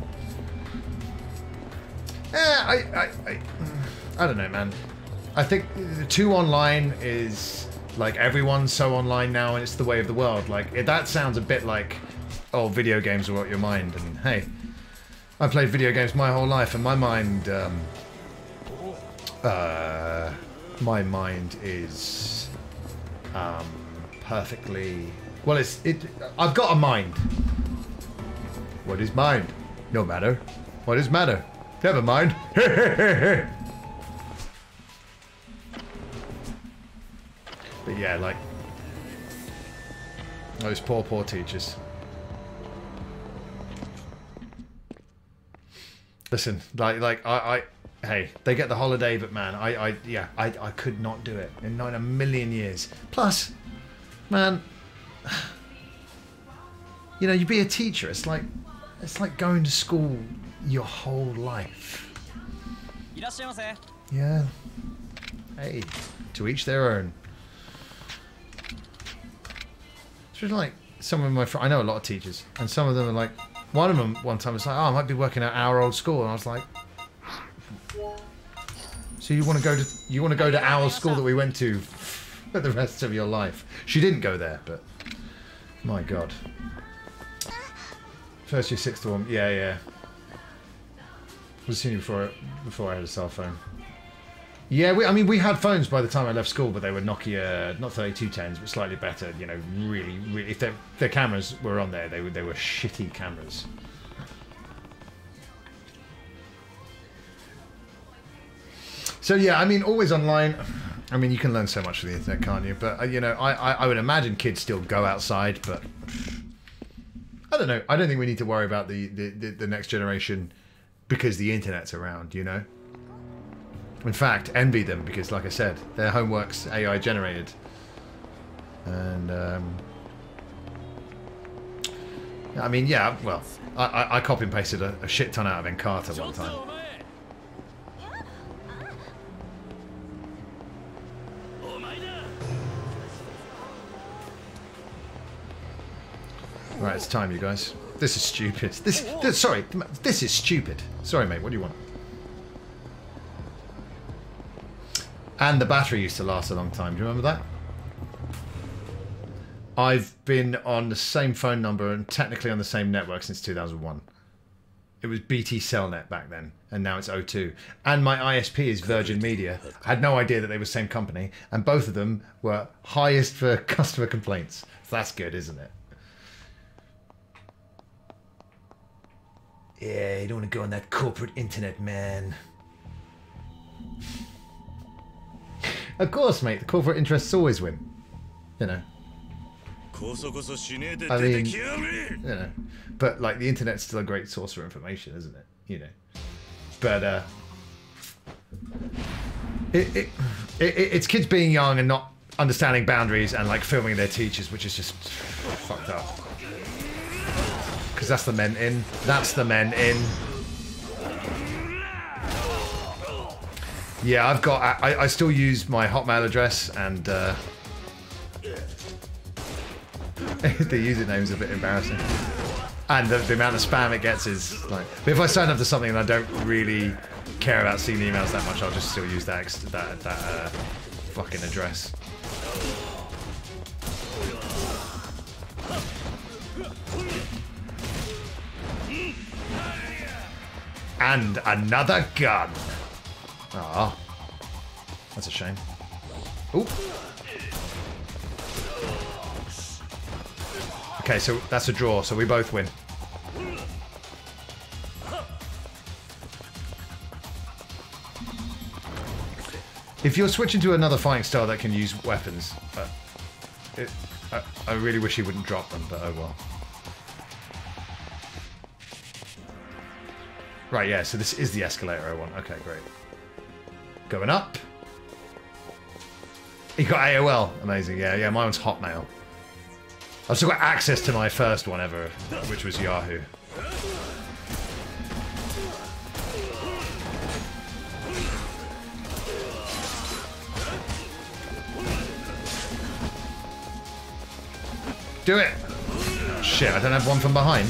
I don't know, man. I think too online is like everyone's so online now, and it's the way of the world. Like that sounds a bit like, oh, video games are what your mind. And hey, I played video games my whole life, and my mind is perfectly well. I've got a mind. What is mind? No matter. What is matter? Never mind. But yeah, like those poor teachers. Listen, like I hey, they get the holiday, but man, I could not do it in not a million years. Plus, man, you know, you be a teacher. It's like going to school your whole life. Yeah. Hey, to each their own. It's just like some of my friends. I know a lot of teachers, and some of them are like. One of them one time was like, "Oh, I might be working at our old school," and I was like, "So you want to go to our school that we went to for the rest of your life?" She didn't go there, but my God. First year, sixth form, yeah. I was a senior before I had a cell phone. Yeah, we had phones by the time I left school, but they were Nokia, not 3210s, but slightly better. You know, really, if their cameras were on there, they were shitty cameras. So yeah, I mean, always online. I mean, you can learn so much from the internet, can't you? But you know, I would imagine kids still go outside, but I don't know. I don't think we need to worry about the next generation because the internet's around. You know. In fact, envy them because, like I said, their homework's AI generated. And, I mean, yeah, well, I copy and pasted a shit ton out of Encarta one time. Right, it's time, you guys. This is stupid. Sorry, this is stupid. Sorry, mate, what do you want? And the battery used to last a long time. Do you remember that? I've been on the same phone number and technically on the same network since 2001. It was BT Cellnet back then, and now it's O2. And my ISP is Virgin Media. I had no idea that they were the same company, and both of them were highest for customer complaints. So that's good, isn't it? Yeah, you don't want to go on that corporate internet, man. Of course, mate. The corporate interests always win. You know. I mean, you know. But, like, the internet's still a great source for information, isn't it? You know. But, it's kids being young and not understanding boundaries and, like, filming their teachers, which is just fucked up. Because that's the men in. That's the men in. Yeah, I've got. I still use my Hotmail address, and the username's a bit embarrassing, and the amount of spam it gets is like. But if I sign up to something and I don't really care about seeing emails that much, I'll just still use that fucking address. And another gun. Ah, that's a shame. Ooh. Okay, so that's a draw, so we both win. If you're switching to another fighting style that can use weapons, I really wish he wouldn't drop them, but oh well. Right, yeah, so this is the escalator I want. Okay, great. Going up. You got AOL. Amazing. Yeah, mine was Hotmail. I've still got access to my first one ever, which was Yahoo. Do it! Oh, shit, I don't have one from behind.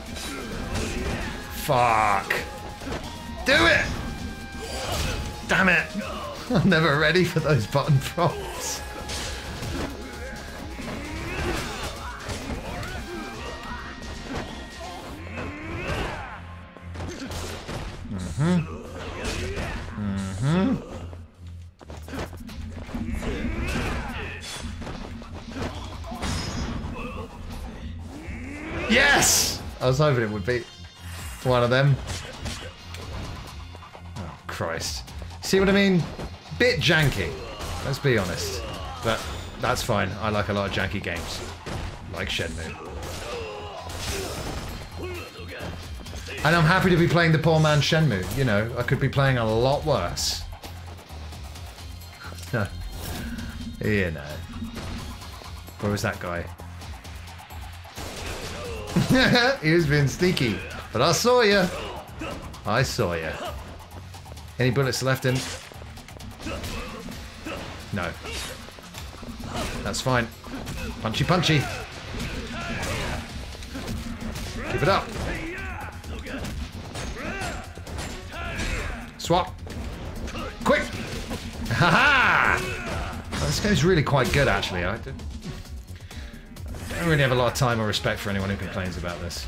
Fuck. Do it! Damn it! I'm never ready for those button prompts. Yes! I was hoping it would be one of them. Oh, Christ. See what I mean? Bit janky, let's be honest. But that's fine. I like a lot of janky games. Like Shenmue. And I'm happy to be playing the poor man Shenmue. You know, I could be playing a lot worse. You know. Where was that guy? He was being sneaky. But I saw you. I saw you. Any bullets left in? No. That's fine. Punchy, punchy. Keep it up. Swap. Quick. Ha-ha! Well, this game's really quite good, actually. I don't really have a lot of time or respect for anyone who complains about this.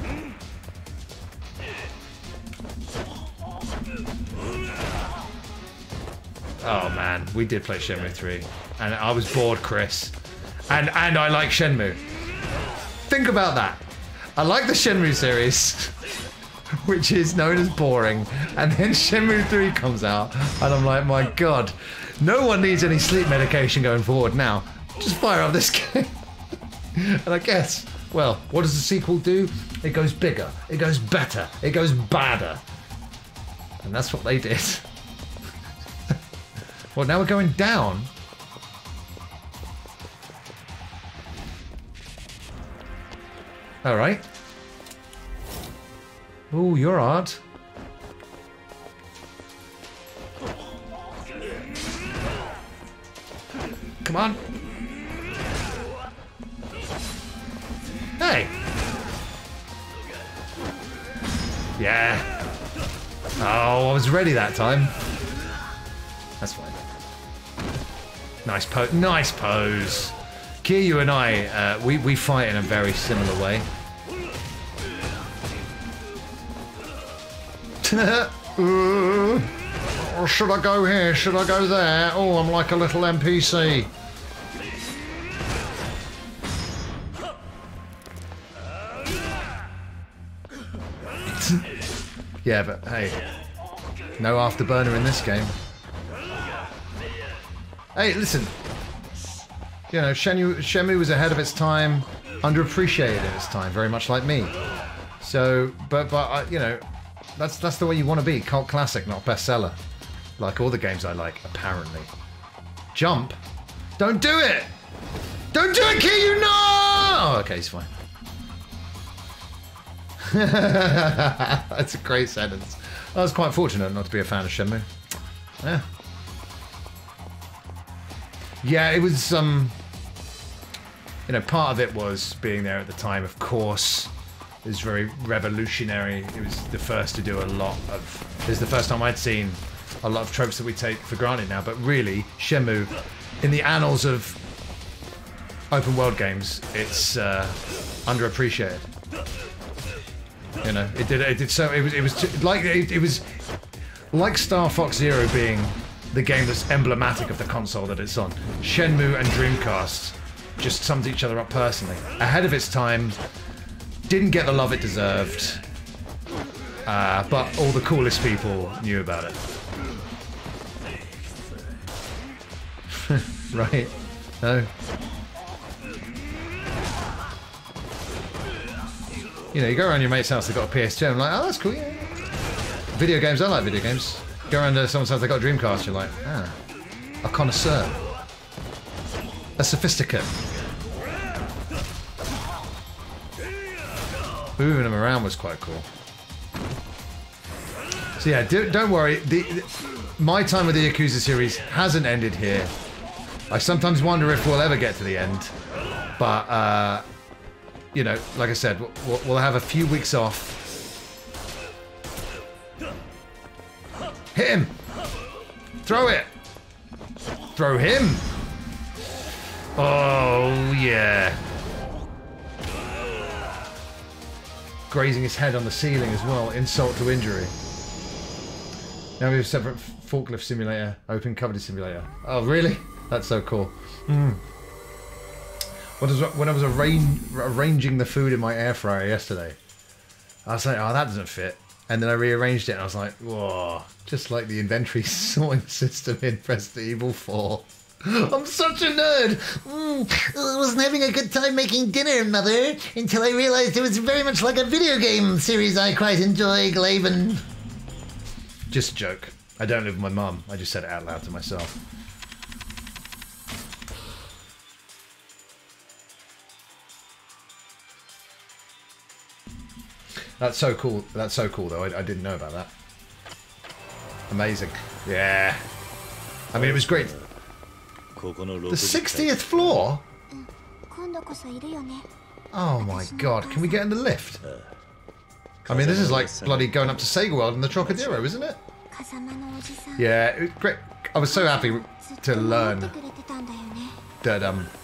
Oh man, we did play Shenmue 3, and I was bored, Chris. And I like Shenmue. Think about that. I like the Shenmue series, which is known as boring, and then Shenmue 3 comes out, and I'm like, my god, no one needs any sleep medication going forward now. Just fire up this game. And I guess, well, what does the sequel do? It goes bigger, it goes better, it goes badder. And that's what they did. Well, now we're going down. All right. Oh, you're odd. Come on. Hey. Yeah. Oh, I was ready that time. That's fine. Nice pose. Nice pose. Kiryu and I, we fight in a very similar way. Should I go here? Should I go there? Oh, I'm like a little NPC. Yeah, but hey, no afterburner in this game. Hey, listen. You know, Shenmue was ahead of its time, underappreciated in its time, very much like me. So, but you know, that's the way you want to be. Cult classic, not bestseller. Like all the games I like, apparently. Jump? Don't do it! Don't do it, Kiryu! No! Oh, okay, he's fine. That's a great sentence. I was quite fortunate not to be a fan of Shenmue. Yeah. Yeah, it was, you know, part of it was being there at the time, of course. It was very revolutionary. It was the first to do a lot of... It was the first time I'd seen a lot of tropes that we take for granted now, but really, Shenmue, in the annals of open world games, it's underappreciated. You know, it was like Star Fox Zero being the game that's emblematic of the console that it's on. Shenmue and Dreamcast just summed each other up personally. Ahead of its time, didn't get the love it deserved, but all the coolest people knew about it. Right? No? You know, you go around your mate's house, they've got a PS2, and I'm like, oh, that's cool, yeah. Video games, I like video games. Go around to someone's house, they got a Dreamcast, you're like, ah, a connoisseur. A sophisticate. Moving them around was quite cool. So yeah, don't worry. My time with the Yakuza series hasn't ended here. I sometimes wonder if we'll ever get to the end. But, you know, like I said, we'll have a few weeks off. Hit him! Throw it! Throw him! Oh, yeah. Grazing his head on the ceiling as well. Insult to injury. Now we have a separate forklift simulator, open covered simulator. Oh, really? That's so cool. When I was arranging the food in my air fryer yesterday, I was like, oh, that doesn't fit. And then I rearranged it and I was like, whoa, just like the inventory sorting system in Resident Evil 4. I'm such a nerd. I wasn't having a good time making dinner, Mother, until I realized it was very much like a video game series I quite enjoy, Glaven. Just a joke. I don't live with my mum. I just said it out loud to myself. That's so cool. That's so cool, though. I didn't know about that. Amazing. Yeah. I mean, it was great. The 60th floor? Oh my god. Can we get in the lift? I mean, this is like bloody going up to Sega World in the Trocadero, isn't it? Yeah, it was great. I was so happy to learn that,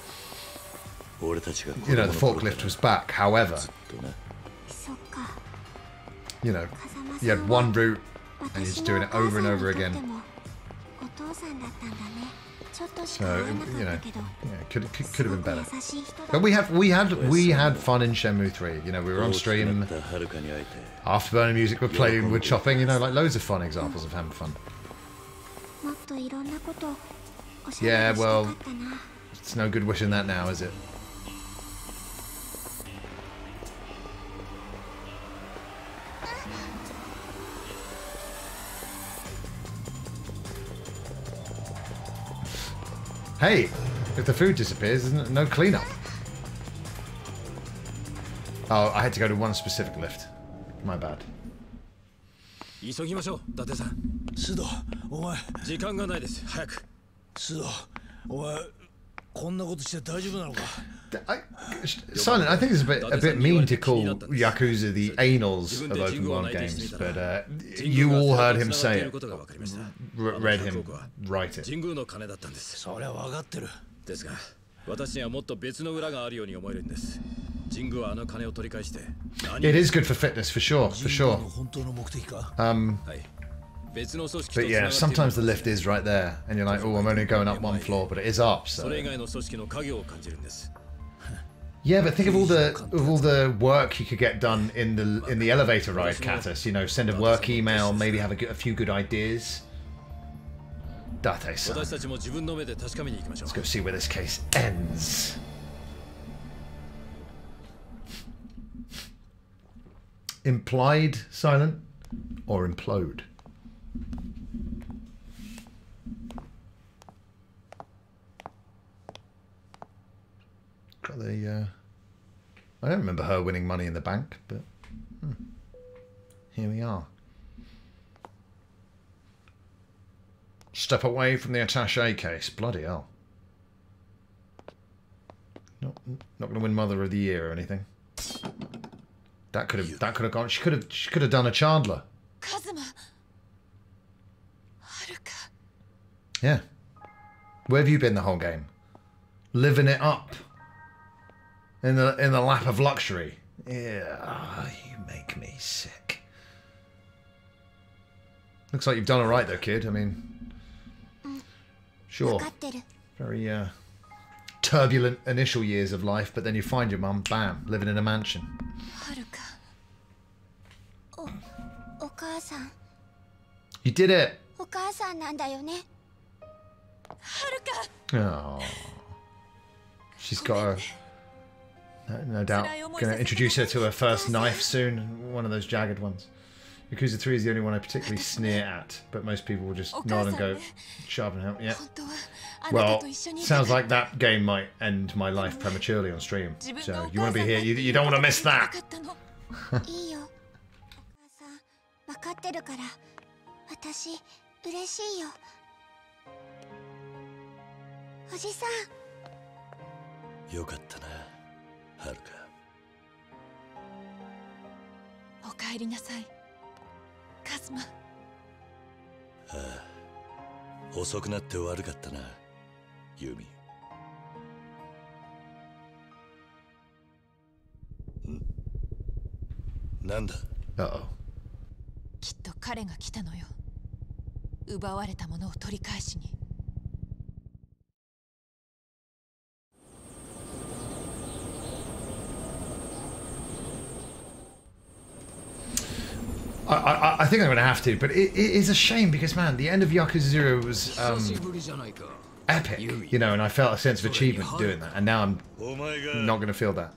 you know, the forklift was back. However, you know, you had one route and you're just doing it over and over again. So, you know, yeah, could have been better. But we had fun in Shenmue 3. You know, we were on stream. Afterburner music we're playing, we're chopping. You know, like loads of fun examples of having fun. Yeah, well, it's no good wishing that now, is it? Hey, if the food disappears, there's no cleanup. Oh, I had to go to one specific lift. My bad. 急ぎましょう、伊達さん。須藤、お前。時間がないです。早く。須藤、お前、こんなことして大丈夫なのか。 Silent, I think it's a bit mean to call Yakuza the anals of open world games, but you all heard him say it, read him write it. それは分かってる。ですが、私にはもっと別の裏があるように思えるんです。神宮はあの金を取り返して。 It is good for fitness, for sure, for sure. But yeah, sometimes the lift is right there, and you're like, oh, I'm only going up one floor, but it is up, so. Yeah, but think of all the work you could get done in the elevator ride, Katus. You know, send a work email, maybe have a few good ideas. Date-san. Let's go see where this case ends. Implied silent or implode? Got the, I don't remember her winning Money in the Bank, but here we are. Step away from the attaché case. Bloody hell. Not going to win Mother of the Year or anything. That could have gone. She could have done a Chandler. Kazuma. Haruka. Yeah. Where have you been the whole game? Living it up. In the lap of luxury. Yeah, you make me sick. Looks like you've done all right though, kid. I mean, sure. Very turbulent initial years of life, but then you find your mum, bam, living in a mansion. Haruka. Okaasan. You did it. Okaasan nanda yo ne. Haruka. Oh. She's got no doubt going to introduce her to her first knife soon, one of those jagged ones. Yakuza 3 is the only one I particularly sneer at, but most people will just nod and go, sharp and help. Yeah. Well, sounds like that game might end my life prematurely on stream. So you want to be here. You don't want to miss that. いいよ。お母さん、分かってるから。私、嬉しいよ。おじさん。 よかったな、はるか。 お帰りなさい、カズマ。 ああ、遅くなって悪かったな、ユミ。なんだ。 きっと彼が来たのよ。奪われたものを取り返しに。 I think I'm going to have to, but it is a shame because, man, the end of Yakuza 0 was epic, you know, and I felt a sense of achievement doing that, and now I'm not going to feel that.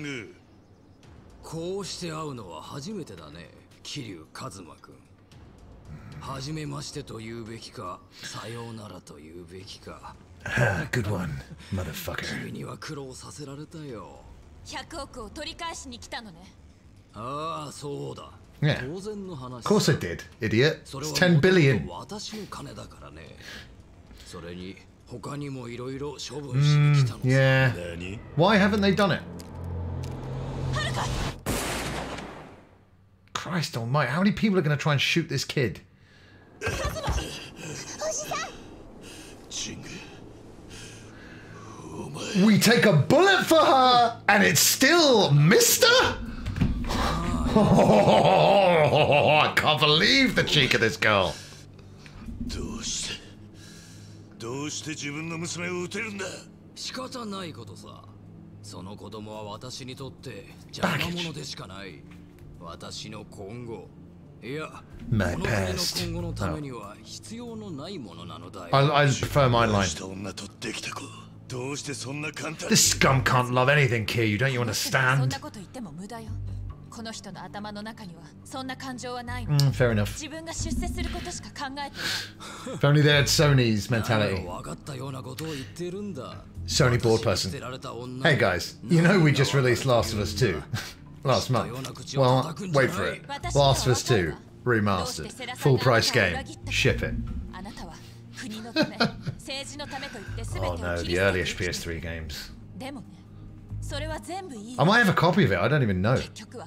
こうして会うのは初めてだね、桐生一馬君。初めましてと言うべきか、さようならと言うべきか。 Good one, motherfucker. 君には苦労させられたよ。 100億を取り返しに来たのね。 ああ、そうだ。 Yeah. Of course I did, idiot. It's 10 billion. 私の金だからね。それに他にもいろいろ処分しに来たの。 Yeah. Why haven't they done it? Christ almighty, how many people are going to try and shoot this kid? We take a bullet for her, and it's still Mister? Oh, I can't believe the cheek of this girl. どうして自分の娘を撃てるんだ。 仕方ないことさ。その子供は私にとって邪魔者でしかない。私の今後、いや、この国の今後のためには必要のないものなのだよ。 I prefer my line. 女とできた子。どうしてそんな簡単。 This scum can't love anything, Kiryu. Don't you そん understand? なこと言っても無駄よ。この人の頭の中にはそんな感情はないの。 Fair enough. 自分が出世することしか考えてない。 If only they had Sony's mentality. 分かったようなことを言ってるんだ。 Sony board person. Hey guys, you know we just released Last of Us 2 last month. Well, wait for it. Last of Us 2 remastered, full price game. Ship it. Oh no, the earliest PS3 games. I might have a copy of it. I don't even know.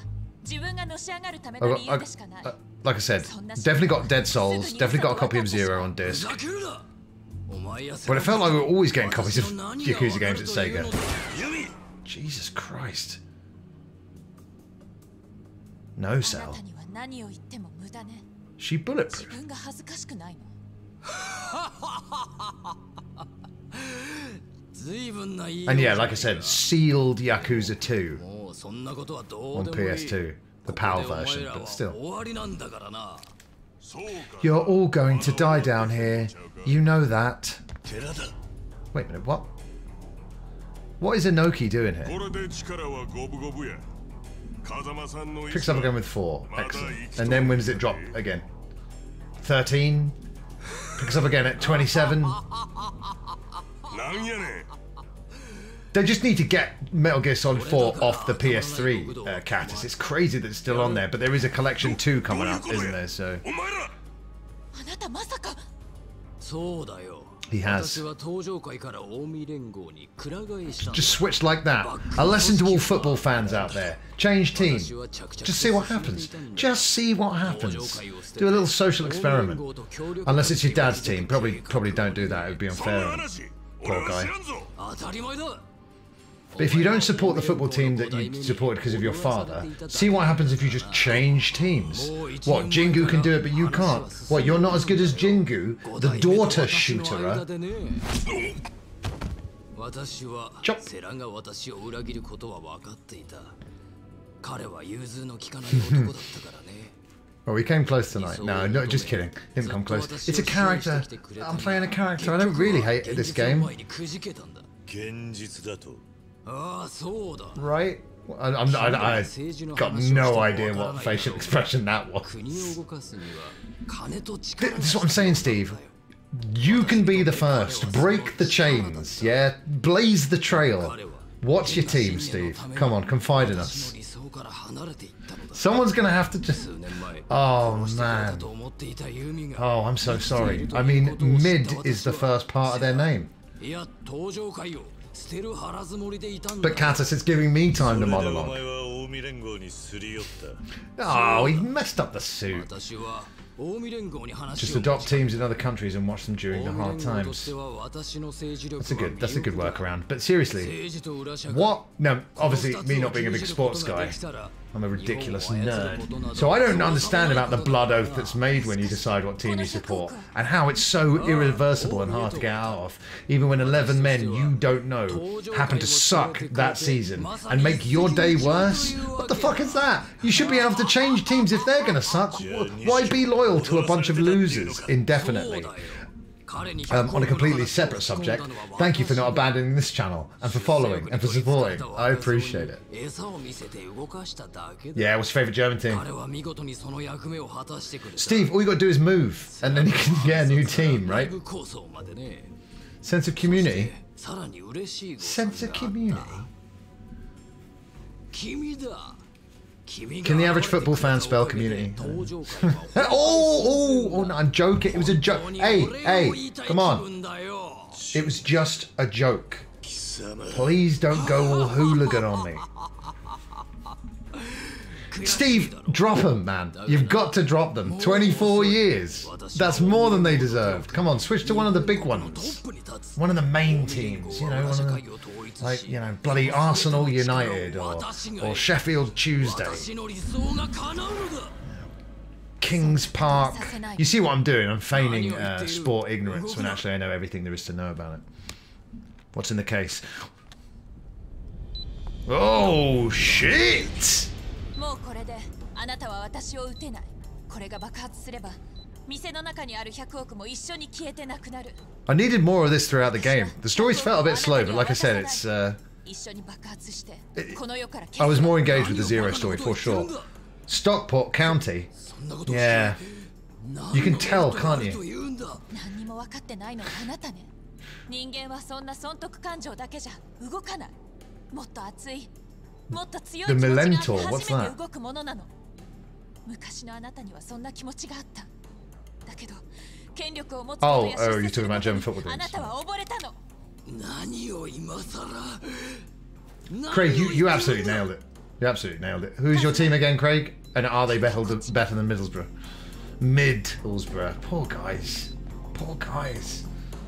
Like I said, definitely got Dead Souls. Definitely got a copy of Zero on disc. But it felt like we were always getting copies of Yakuza games at Sega. Jesus Christ. No cell. She bulletproof. And yeah, like I said, sealed Yakuza 2 on PS2. The PAL version, but still. You're all going to die down here. You know that. Wait a minute, what? What is Inoki doing here? Picks up again with 4. Excellent. And then when does it drop again? 13. Picks up again at 27. They just need to get Metal Gear Solid 4 off the PS3, Catus. It's crazy that it's still on there, but there is a Collection 2 coming up, isn't there? So he has. Just switch like that. A lesson to all football fans out there. Change team. Just see what happens. Just see what happens. Do a little social experiment. Unless it's your dad's team. Probably don't do that. It would be unfair. Poor guy. But if you don't support the football team that you supported because of your father, see what happens if you just change teams. What, Jingu can do it but you can't? What, you're not as good as Jingu, the daughter shooterer? Chop. Well, we came close tonight. No, just kidding. Didn't come close. It's a character. I'm playing a character. I don't really hate this game. Right? I got no idea what facial expression that was. This is what I'm saying, Steve. You can be the first. Break the chains, yeah? Blaze the trail. Watch your team, Steve. Come on, confide in us. Someone's going to have to just... Oh, man. Oh, I'm so sorry. I mean, Mid is the first part of their name. But Katus, it's giving me time to monologue. Oh, he messed up the suit. Just adopt teams in other countries and watch them during the hard times. That's a good workaround. But seriously, what? No, obviously me not being a big sports guy, I'm a ridiculous nerd. So I don't understand about the blood oath that's made when you decide what team you support, and how it's so irreversible and hard to get out of, even when 11 men you don't know happen to suck that season and make your day worse. What the fuck is that? You should be able to change teams if they're gonna suck. Why be loyal to a bunch of losers indefinitely? On a completely separate subject, thank you for not abandoning this channel and for following and for supporting. I appreciate it. Yeah, what's your favourite German team? Steve, all you got to do is move and then you can get a new team, right? Sense of community? Sense of community? Can the average football fan spell community? oh, no, I'm joking. It was a joke. Hey, come on. It was just a joke. Please don't go all hooligan on me. Steve, drop them, man. You've got to drop them. 24 years. That's more than they deserved. Come on, switch to one of the big ones. One of the main teams, you know, one of the, like, you know, bloody Arsenal United or Sheffield Tuesday. Kings Park. You see what I'm doing? I'm feigning sport ignorance when actually I know everything there is to know about it. What's in the case? Oh, shit! I needed more of this throughout the game. The stories felt a bit slow, but like I said, it's I was more engaged with the Zero story for sure. Stockport County. Yeah. You can tell, can't you? The Melentor, what's that? Oh, you're talking about German football teams. Craig, you absolutely nailed it. You absolutely nailed it. Who's your team again, Craig? And are they better than Middlesbrough? Middlesbrough. Poor guys. Poor guys.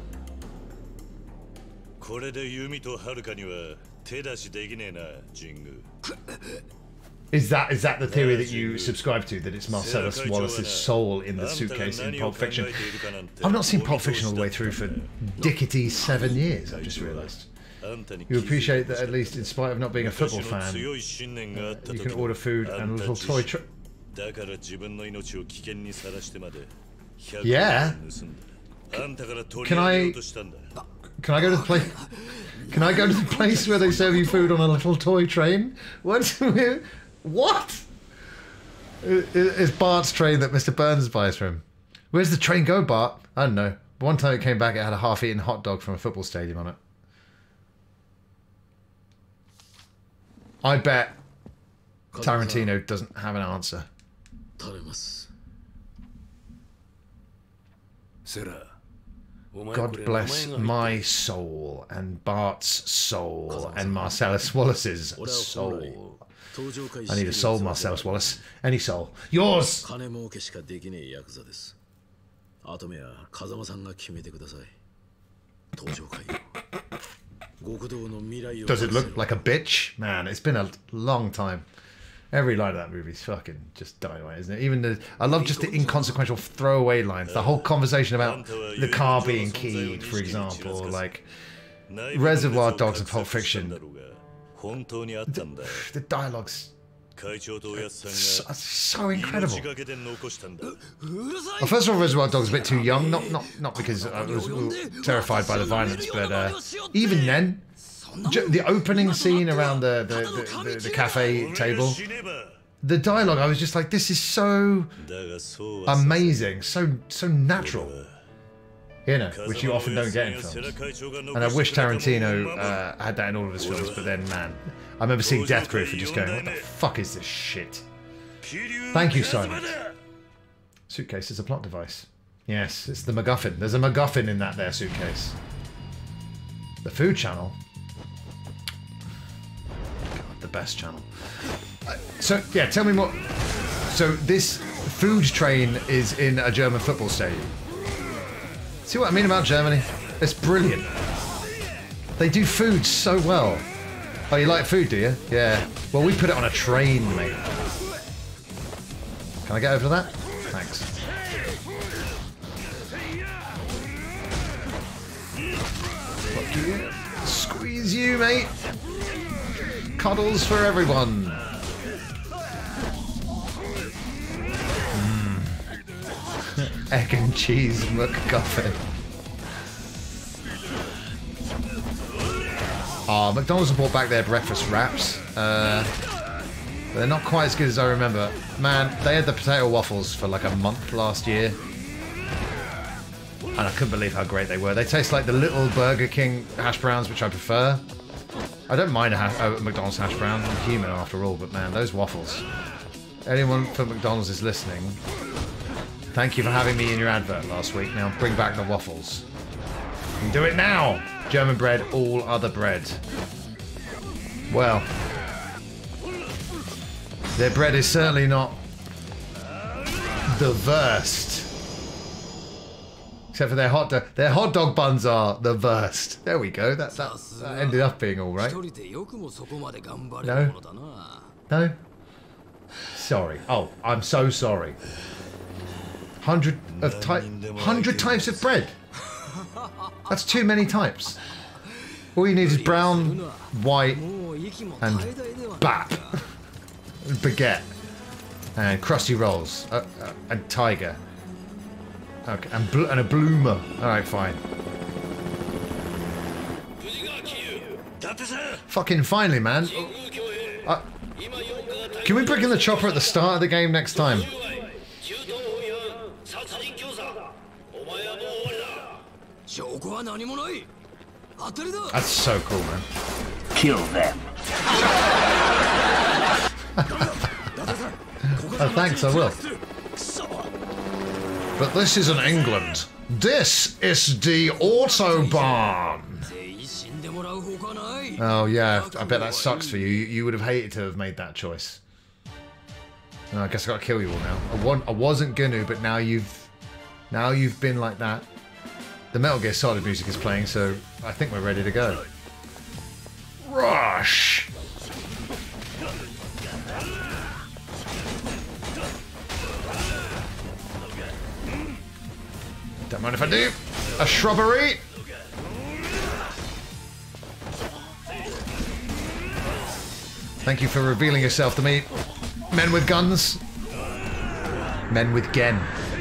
Is that the theory that you subscribe to, that it's Marcellus Wallace's soul in the suitcase in Pulp Fiction? I've not seen Pulp Fiction all the way through for dickety 7 years, I've just realised. You appreciate that at least in spite of not being a football fan, you can order food and a little toy Yeah? Can I go to the place? Can I go to the place where they serve you food on a little toy train? What? What? It's Bart's train that Mr. Burns buys from. Where's the train go, Bart? I don't know. But one time it came back, it had a half-eaten hot dog from a football stadium on it. I bet Tarantino doesn't have an answer. God bless my soul and Bart's soul and Marcellus Wallace's soul. I need a soul, Marcellus Wallace. Any soul. Yours! Does it look like a bitch? Man, it's been a long time. Every line of that movie is fucking just dynamite, isn't it? Even I love just the inconsequential throwaway lines. The whole conversation about the car being keyed, for example, like Reservoir Dogs and Pulp Fiction. The dialogue's so incredible. Well, first of all, Reservoir Dogs a bit too young, not because I was terrified by the violence, but even then, The opening scene around the cafe table, the dialogue, I was just like, this is so amazing, so natural, you know, which you often don't get in films. And I wish Tarantino had that in all of his films, but then, man, I remember seeing Death Proof and just going, what the fuck is this shit? Thank you so much. Suitcase is a plot device. Yes, it's the MacGuffin. There's a MacGuffin in that there suitcase. The Food Channel. God, the best channel. So, yeah, tell me more. So, this food train is in a German football stadium. See what I mean about Germany? It's brilliant. They do food so well. Oh, you like food, do you? Yeah. Well, we put it on a train, mate. Can I get over to that? Thanks. Fuck you. Squeeze you, mate. Cuddles for everyone. Egg and cheese McGuffin. McDonald's have brought back their breakfast wraps. They're not quite as good as I remember. Man, they had the potato waffles for like a month last year. And I couldn't believe how great they were. They taste like the little Burger King hash browns, which I prefer. I don't mind a McDonald's hash brown. I'm human after all, but man, those waffles. Anyone from McDonald's is listening, thank you for having me in your advert last week. Now bring back the waffles. And do it now! German bread, all other bread. Well, their bread is certainly not the worst. Except for their hot dog. Their hot dog buns are the worst. There we go. That ended up being all right. No? No? Sorry. Oh, I'm so sorry. 100 types of bread. That's too many types. All you need is brown, white, and bap. Baguette. And crusty rolls. And tiger. Okay, and a bloomer. Alright, fine. Fucking finally, man. Can we bring in the chopper at the start of the game next time? That's so cool, man. Kill them. Oh, thanks, I will. But this isn't England. This is the Autobahn. Oh, yeah, I bet that sucks for you. You would have hated to have made that choice. No, I guess I gotta kill you all now. I wasn't gonna, but now you've been like that. The Metal Gear Solid music is playing, so I think we're ready to go. Rush! Don't mind if I do. A shrubbery. Thank you for revealing yourself to me. Men with guns. Men with gen.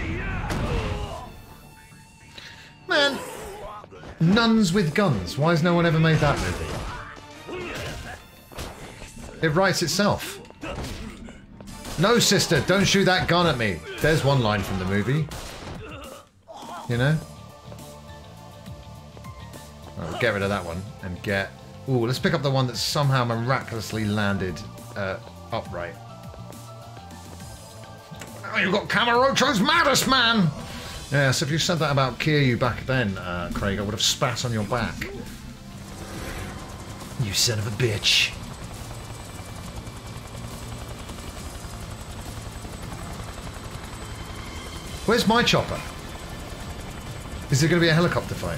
Man. Nuns with guns. Why has no one ever made that movie? It writes itself. No, sister, don't shoot that gun at me. There's one line from the movie. You know? Right, we'll get rid of that one and get... Ooh, let's pick up the one that somehow miraculously landed upright. Oh, you've got Camarocho's Maddest, man! Yeah, so if you said that about Kiryu back then, Craig, I would have spat on your back. You son of a bitch. Where's my chopper? Is there going to be a helicopter fight?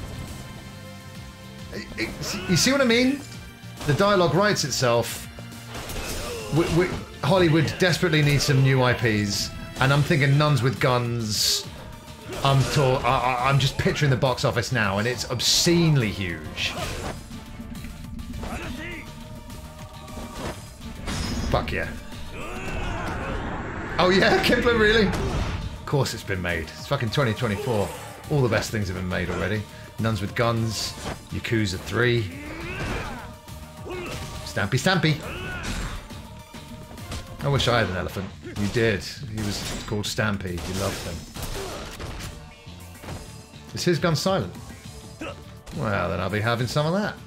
You see what I mean? The dialogue writes itself. Hollywood desperately needs some new IPs, and I'm thinking nuns with guns. I'm just picturing the box office now, and it's obscenely huge. Fuck yeah. Oh yeah, Kipler, really? Of course it's been made. It's fucking 2024. All the best things have been made already. Nuns with Guns, Yakuza 3. Stampy, Stampy. I wish I had an elephant. You did. He was called Stampy. You loved him. Is his gun silent? Well, then I'll be having some of that.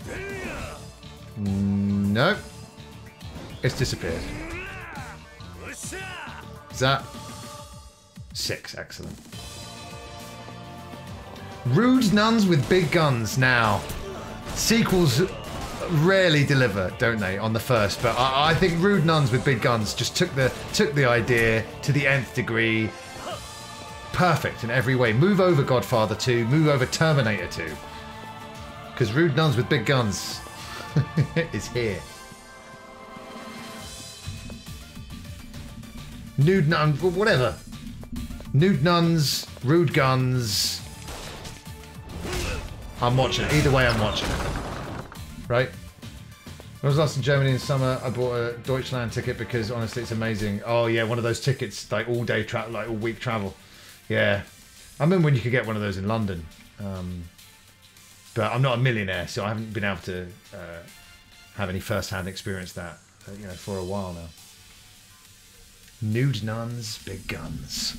Nope. It's disappeared. Is that 6? Excellent. Rude nuns with big guns now. Sequels rarely deliver, don't they, on the first? But I think Rude Nuns with Big Guns just took the idea to the nth degree. Perfect in every way. Move over Godfather 2, move over Terminator 2. Because Rude Nuns with Big Guns is here. Nude Nuns, whatever. Nude Nuns, Rude Guns. I'm watching it. Either way, I'm watching it. Right? When I was last in Germany in summer, I bought a Deutschland ticket because honestly it's amazing. Oh yeah, one of those tickets, like all day travel, like all week travel. Yeah. I remember when you could get one of those in London. But I'm not a millionaire, so I haven't been able to have any first-hand experience that for a while now. Nude nuns, big guns.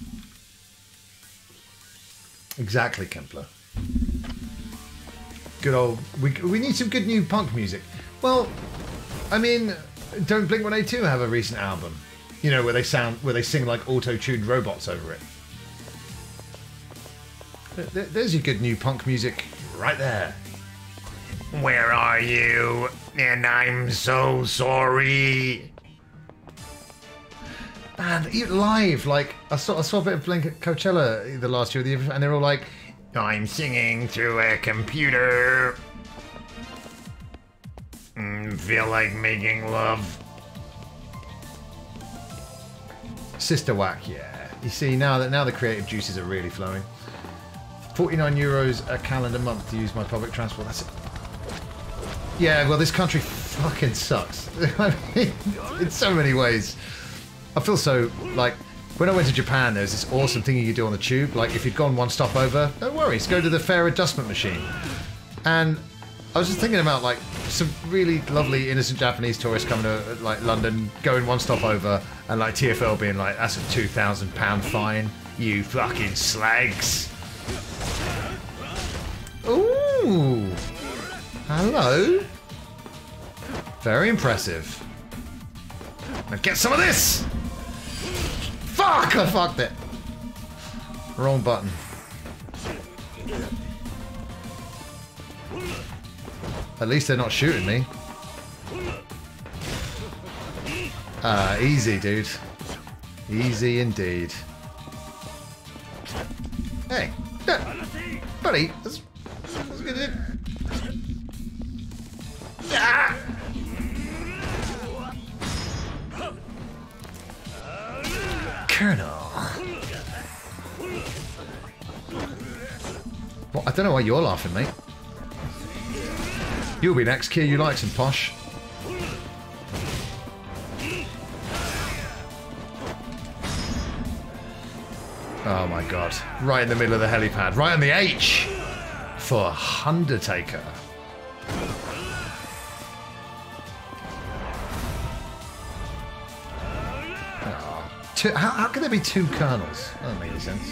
Exactly, Kempler. Good old. We need some good new punk music. Well, I mean, don't Blink-182 have a recent album? You know, where they sing like auto-tuned robots over it. There's your good new punk music right there. Where are you? And I'm so sorry. Man, live, like I saw a bit of Blink at Coachella the last year, and they're all like, I'm singing through a computer. Feel like making love. Sister Whack, yeah. You see, now the creative juices are really flowing. 49 euros a calendar month to use my public transport. That's it. Yeah, well, this country fucking sucks. I mean, in so many ways. I feel so, like, when I went to Japan, there's this awesome thing you could do on the tube. Like, if you'd gone one stop over, no worries, go to the fare adjustment machine. And I was just thinking about, like, some really lovely innocent Japanese tourists coming to, like, London, going one stop over, and, like, TfL being like, that's a £2,000 fine, you fucking slags. Ooh. Hello. Very impressive. Now get some of this! Fuck! I fucked it. Wrong button. At least they're not shooting me. Easy, dude. Easy indeed. Hey, buddy, that's good. Ah! Colonel. Well, I don't know why you're laughing, mate. You'll be next. Kia, you like some posh. Oh my god. Right in the middle of the helipad. Right on the H for Undertaker. How can there be two colonels? That doesn't make any sense.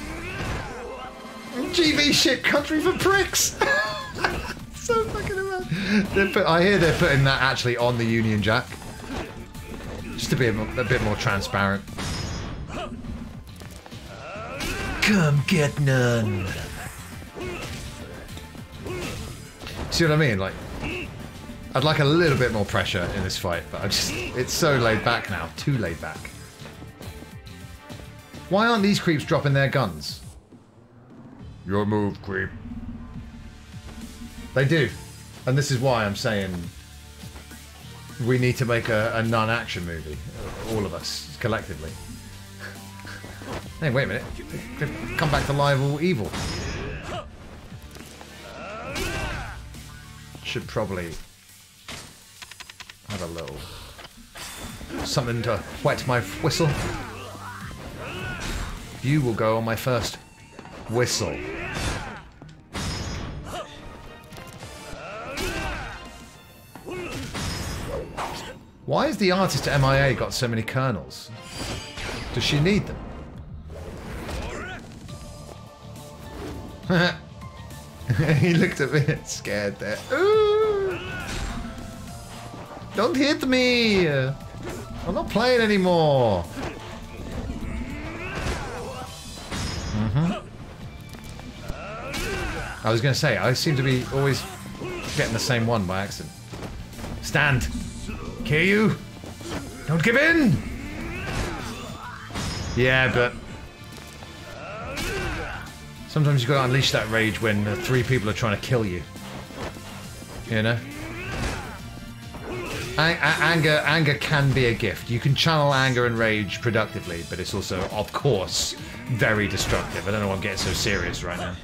GB shit country for pricks! So fucking amazing. I hear they're putting that actually on the Union Jack. Just to be a bit more transparent. Come get none. See what I mean? Like, I'd like a little bit more pressure in this fight, but it's so laid back now. Too laid back. Why aren't these creeps dropping their guns? Your move, creep. They do. And this is why I'm saying we need to make a non-action movie. All of us, collectively. Hey, wait a minute. Come back to live or evil. Should probably have a little something to wet my whistle. You will go on my first whistle. Why has the artist at MIA got so many kernels? Does she need them? He looked a bit scared there. Ooh. Don't hit me! I'm not playing anymore. I was going to say, I seem to be always getting the same one by accident. Stand! Kiryu! Don't give in! Yeah, but sometimes you've got to unleash that rage when 3 people are trying to kill you. You know? Anger can be a gift. You can channel anger and rage productively, but it's also, of course, very destructive. I don't know why I'm getting so serious right now.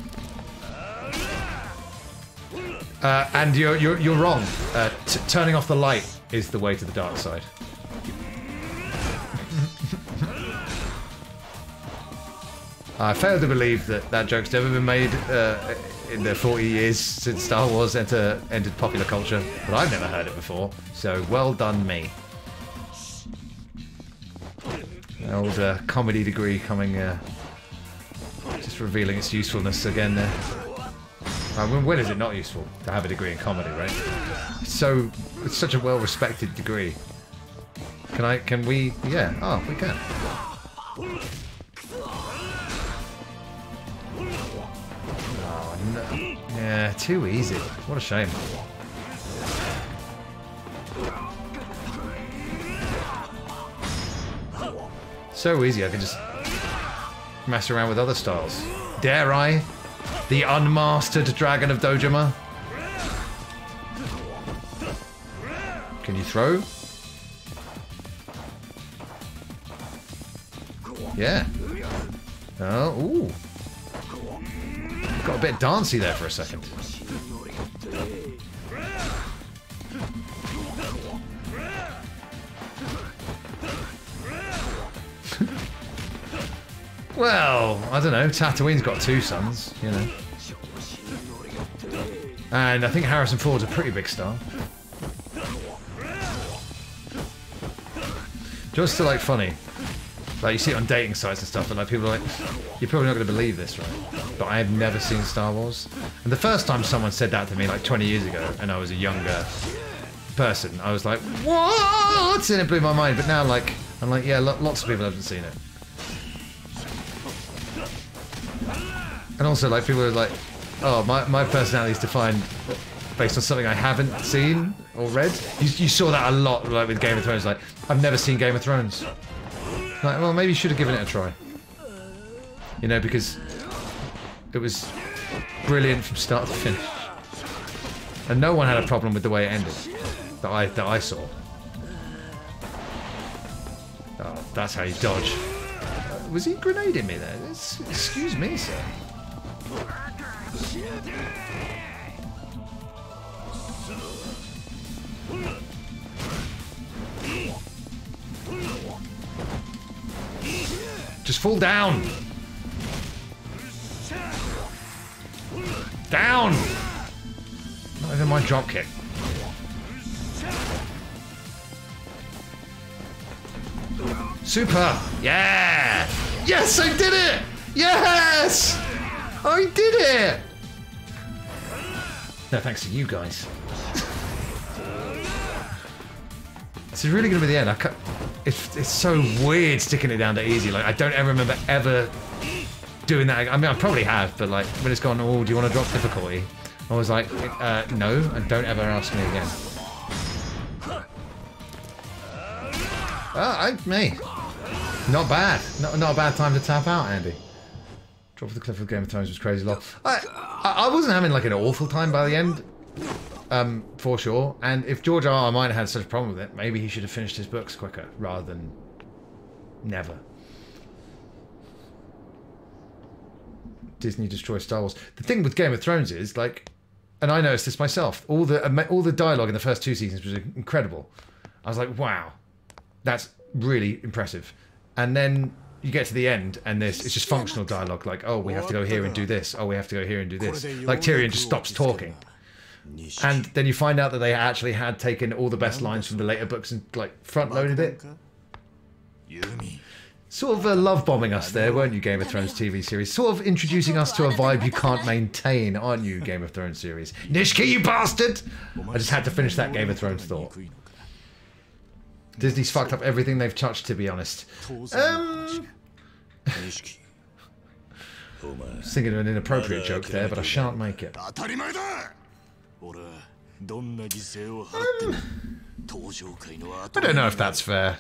And you're wrong. Turning off the light is the way to the dark side. I fail to believe that joke's ever been made in the 40 years since Star Wars entered popular culture, but I've never heard it before, so well done me. An old comedy degree coming, just revealing its usefulness again there. When is it not useful to have a degree in comedy, right? It's such a well-respected degree. Can we, yeah, oh, we can. Oh, no. Yeah, too easy. What a shame. So easy, I can just mess around with other styles. Dare I? The unmastered Dragon of Dojima? Can you throw? Yeah. Oh, ooh. Got a bit dancey there for a second. Well, I don't know. Tatooine's got 2 sons, you know. And I think Harrison Ford's a pretty big star. Just to like funny. Like you see it on dating sites and stuff, and like people are like, you're probably not going to believe this, right? But I have never seen Star Wars. And the first time someone said that to me like 20 years ago, and I was a younger person, I was like, what? And it blew my mind. But now like, I'm like, yeah, lots of people haven't seen it. And also, like, people are like, oh, my personality is defined based on something I haven't seen or read. You saw that a lot, like, with Game of Thrones. Like, I've never seen Game of Thrones. Like, well, maybe you should have given it a try. You know, because it was brilliant from start to finish. And no one had a problem with the way it ended that I saw. Oh, that's how you dodge. Was he grenading me there? Excuse me, sir. Just fall down. Down. Not even my drop kick. Super. Yeah. Yes, I did it. Yes. I did it! No thanks to you guys. This is really going to be the end. It's so weird sticking it down to easy. Like, I don't ever remember ever doing that. I mean, I probably have, but like, when it's gone, oh, do you want to drop difficulty? I was like, no, and don't ever ask me again. Me. Not bad. Not a bad time to tap out, Andy. Drop off the cliff of Game of Thrones was crazy long. I wasn't having like an awful time by the end, for sure. And if George R.R. Martin had such a problem with it, maybe he should have finished his books quicker rather than never. Disney destroys Star Wars. The thing with Game of Thrones is like, and I noticed this myself. All the dialogue in the first 2 seasons was incredible. I was like, wow, that's really impressive. And then you get to the end, and it's just functional dialogue, like, oh, we have to go here and do this. Oh, we have to go here and do this. Like, Tyrion just stops talking. And then you find out that they actually had taken all the best lines from the later books and like front-loaded it. Sort of love bombing us there, weren't you, Game of Thrones TV series? Sort of introducing us to a vibe you can't maintain, aren't you, Game of Thrones series? Nishiki, you bastard! I just had to finish that Game of Thrones thought. Disney's fucked up everything they've touched, to be honest. I was thinking of an inappropriate joke there, but I shan't make it. I don't know if that's fair.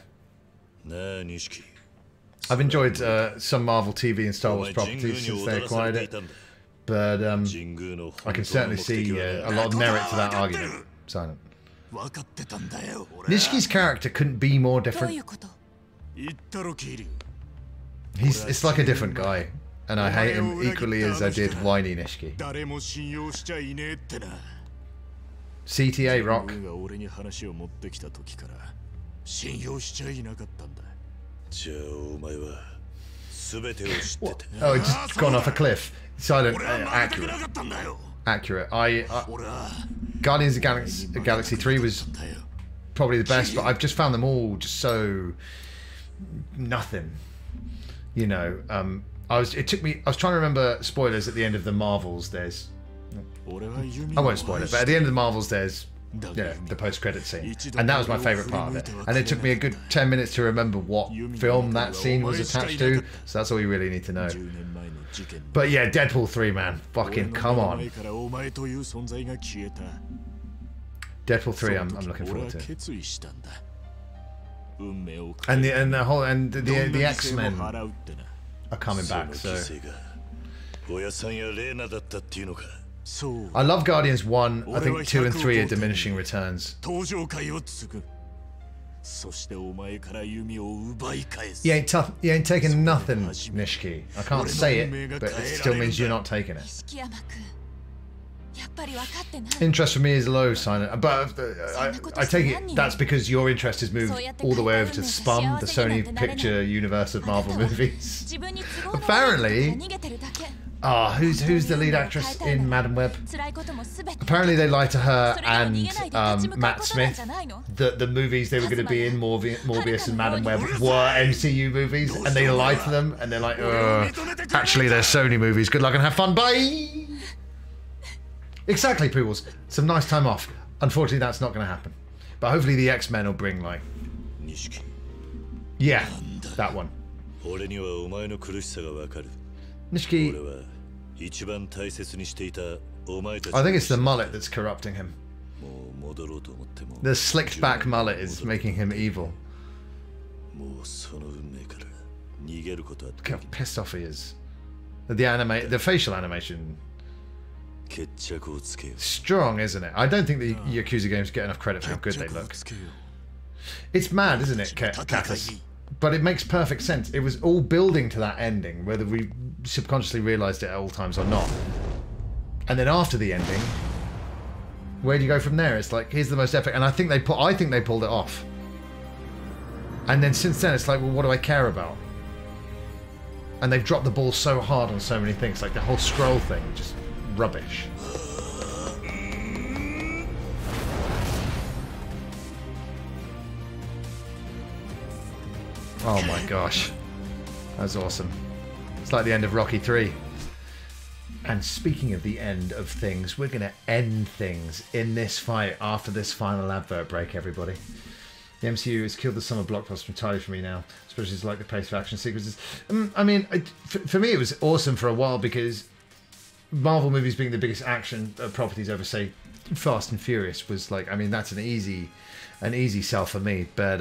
I've enjoyed some Marvel TV and Star Wars properties since they acquired it, but I can certainly see a lot of merit to that argument. Silent. Nishiki's character couldn't be more different. It's like a different guy, and I hate him equally as I did whiny Nishiki. CTA rock. Oh, it's just gone off a cliff. Silent. Accurate. Accurate. Guardians of the Galaxy 3 was probably the best, but I've just found them all just so nothing. You know, I was trying to remember spoilers at the end of the Marvels. There's, I won't spoil it, but at the end of the Marvels, there's the post-credit scene, and that was my favourite part of it. And it took me a good 10 minutes to remember what film that scene was attached to. So that's all you really need to know. But yeah, Deadpool 3, man, fucking come on. Deadpool 3, I'm looking forward to. And the X-Men are coming back, so. I love Guardians 1. I think 2 and 3 are diminishing returns. You ain't taking nothing, Nishiki. I can't say it, but it still means you're not taking it. Interest for me is low, Silent. But I take it that's because your interest has moved all the way over to SPUM, the Sony Picture Universe of Marvel movies. Apparently, who's the lead actress in Madam Web? Apparently they lied to her and Matt Smith that the movies they were going to be in, Morbius and Madam Web, were MCU movies, and they lied to them, and they're like, actually they're Sony movies, good luck and have fun, bye! Exactly, Poodles. Some nice time off. Unfortunately, that's not going to happen. But hopefully the X-Men will bring, like... Yeah, that one. Nishiki... I think it's the mullet that's corrupting him. The slicked back mullet is making him evil. Look how pissed off he is. The facial animation... Strong, isn't it? I don't think the Yakuza games get enough credit for how good they look. It's mad, isn't it, Kathis? But it makes perfect sense. It was all building to that ending, whether we subconsciously realised it at all times or not. And then after the ending, where do you go from there? It's like, here's the most epic, and I think they pulled it off. And then since then, it's like, well, what do I care about? And they've dropped the ball so hard on so many things, like the whole scroll thing, just rubbish. Oh my gosh. That's awesome. It's like the end of Rocky 3. And speaking of the end of things, we're going to end things in this fight after this final advert break, everybody. The MCU has killed the summer blockbuster entirely for me now, especially as like the pace of action sequences. I mean, for me it was awesome for a while because Marvel movies being the biggest action properties over, say, Fast and Furious was like, I mean, that's an easy sell for me. But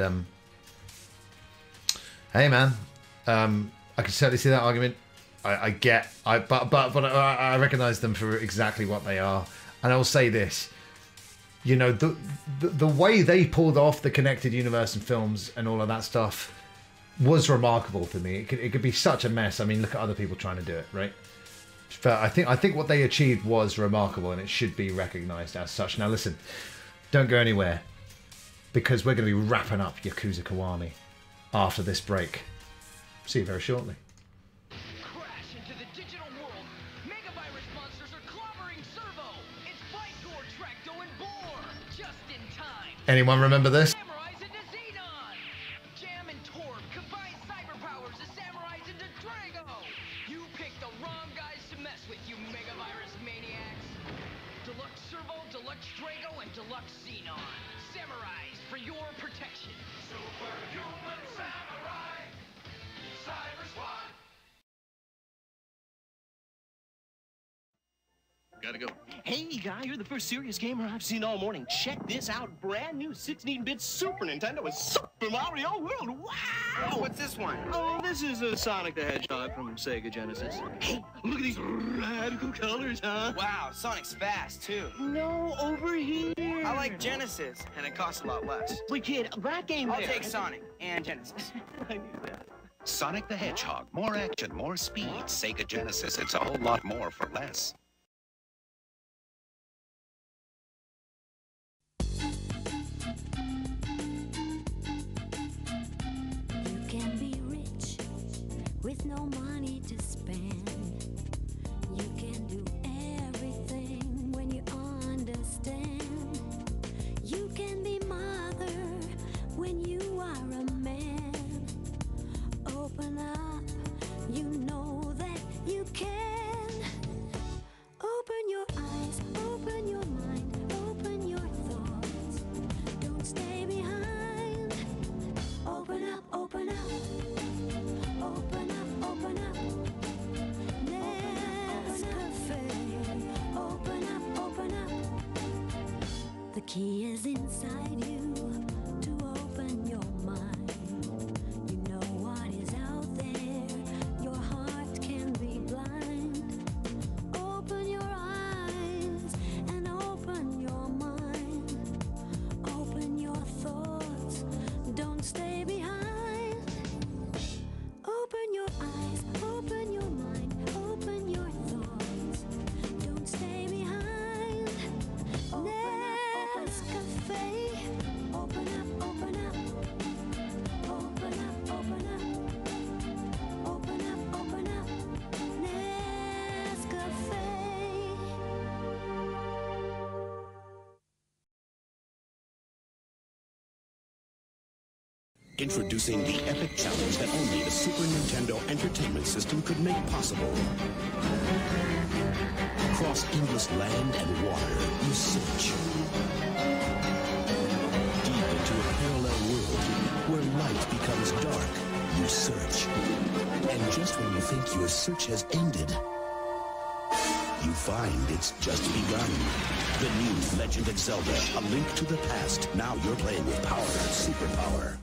hey, man, I can certainly see that argument. But I recognise them for exactly what they are, and I will say this: you know, the way they pulled off the connected universe and films and all of that stuff was remarkable to me. It could be such a mess. I mean, look at other people trying to do it, right? But I think what they achieved was remarkable, and it should be recognised as such. Now listen, don't go anywhere, because we're going to be wrapping up Yakuza Kiwami after this break. See you very shortly. Crash into the digital world. Megavirus monsters are clobbering Servo. It's Fight Gore Track Anyone remember this? Jam and Torb combine cyber powers as samurais into Drago! You picked the wrong guys to mess with, you Megavirus maniacs! Deluxe Servo, Deluxe Drago, and Deluxe Xenon. Samurais for your protection. Superhuman Samurai! Cyber Squad! Gotta go. Hey, guy, you're the first serious gamer I've seen all morning. Check this out. Brand new 16-bit Super Nintendo with Super Mario World. Wow! What's this one? Oh, this is a Sonic the Hedgehog from Sega Genesis. Hey, look at these radical colors, huh? Wow, Sonic's fast, too. No, over here. I like Genesis, and it costs a lot less. But kid, that game I'll there. take Sonic and Genesis. I knew that. Sonic the Hedgehog. More action, more speed. Sega Genesis. It's a whole lot more for less. You can be rich with no money to spend. You can do everything when you understand. You can be mother when you are a man. Open up, you know that you can. Open your eyes, open your mind, open your thoughts. Don't stay behind. Open up, open up. Open up, open up. Nescafe. Open up, open up. The key is inside you to open your mind. You know what is out there. Your heart can be blind. Open your eyes and open your mind. Open your thoughts. Don't stay behind. Open your eyes, open your mind, open your thoughts. Don't stay behind. Nescafe. Open up, open up. Open up, open up. Open up, open up. Nescafe. Introducing the epic challenge that only the Super Nintendo Entertainment System could make possible. Across endless land and water, you search. Deep into a parallel world where light becomes dark, you search. And just when you think your search has ended, you find it's just begun. The new Legend of Zelda, A Link to the Past. Now you're playing with power and superpower.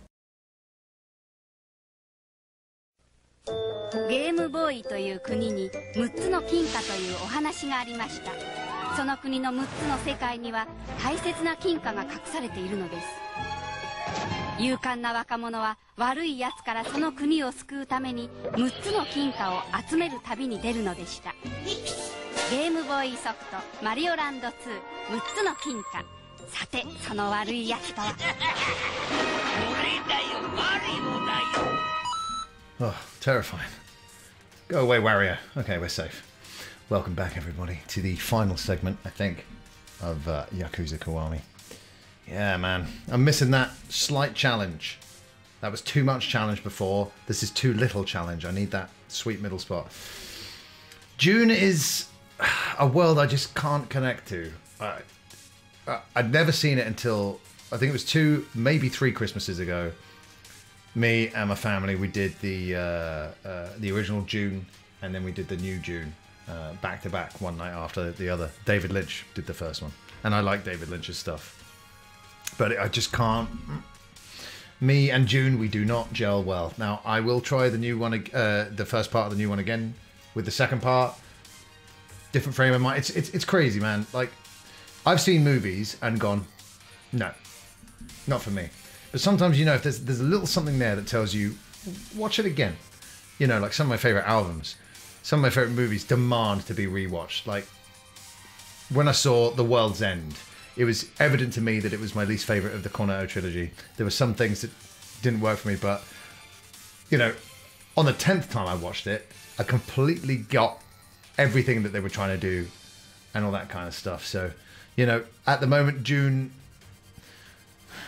ゲームボーイという国に6つの金貨というお話がありました。その国の6つの世界には大切な金貨が隠されているのです。勇敢な若者は悪い奴からその国を救うために6つの金貨を集める旅に出るのでした。ゲームボーイソフトマリオランド2、6つの金貨。さてその悪い奴とは。 俺だよ、マリオだよ。 Oh, terrifying. Go away, Wario. Okay, we're safe. Welcome back, everybody, to the final segment, I think, of Yakuza Kiwami. Yeah, man. I'm missing that slight challenge. That was too much challenge before. This is too little challenge. I need that sweet middle spot. June is a world I just can't connect to. I'd never seen it until, I think it was 2, maybe 3 Christmases ago. Me and my family, we did the original June, and then we did the new June, back to back, one night after the other. David Lynch did the first one, and I like David Lynch's stuff, but I just can't. Me and June, we do not gel well. Now I will try the new one, the first part of the new one again, with the second part. Different frame of mind. It's crazy, man. Like, I've seen movies and gone, no, not for me. But sometimes, you know, if there's a little something there that tells you, watch it again. You know, like some of my favorite albums, some of my favorite movies demand to be rewatched. Like, when I saw The World's End, it was evident to me that it was my least favorite of the Cornetto trilogy. There were some things that didn't work for me, but, you know, on the 10th time I watched it, I completely got everything that they were trying to do and all that kind of stuff. So, you know, at the moment, June...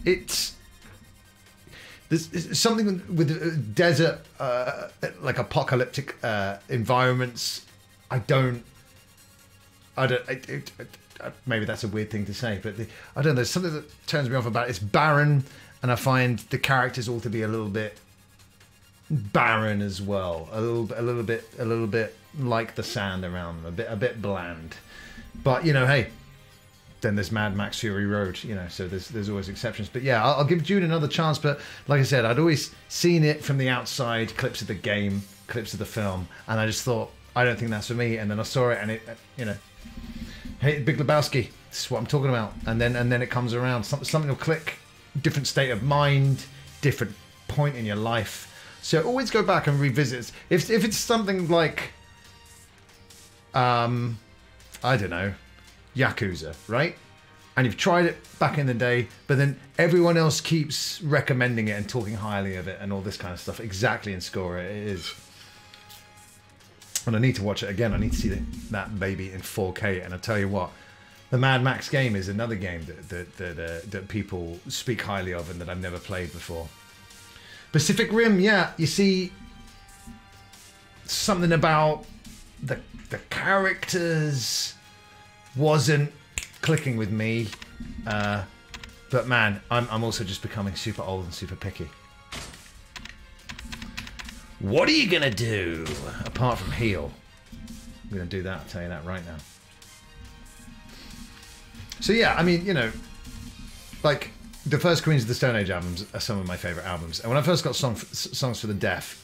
there's something with desert, like apocalyptic environments. Maybe that's a weird thing to say, but I don't know. There's something that turns me off about it. It's barren, and I find the characters all to be a little bit barren as well. A little bit like the sand around them. A bit bland. But you know, hey. Then there's Mad Max Fury Road, you know, so there's always exceptions. But yeah, I'll give Dune another chance. But like I said, I'd always seen it from the outside, clips of the game, clips of the film, and I just thought, I don't think that's for me. And then I saw it, and it, you know, hey, Big Lebowski, this is what I'm talking about. And then it comes around, something will click, different state of mind, different point in your life. So always go back and revisit. If it's something like, I don't know, Yakuza, right? And you've tried it back in the day, but then everyone else keeps recommending it and talking highly of it and all this kind of stuff. Exactly, in Score it is. And I need to watch it again. I need to see that baby in 4K. And I tell you what, the Mad Max game is another game that people speak highly of and that I've never played before. Pacific Rim, yeah, you see something about the characters wasn't clicking with me, but man, I'm also just becoming super old and super picky. What are you gonna do apart from heal? I'm gonna do that. I'll tell you that right now. So yeah, I mean, you know, like the first Queens of the Stone Age albums are some of my favorite albums, and when I first got Songs for the Deaf,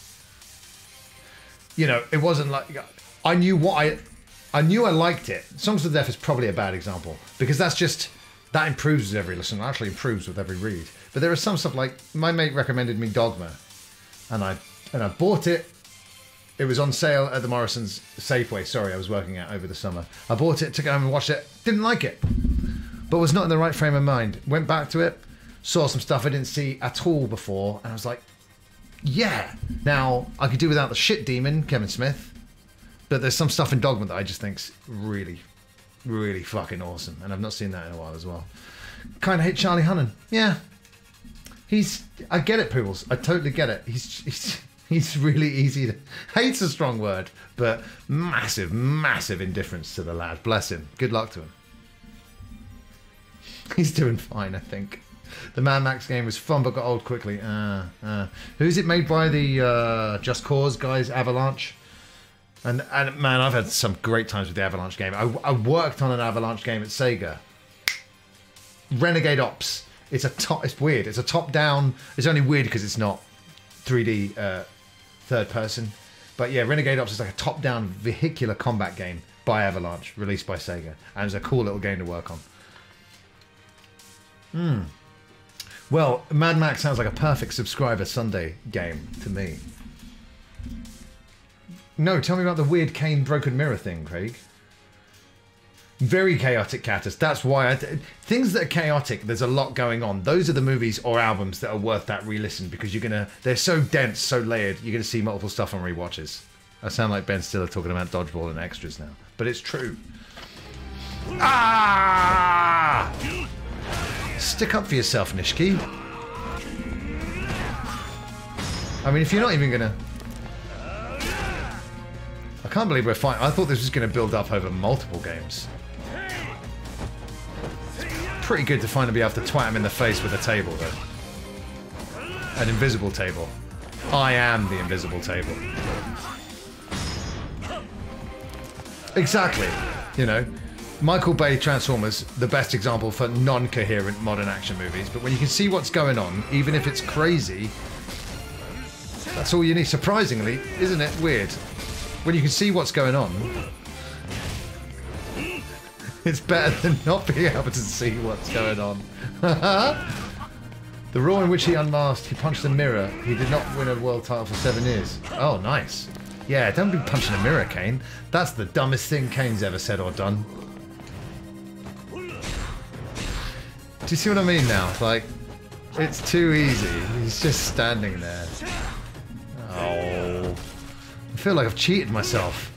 you know, it wasn't like I knew I liked it. Songs for the Deaf is probably a bad example because that improves with every listen. It actually improves with every read. But there is some stuff like my mate recommended me Dogma, and I bought it. It was on sale at the Morrison's Safeway. Sorry, I was working out over the summer. I bought it, took it home and watched it. Didn't like it, but was not in the right frame of mind. Went back to it, saw some stuff I didn't see at all before, and I was like, yeah. Now I could do without the shit demon, Kevin Smith. But there's some stuff in Dogma that I just think's really, really fucking awesome. And I've not seen that in a while as well. Kind of hate Charlie Hunnam. Yeah. I get it, Poodles. I totally get it. He's really easy to... Hate's a strong word, but massive, massive indifference to the lad. Bless him. Good luck to him. He's doing fine, I think. The Mad Max game was fun, but got old quickly. Who's it made by? The Just Cause guys, Avalanche? And man, I've had some great times with the Avalanche game. I worked on an Avalanche game at Sega. Renegade Ops. It's weird. It's a top-down. It's only weird because it's not 3D third person. But yeah, Renegade Ops is like a top-down vehicular combat game by Avalanche, released by Sega, and it's a cool little game to work on. Well, Mad Max sounds like a perfect subscriber Sunday game to me. No, tell me about the weird Kane Broken Mirror thing, Craig. Very chaotic, Catus. That's why things that are chaotic, there's a lot going on. Those are the movies or albums that are worth that re-listen because they're so dense, so layered, you're going to see multiple stuff on rewatches. I sound like Ben Stiller talking about dodgeball and extras now. But it's true. Ah! Stick up for yourself, Nishiki. I mean, if you're not even going to... I can't believe we're fighting. I thought this was going to build up over multiple games. Pretty good to finally be able to twat him in the face with a table, though. An invisible table. I am the invisible table. Exactly. You know, Michael Bay Transformers, the best example for non-coherent modern action movies. But when you can see what's going on, even if it's crazy, that's all you need. Surprisingly, isn't it weird? When you can see what's going on, it's better than not being able to see what's going on. The Raw in which he unmasked, he punched a mirror. He did not win a world title for 7 years. Oh, nice. Yeah, don't be punching a mirror, Kane. That's the dumbest thing Kane's ever said or done. Do you see what I mean now? Like, it's too easy. He's just standing there. Oh. I feel like I've cheated myself.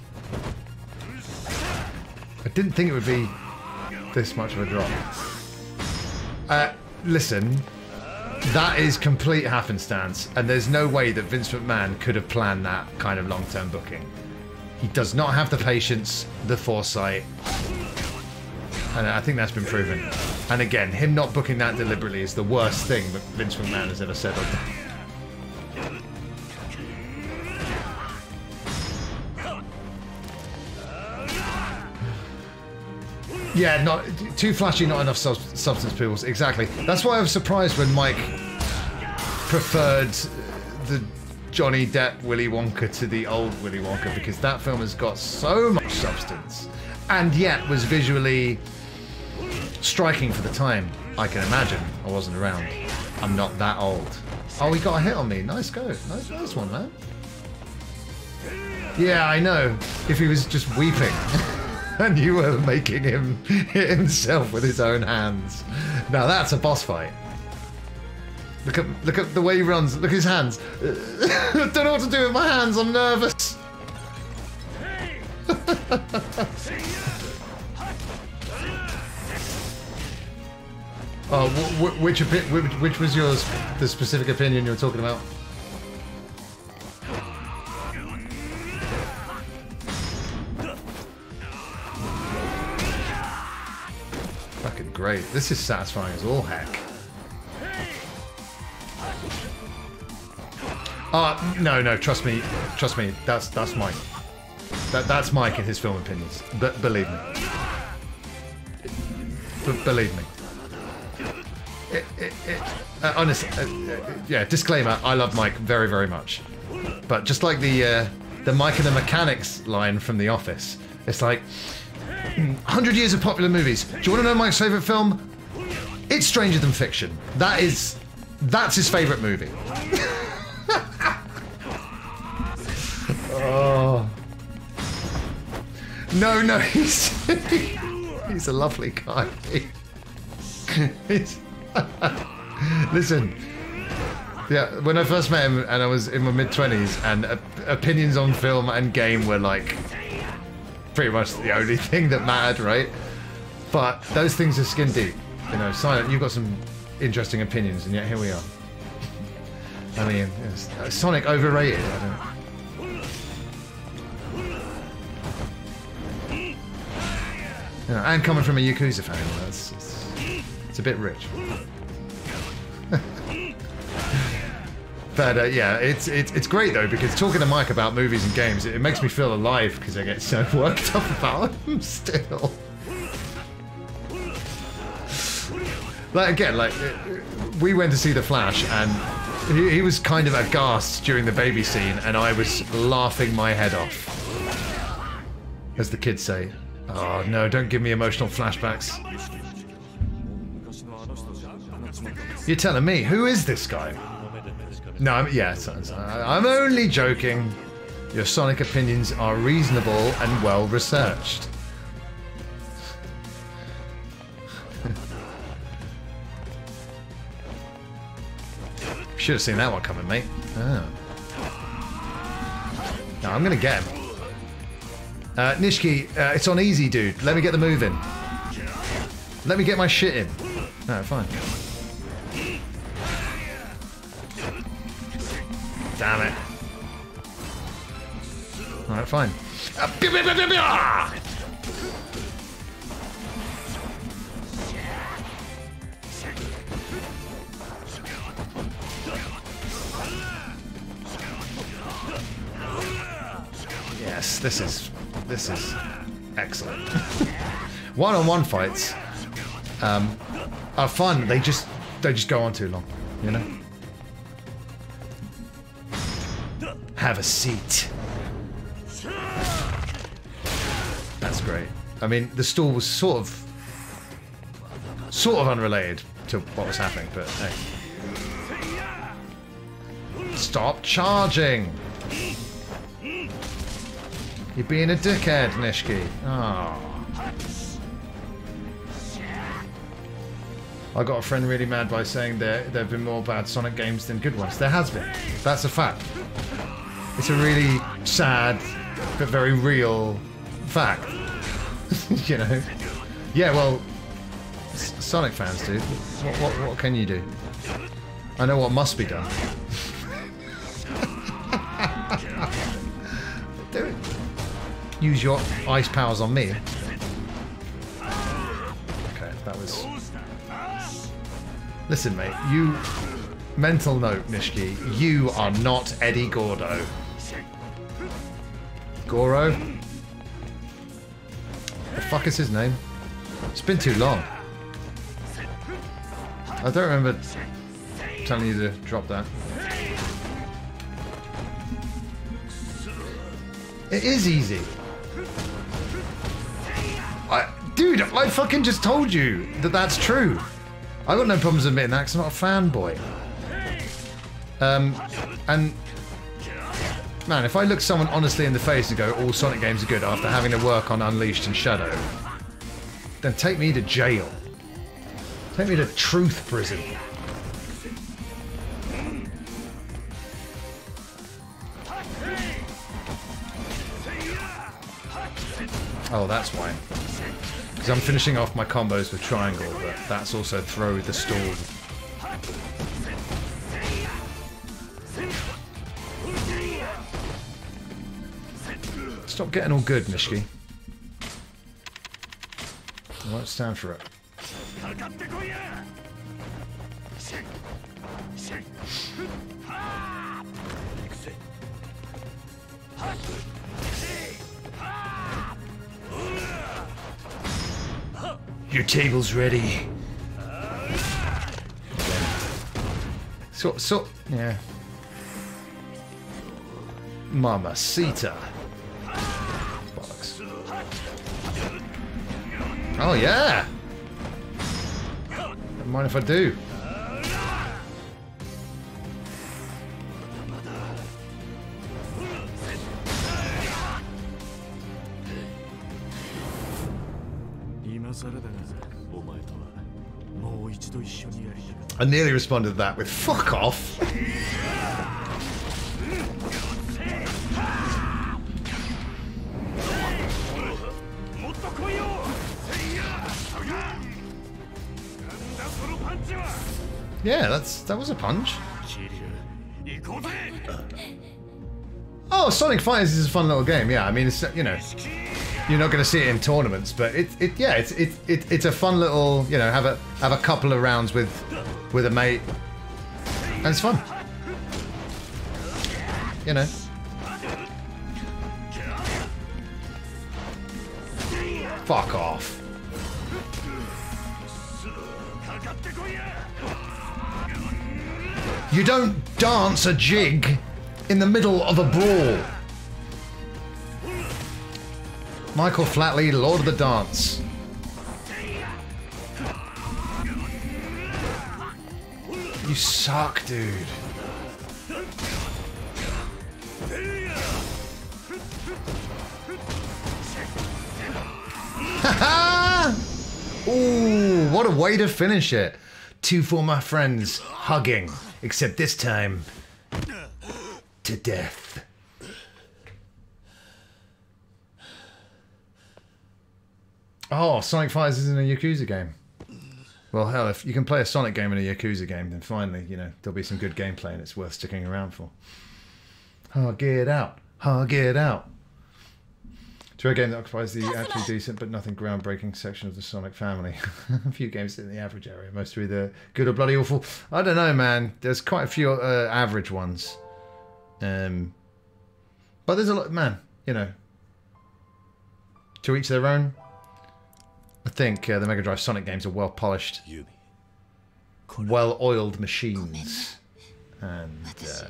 I didn't think it would be this much of a drop. listen, that is complete happenstance, and there's no way that Vince McMahon could have planned that kind of long-term booking. He does not have the patience, the foresight, and I think that's been proven. And again, him not booking that deliberately is the worst thing that Vince McMahon has ever said or done. Yeah, not too flashy, not enough substance pills. Exactly. That's why I was surprised when Mike preferred the Johnny Depp Willy Wonka to the old Willy Wonka, because that film has got so much substance and yet was visually striking for the time. I can imagine. I wasn't around. I'm not that old. Oh, he got a hit on me. Nice go. Nice one, man. Yeah, I know. If he was just weeping. And you were making him hit himself with his own hands. Now that's a boss fight. Look at the way he runs. Look at his hands. I don't know what to do with my hands. I'm nervous. Oh, which was yours? The specific opinion you were talking about? Fucking great. This is satisfying as all heck. No, trust me, that's Mike. That's Mike and his film opinions. But believe me. Believe me. Honestly, yeah, disclaimer, I love Mike very, very much. But just like the Mike and the Mechanics line from The Office, it's like, 100 years of popular movies. Do you want to know Mike's favourite film? It's Stranger Than Fiction. That's his favourite movie. Oh. No, he's a lovely guy. Listen, yeah, when I first met him and I was in my mid-20s, and opinions on film and game were like pretty much the only thing that mattered, right? But those things are skin deep. You know, Silent, you've got some interesting opinions, and yet here we are. I mean, Sonic overrated, I don't know. You know, and coming from a Yakuza fan, it's a bit rich. But yeah, it's great though, because talking to Mike about movies and games, it makes me feel alive, because I get so worked up about them still. Like again, like we went to see The Flash, and he was kind of aghast during the baby scene, and I was laughing my head off, as the kids say. Oh no, don't give me emotional flashbacks. You're telling me, who is this guy? No, I'm only joking. Your Sonic opinions are reasonable and well researched. Should have seen that one coming, mate. Oh. No, I'm gonna get him. Nishiki, it's on easy, dude. Let me get the move in. Let me get my shit in. No, fine. Damn it. Alright, fine. Yes, this is excellent. One-on-one fights are fun. They just go on too long, you know. Have a seat. That's great. I mean, the stall was sort of unrelated to what was happening, but hey. Stop charging! You're being a dickhead, Nishiki. Oh. I got a friend really mad by saying there have been more bad Sonic games than good ones. There has been. That's a fact. It's a really sad but very real fact. You know? Yeah, well, Sonic fans, dude. What can you do? I know what must be done. Do it. Use your ice powers on me. Okay, that was... Listen, mate, you... Mental note, Nishiki, you are not Eddie Gordo. Goro? The fuck is his name? It's been too long. I don't remember telling you to drop that. It is easy. Dude, I fucking just told you that that's true. I got no problems admitting that because I'm not a fanboy. And man, if I look someone honestly in the face and go, all Sonic games are good after having to work on Unleashed and Shadow, then take me to jail. Take me to truth prison. Oh, that's why. Because I'm finishing off my combos with triangle, but that's also throw the stall. Stop getting all good, Nishiki. I won't stand for it. Your table's ready. So, yeah. Mamacita. Bollocks. Oh, yeah. Don't mind if I do. I nearly responded to that with fuck off. Yeah, that was a punch. Oh, Sonic Fighters is a fun little game. Yeah, I mean, it's, you know, you're not going to see it in tournaments, but it's a fun little, you know, have a couple of rounds with a mate, and it's fun. You know. Fuck off. You don't dance a jig in the middle of a brawl. Michael Flatley, Lord of the Dance. You suck, dude. Haha! Ooh, what a way to finish it. Two former friends hugging, except this time to death. Oh, Sonic Fighters isn't a Yakuza game. Well, hell, if you can play a Sonic game and a Yakuza game, then finally, you know, there'll be some good gameplay and it's worth sticking around for. Hug it out. Hug it out. To a game that occupies the actually decent but nothing groundbreaking section of the Sonic family. A few games in the average area, most are either good or bloody awful. I don't know, man. There's quite a few average ones. But there's a lot, man, you know. To each their own. I think the Mega Drive Sonic games are well polished, well-oiled machines. And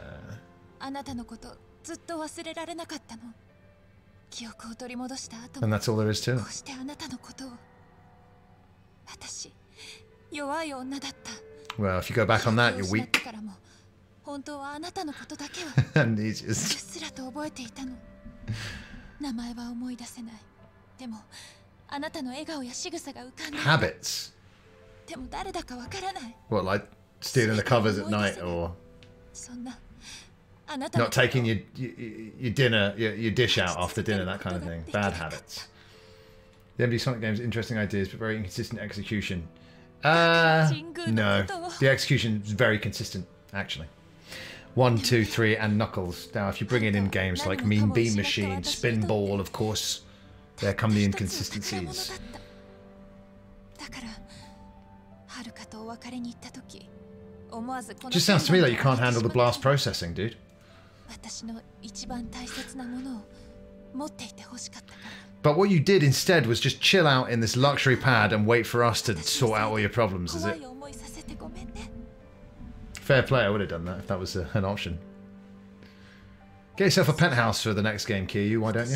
that's all there is to it. Well, if you go back on that, you're weak. And he's just... Habits? What, like stealing the covers at night, or not taking your dinner, your dish out after dinner, that kind of thing? Bad habits. The MD Sonic games, interesting ideas, but very inconsistent execution. No. The execution is very consistent, actually. 1, 2, 3, and Knuckles. Now, if you bring it in games like Mean Bean Machine, Spin Ball, of course, there come the inconsistencies. Just sounds to me like you can't handle the blast processing, dude. But what you did instead was just chill out in this luxury pad and wait for us to sort out all your problems, is it? Fair play, I would have done that if that was an option. Get yourself a penthouse for the next game, Kiryu, why don't you?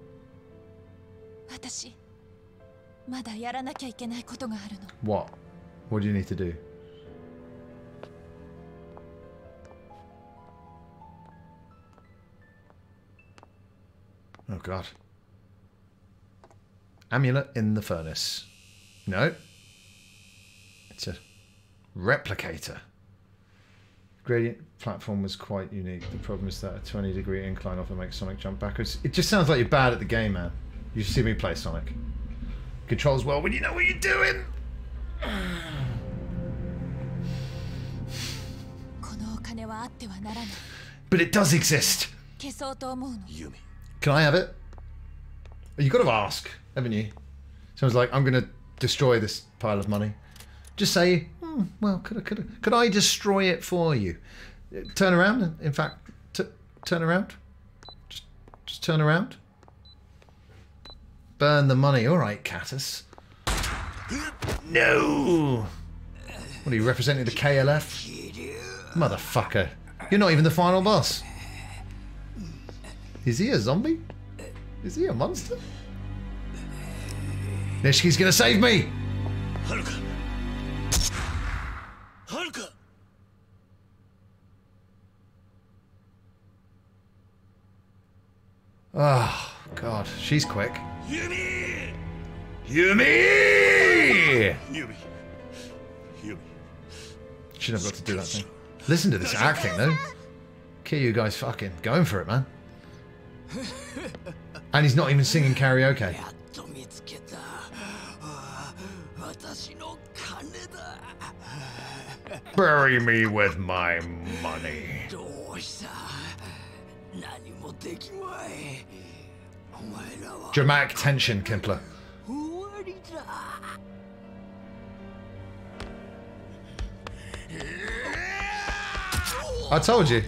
What? What do you need to do? Oh god. Amulet in the furnace. No. It's a replicator. Gradient platform was quite unique. The problem is that a 20-degree incline often makes Sonic jump backwards. It just sounds like you're bad at the game, man. You see me play Sonic. Controls well when you know what you're doing. But it does exist. Yumi. Can I have it? You got to ask, haven't you? Someone's like, I'm going to destroy this pile of money. Just say, well, could I destroy it for you? Turn around. In fact, turn around. Just turn around. Burn the money. All right, Catus. No. What are you representing, the KLF? Motherfucker. You're not even the final boss. Is he a zombie? Is he a monster? Nishki's gonna save me! Haruka! Haruka! Oh, God. She's quick. Yumi! Yumi! Yumi. Yumi. Shouldn't have got to do that thing. Listen to this acting, though. Kiryu guy's fucking going for it, man. And he's not even singing karaoke. Bury me with my money. Dramatic tension, Kimpler. I told you.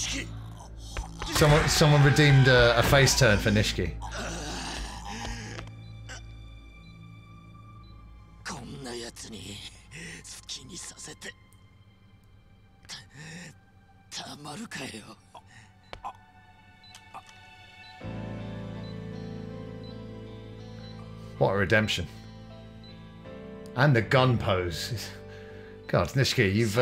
Someone redeemed a face turn for Nishiki. What a redemption. And the gun pose. God, Nishiki, you've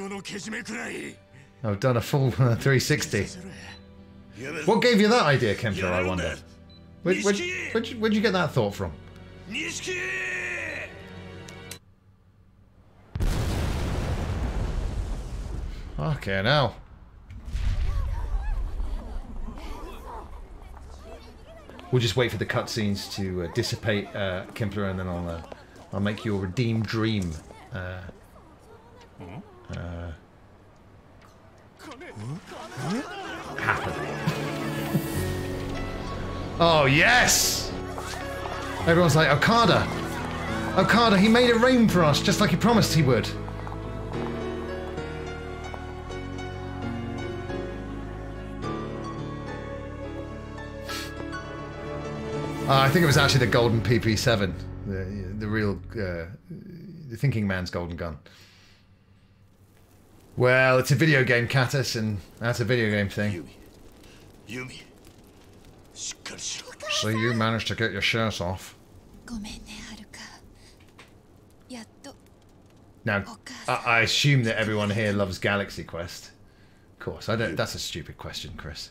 I've done a full 360. What gave you that idea, Kempler, I wonder? Where'd you get that thought from? Okay, now. We'll just wait for the cutscenes to dissipate, Kempler, and then I'll make your redeemed dream happen. Oh yes! Everyone's like, Okada! Okada, he made it rain for us, just like he promised he would. I think it was actually the golden PP7, the real, the thinking man's golden gun. Well, it's a video game, Catus, and that's a video game thing. Yumi. So you managed to get your shirt off. Now, I assume that everyone here loves Galaxy Quest. Of course, I don't. That's a stupid question, Chris.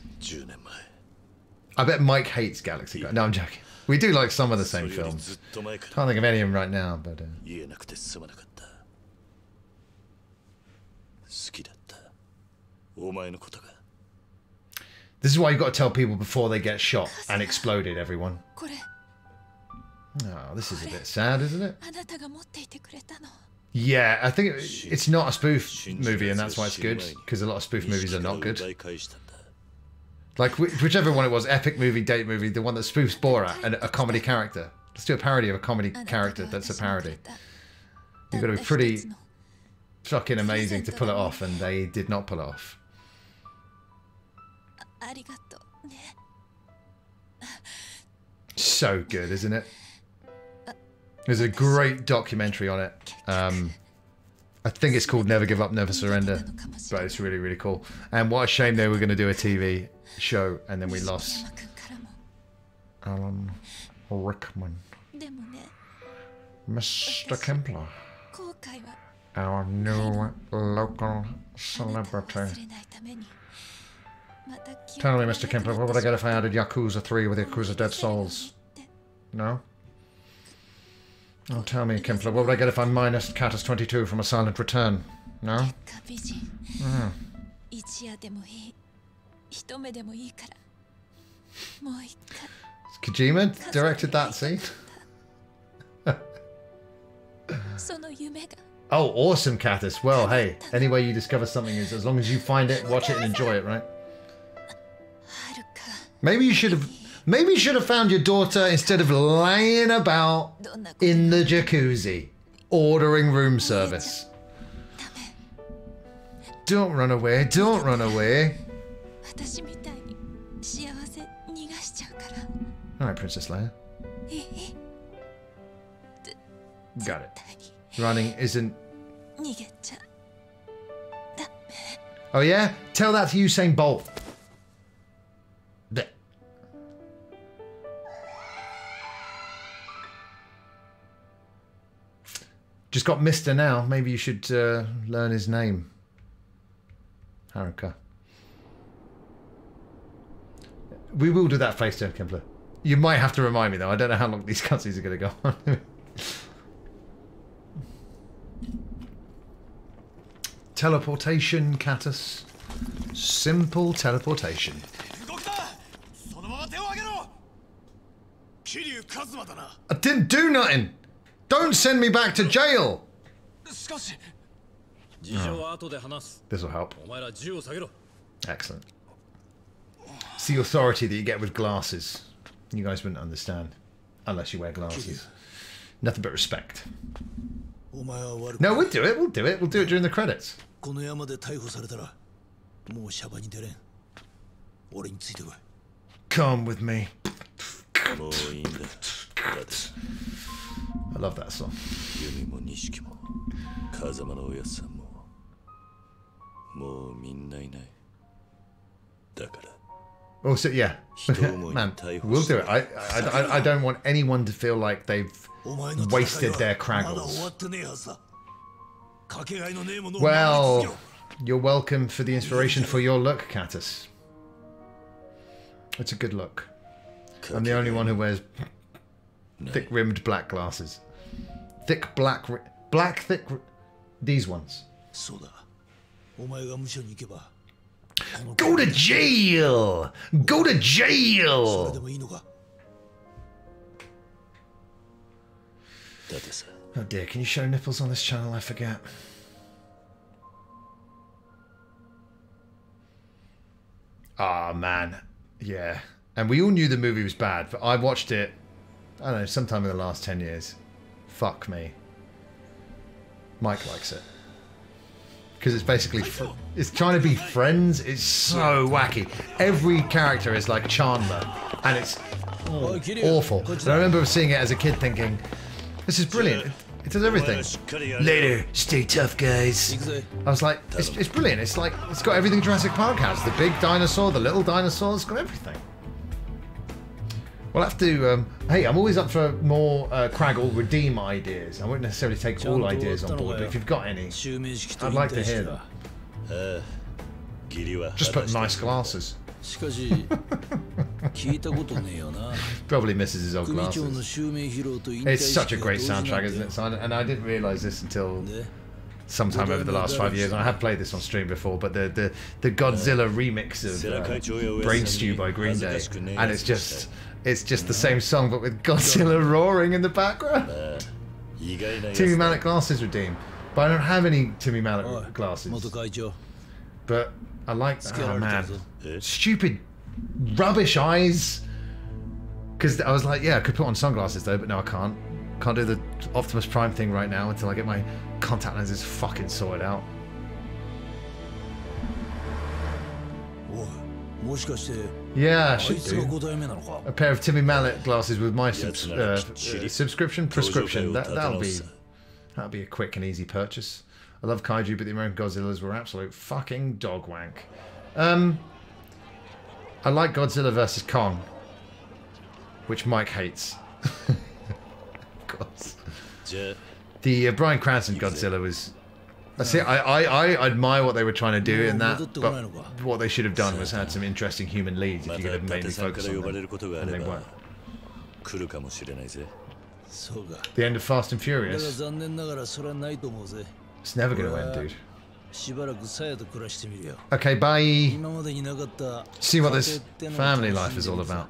I bet Mike hates Galaxy Quest. No, I'm joking. We do like some of the same films. Can't think of any of them right now, but... This is why you've got to tell people before they get shot and exploded, everyone. Oh, this is a bit sad, isn't it? あなたが持っていてくれたの。 Yeah, I think it's not a spoof movie, and that's why it's good, because a lot of spoof movies are not good. Like, whichever one it was, epic movie, date movie, the one that spoofs Borat, and a comedy character. Let's do a parody of a comedy character that's a parody. You've got to be pretty fucking amazing to pull it off, and they did not pull it off. ありがとうね。 So good, isn't it? There's a great documentary on it. I think it's called Never Give Up, Never Surrender, but it's really, really cool. And what a shame they were going to do a TV show and then we lost Alan Rickman. Mr. Kempler, our new local celebrity. Tell me, Mr. Kempler, what would I get if I added Yakuza 3 with Yakuza Dead Souls? No? Oh, tell me, Kempler, what would I get if I minus Catus 22 from A Silent Return? No? Kojima directed that scene? Oh, awesome, Catus. Well, hey, any way you discover something is as long as you find it, watch it, and enjoy it, right? Maybe you should have found your daughter instead of laying about in the jacuzzi, ordering room service. Don't run away, don't run away. Alright, Princess Leia. Got it. Running isn't... Oh yeah? Tell that to Usain Bolt. Just got Mr. now. Maybe you should learn his name. Haruka. We will do that face turn, Kempler. You might have to remind me though. I don't know how long these cutscenes are going to go on. Teleportation, Catus. Simple teleportation. I didn't do nothing. Don't send me back to jail. Oh. This will help. Excellent. It's the authority that you get with glasses. You guys wouldn't understand unless you wear glasses. Nothing but respect. No, we'll do it. We'll do it. We'll do it during the credits. Come with me. I love that song. Oh, so yeah, man, we'll do it. I don't want anyone to feel like they've wasted their Kraggles. Well, you're welcome for the inspiration for your look, Catus. It's a good look. I'm the only one who wears thick-rimmed black glasses. Thick black, thick. These ones. Go to jail! Go to jail! Oh dear, can you show nipples on this channel? I forget. Ah, man. Yeah. And we all knew the movie was bad, but I watched it, I don't know, sometime in the last 10 years. Fuck me. Mike likes it. Because it's basically, it's trying to be friends. It's so wacky. Every character is like Chandler, and it's awful. But I remember seeing it as a kid thinking, this is brilliant. It does everything. Later, stay tough, guys. I was like, it's brilliant. It's like, it's got everything Jurassic Park has. The big dinosaur, the little dinosaur, it's got everything. We'll have to, hey, I'm always up for more Kraggle Redeem ideas. I won't necessarily take all ideas on board, but if you've got any, I'd like to hear them. Just put nice glasses. Probably misses his old glasses. It's such a great soundtrack, isn't it? So and I didn't realise this until sometime over the last 5 years. And I have played this on stream before, but the Godzilla remix of Brain Stew by Green Day, and it's just the same song but with Godzilla roaring in the background. Timmy Mallet glasses redeemed, but I don't have any Timmy Mallet glasses. But I like that. Oh man, stupid rubbish eyes. Because I was like, yeah, I could put on sunglasses though, but no, I can't. Can't do the Optimus Prime thing right now until I get my contact lenses fucking sorted out. Yeah, I should do. A pair of Timmy Mallet glasses with my prescription. That'll be a quick and easy purchase. I love kaiju, but the American Godzillas were absolute fucking dog wank. I like Godzilla vs Kong, which Mike hates. Of course. The Bryan Cranston Godzilla was. I admire what they were trying to do in that, but what they should have done was had some interesting human leads if you could have mainly focused on them, and they weren't. The end of Fast and Furious. It's never going to end, dude. Okay, bye. See what this family life is all about.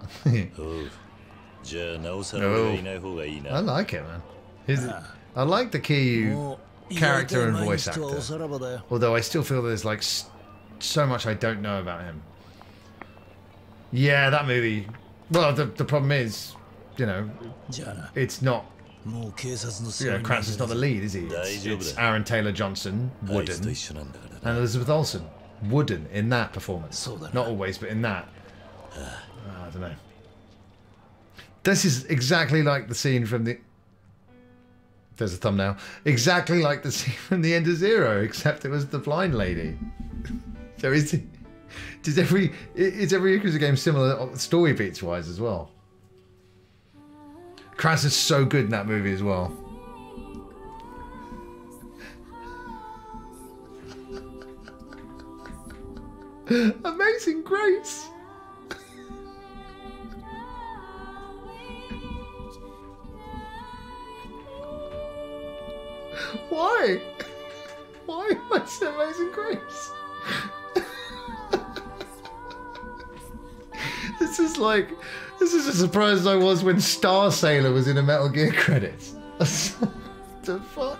I like it, man. I like the Kiryu character and voice actor. Although I still feel there's like so much I don't know about him. Yeah, that movie. Well, the problem is, you know, it's not. Cranston's not the lead, is he? It's Aaron Taylor-Johnson, Wooden, and Elizabeth Olsen, Wooden in that performance. Not always, but in that. I don't know. This is exactly like the scene from the. There's a thumbnail. Exactly like the scene from the end of Zero, except it was the blind lady. So is every Yakuza game similar story beats wise as well? Cranston's so good in that movie as well. Amazing Grace. Why? Why am I so Amazing Grace? This is as surprised as I was when Star Sailor was in a Metal Gear credits. The fuck?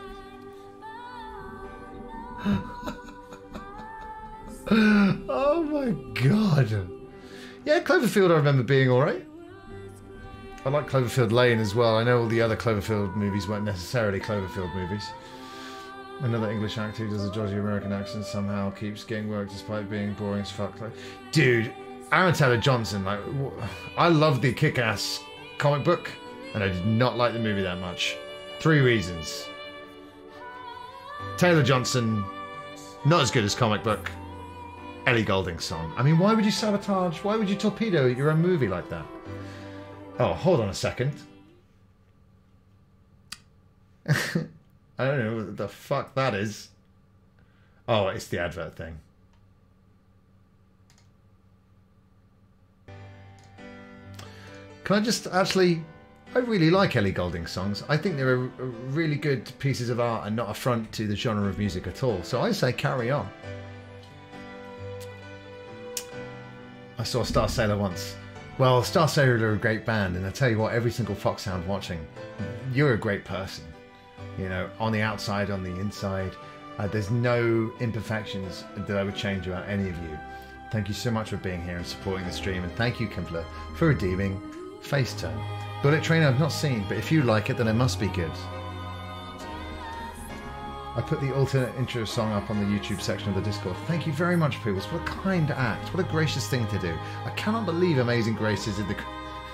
Oh my god. Yeah, Cloverfield I remember being alright. I like Cloverfield Lane as well. I know all the other Cloverfield movies weren't necessarily Cloverfield movies. Another English actor who does a dodgy American accent somehow keeps getting work despite being boring as fuck. Like, dude, Aaron Taylor-Johnson, like, I love the Kick-Ass comic book, and I did not like the movie that much. 3 reasons. Taylor-Johnson, not as good as comic book. Ellie Goulding's song. I mean, why would you sabotage, why would you torpedo your own movie like that? Oh, hold on a second. I don't know what the fuck that is. Oh, it's the advert thing. Can I just actually... I really like Ellie Goulding's songs. I think they're really good pieces of art and not a front to the genre of music at all. So I say carry on. I saw Star Sailor once. Well, Star Sailor are a great band, and I tell you what, every single Foxhound watching, you're a great person. You know, on the outside, on the inside. There's no imperfections that I would change about any of you. Thank you so much for being here and supporting the stream, and thank you, Kimpler, for redeeming Faceturn. Bullet Train I've not seen, but if you like it, then it must be good. I put the alternate intro song up on the YouTube section of the Discord. Thank you very much, Poobs. What a kind act. What a gracious thing to do. I cannot believe Amazing Grace is in the...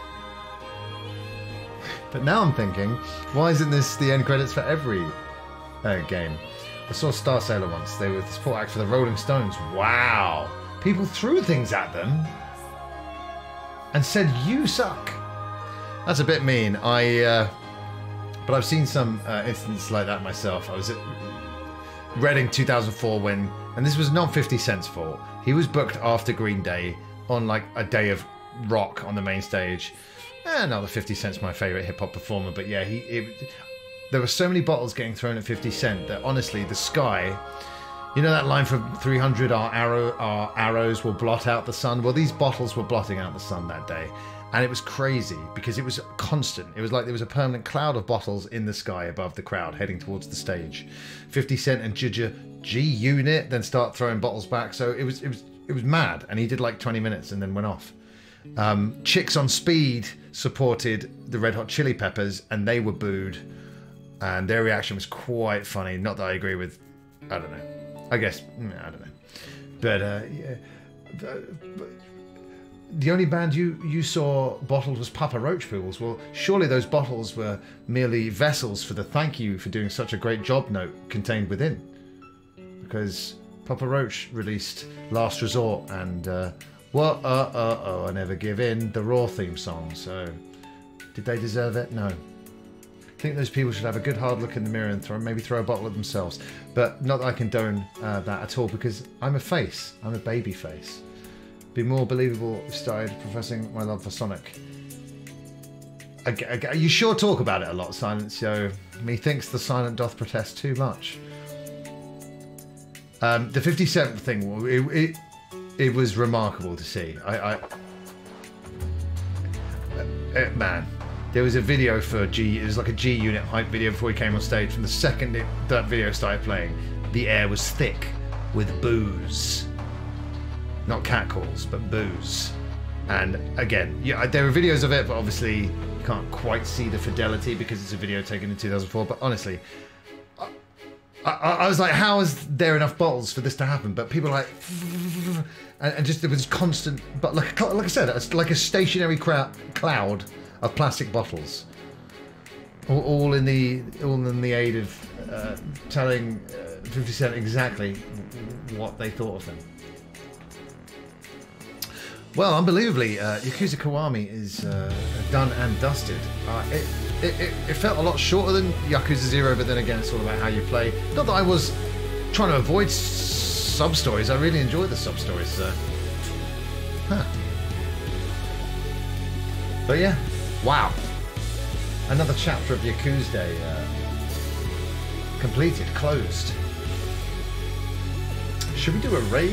But now I'm thinking, why isn't this the end credits for every game? I saw Star Sailor once. They were the support act for the Rolling Stones. Wow. People threw things at them and said, you suck. That's a bit mean. But I've seen some instances like that myself. I was at Reading 2004 when, and this was not 50 Cent's fault. He was booked after Green Day on like a day of rock on the main stage. Not that 50 Cent's my favourite hip hop performer, but yeah, there were so many bottles getting thrown at 50 Cent that honestly, the sky, you know that line from 300, our arrows will blot out the sun? Well, these bottles were blotting out the sun that day. And it was crazy because it was constant. It was like there was a permanent cloud of bottles in the sky above the crowd heading towards the stage. 50 Cent and G-Unit then start throwing bottles back. So it was mad. And he did like 20 minutes and then went off. Chicks on Speed supported the Red Hot Chili Peppers and they were booed. And their reaction was quite funny. Not that I agree with, I don't know. I guess, I don't know. But, yeah. The only band you saw bottled was Papa Roach Poodles. Well, surely those bottles were merely vessels for the thank you for doing such a great job note contained within. Because Papa Roach released Last Resort and I Never Give In, the Raw theme song. So, did they deserve it? No. I think those people should have a good hard look in the mirror and maybe throw a bottle at themselves. But not that I condone that at all, because I'm a face. I'm a baby face. Be more believable if started professing my love for Sonic. You sure talk about it a lot, Silencio. Methinks the silent doth protest too much. The 57th thing, it was remarkable to see. Man, there was a video for G. It was like a G-Unit hype video before he came on stage. From the second that video started playing, the air was thick with booze. Not catcalls, but booze. And again, yeah, there are videos of it, but obviously you can't quite see the fidelity because it's a video taken in 2004. But honestly, I was like, how is there enough bottles for this to happen? But people are like, and just there was constant, but like I said, it's like a stationary cloud of plastic bottles, all in the aid of telling 50 Cent exactly what they thought of him. Well, unbelievably, Yakuza Kiwami is done and dusted. It felt a lot shorter than Yakuza 0, but then again, it's all about how you play. Not that I was trying to avoid sub-stories. I really enjoyed the sub-stories. But yeah, wow. Another chapter of Yakuza Day completed, closed. Should we do a raid?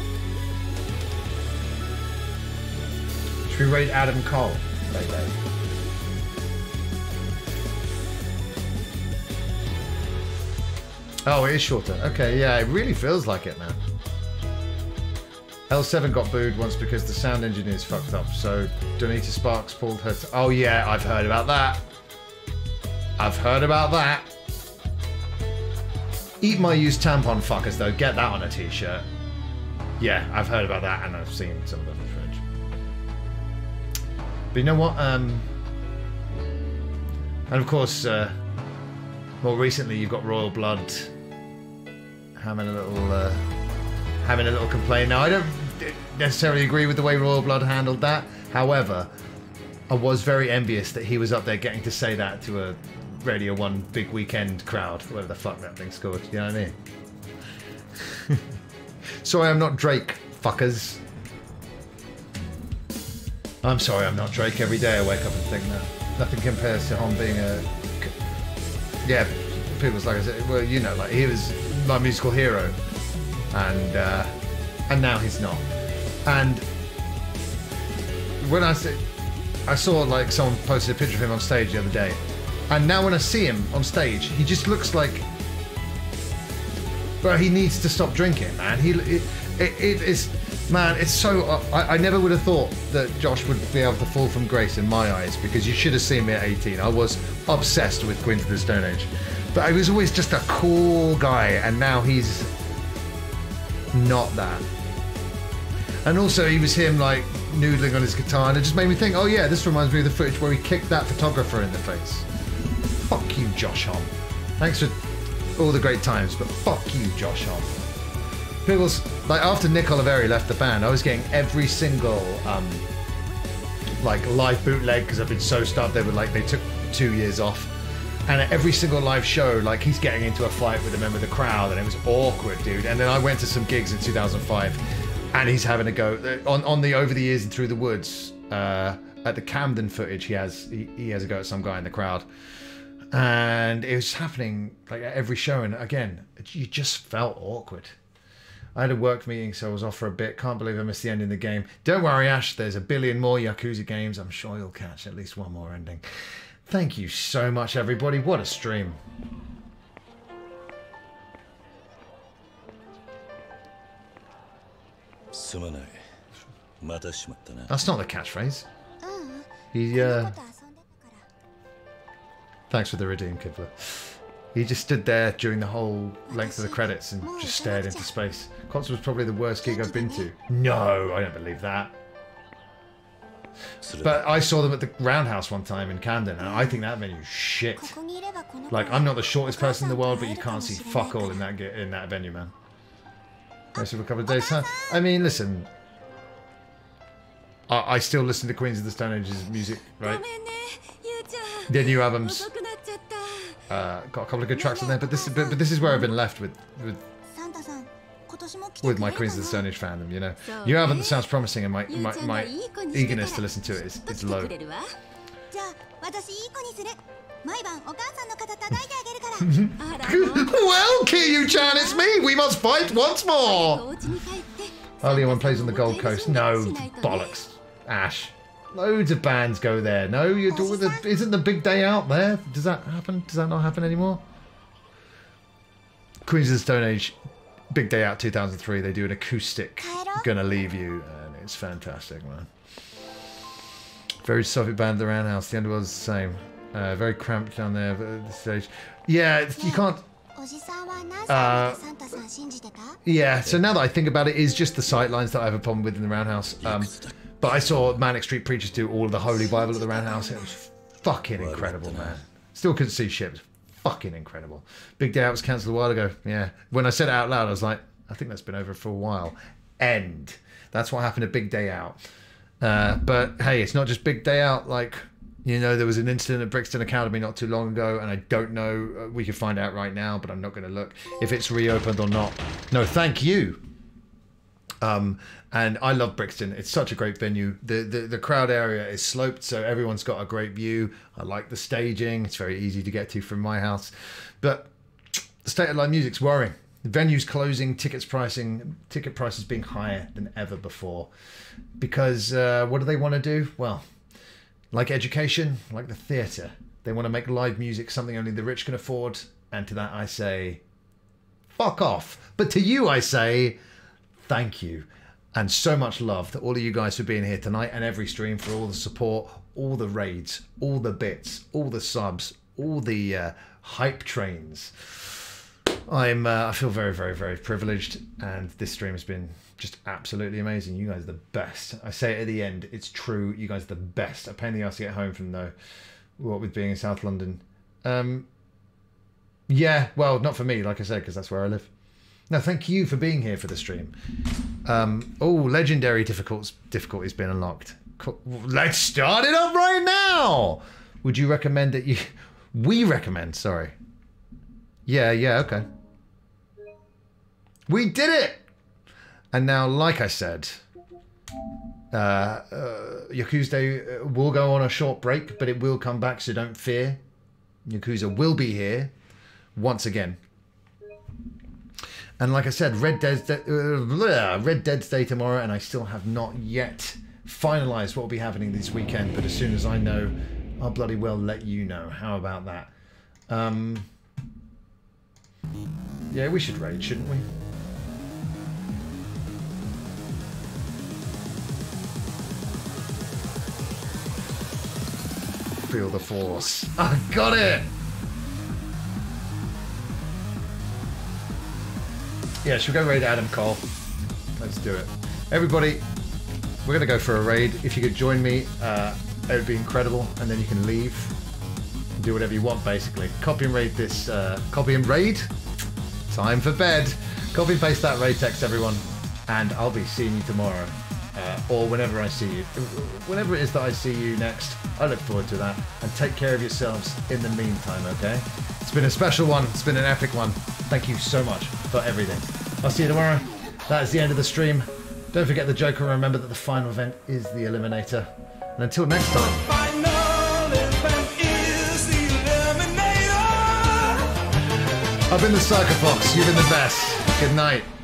Should we raid Adam Cole? Raid. Oh, it is shorter. Okay, yeah, it really feels like it, man. L7 got booed once because the sound engineers fucked up, so Donita Sparks pulled her... Oh, yeah, I've heard about that. I've heard about that. Eat my used tampon, fuckers, though. Get that on a t-shirt. Yeah, I've heard about that, and I've seen some of them in the fridge. But you know what? And of course, more recently, you've got Royal Blood having a little complaint. Now, I don't necessarily agree with the way Royal Blood handled that. However, I was very envious that he was up there getting to say that to a Radio 1 big weekend crowd, whatever the fuck that thing's called. You know what I mean? Sorry, I'm not Drake, fuckers. I'm sorry, I'm not Drake. Every day I wake up and think that nothing compares to him being a... Yeah, people's like I said, well, you know, like he was my musical hero, and now he's not. And when I saw like someone posted a picture of him on stage the other day, and now when I see him on stage, he just looks like, well, he needs to stop drinking, man. It is, man. It's so. I never would have thought that Josh would be able to fall from grace in my eyes, because you should have seen me at 18. I was obsessed with Queen of the Stone Age, but I was always just a cool guy, and now he's not that. And also, he was him like noodling on his guitar, and it just made me think, oh yeah, this reminds me of the footage where he kicked that photographer in the face. Fuck you, Josh Homme. Thanks for all the great times, but fuck you, Josh Homme. People's, like, after Nick Oliveri left the band, I was getting every single like live bootleg, because I've been so stuffed. They took 2 years off, and at every single live show, like, he's getting into a fight with a member of the crowd, and it was awkward, dude. And then I went to some gigs in 2005, and he's having a go on the Over the Years and Through the Woods at the Camden footage. He has a go at some guy in the crowd. And it was happening like at every show, and again, you just felt awkward. I had a work meeting, so I was off for a bit. Can't believe I missed the end in the game. Don't worry, Ash, there's a billion more Yakuza games. I'm sure you'll catch at least one more ending. Thank you so much, everybody. What a stream. That's not the catchphrase. Thanks for the redeem, Kibler. He just stood there during the whole length of the credits and just stared into space. Concert was probably the worst gig I've been to. No, I don't believe that. But I saw them at the Roundhouse one time in Camden, and I think that venue's shit. Like, I'm not the shortest person in the world, but you can't see fuck all in that venue, man. Rest of a couple of days, huh? I mean, listen. I still listen to Queens of the Stone Age's music, right? Their new albums got a couple of good tracks on there, but this is where I've been left with my Queens of the Stone Age fandom. You know, new album that sounds promising, and my eagerness to listen to it is low. Well, Kiryu-chan, it's me. We must fight once more. Only one plays on the Gold Coast. No bollocks, Ash. Loads of bands go there. No, isn't the big day out there? Does that happen? Does that not happen anymore? Queens of the Stone Age, big day out 2003. They do an acoustic Gonna Leave You, and it's fantastic, man. Very Soviet band, the Roundhouse. The Underworld's the same. Very cramped down there at the stage. Yeah, you can't. Yeah, so now that I think about it, it's just the sightlines that I have a problem with in the Roundhouse. But I saw Manic Street Preachers do all of the Holy Bible at the Roundhouse. It was fucking incredible, man. Still couldn't see shit. It was fucking incredible. Big Day Out was cancelled a while ago. Yeah. When I said it out loud, I was like, I think that's been over for a while. End. That's what happened at Big Day Out. But hey, it's not just Big Day Out. Like, you know, there was an incident at Brixton Academy not too long ago, and I don't know. We can find out right now, but I'm not going to look if it's reopened or not. No, thank you. And I love Brixton. It's such a great venue. The crowd area is sloped, so everyone's got a great view. I like the staging. It's very easy to get to from my house. But the state of live music's worrying. The venue's closing, ticket prices being higher than ever before. Because what do they want to do? Well, like education, like the theatre, they want to make live music something only the rich can afford. And to that I say, fuck off. But to you I say, thank you. And so much love to all of you guys for being here tonight and every stream, for all the support, all the raids, all the bits, all the subs, all the hype trains. I feel very, very, very privileged, and this stream has been just absolutely amazing. You guys are the best. I say it at the end, it's true. You guys are the best. A pain in the ass to get home from, though, what with being in South London. Yeah, well, not for me, like I said, because that's where I live. No, thank you for being here for the stream. Oh, legendary difficulty's been unlocked. Cool. Let's start it up right now. Would you recommend that you... We recommend, sorry. Yeah, okay. We did it! And now, like I said, Yakuza will go on a short break, but it will come back, so don't fear. Yakuza will be here once again. And like I said, Red Dead's Day tomorrow, and I still have not yet finalised what will be happening this weekend. But as soon as I know, I'll bloody well let you know. How about that? Yeah, we should raid, shouldn't we? Feel the force. I got it! Yeah, should we go raid Adam Cole? Let's do it. Everybody, we're going to go for a raid. If you could join me, it would be incredible. And then you can leave and do whatever you want, basically. Copy and raid this. Copy and raid. Time for bed. Copy and paste that raid text, everyone. And I'll be seeing you tomorrow. Or whenever I see you. Whenever it is that I see you next. I look forward to that. And take care of yourselves in the meantime, okay? It's been a special one. It's been an epic one. Thank you so much for everything. I'll see you tomorrow. That is the end of the stream. Don't forget the Joker. Remember that the final event is the Eliminator. And until next time. I've been the Psycho Fox. You've been the best. Good night.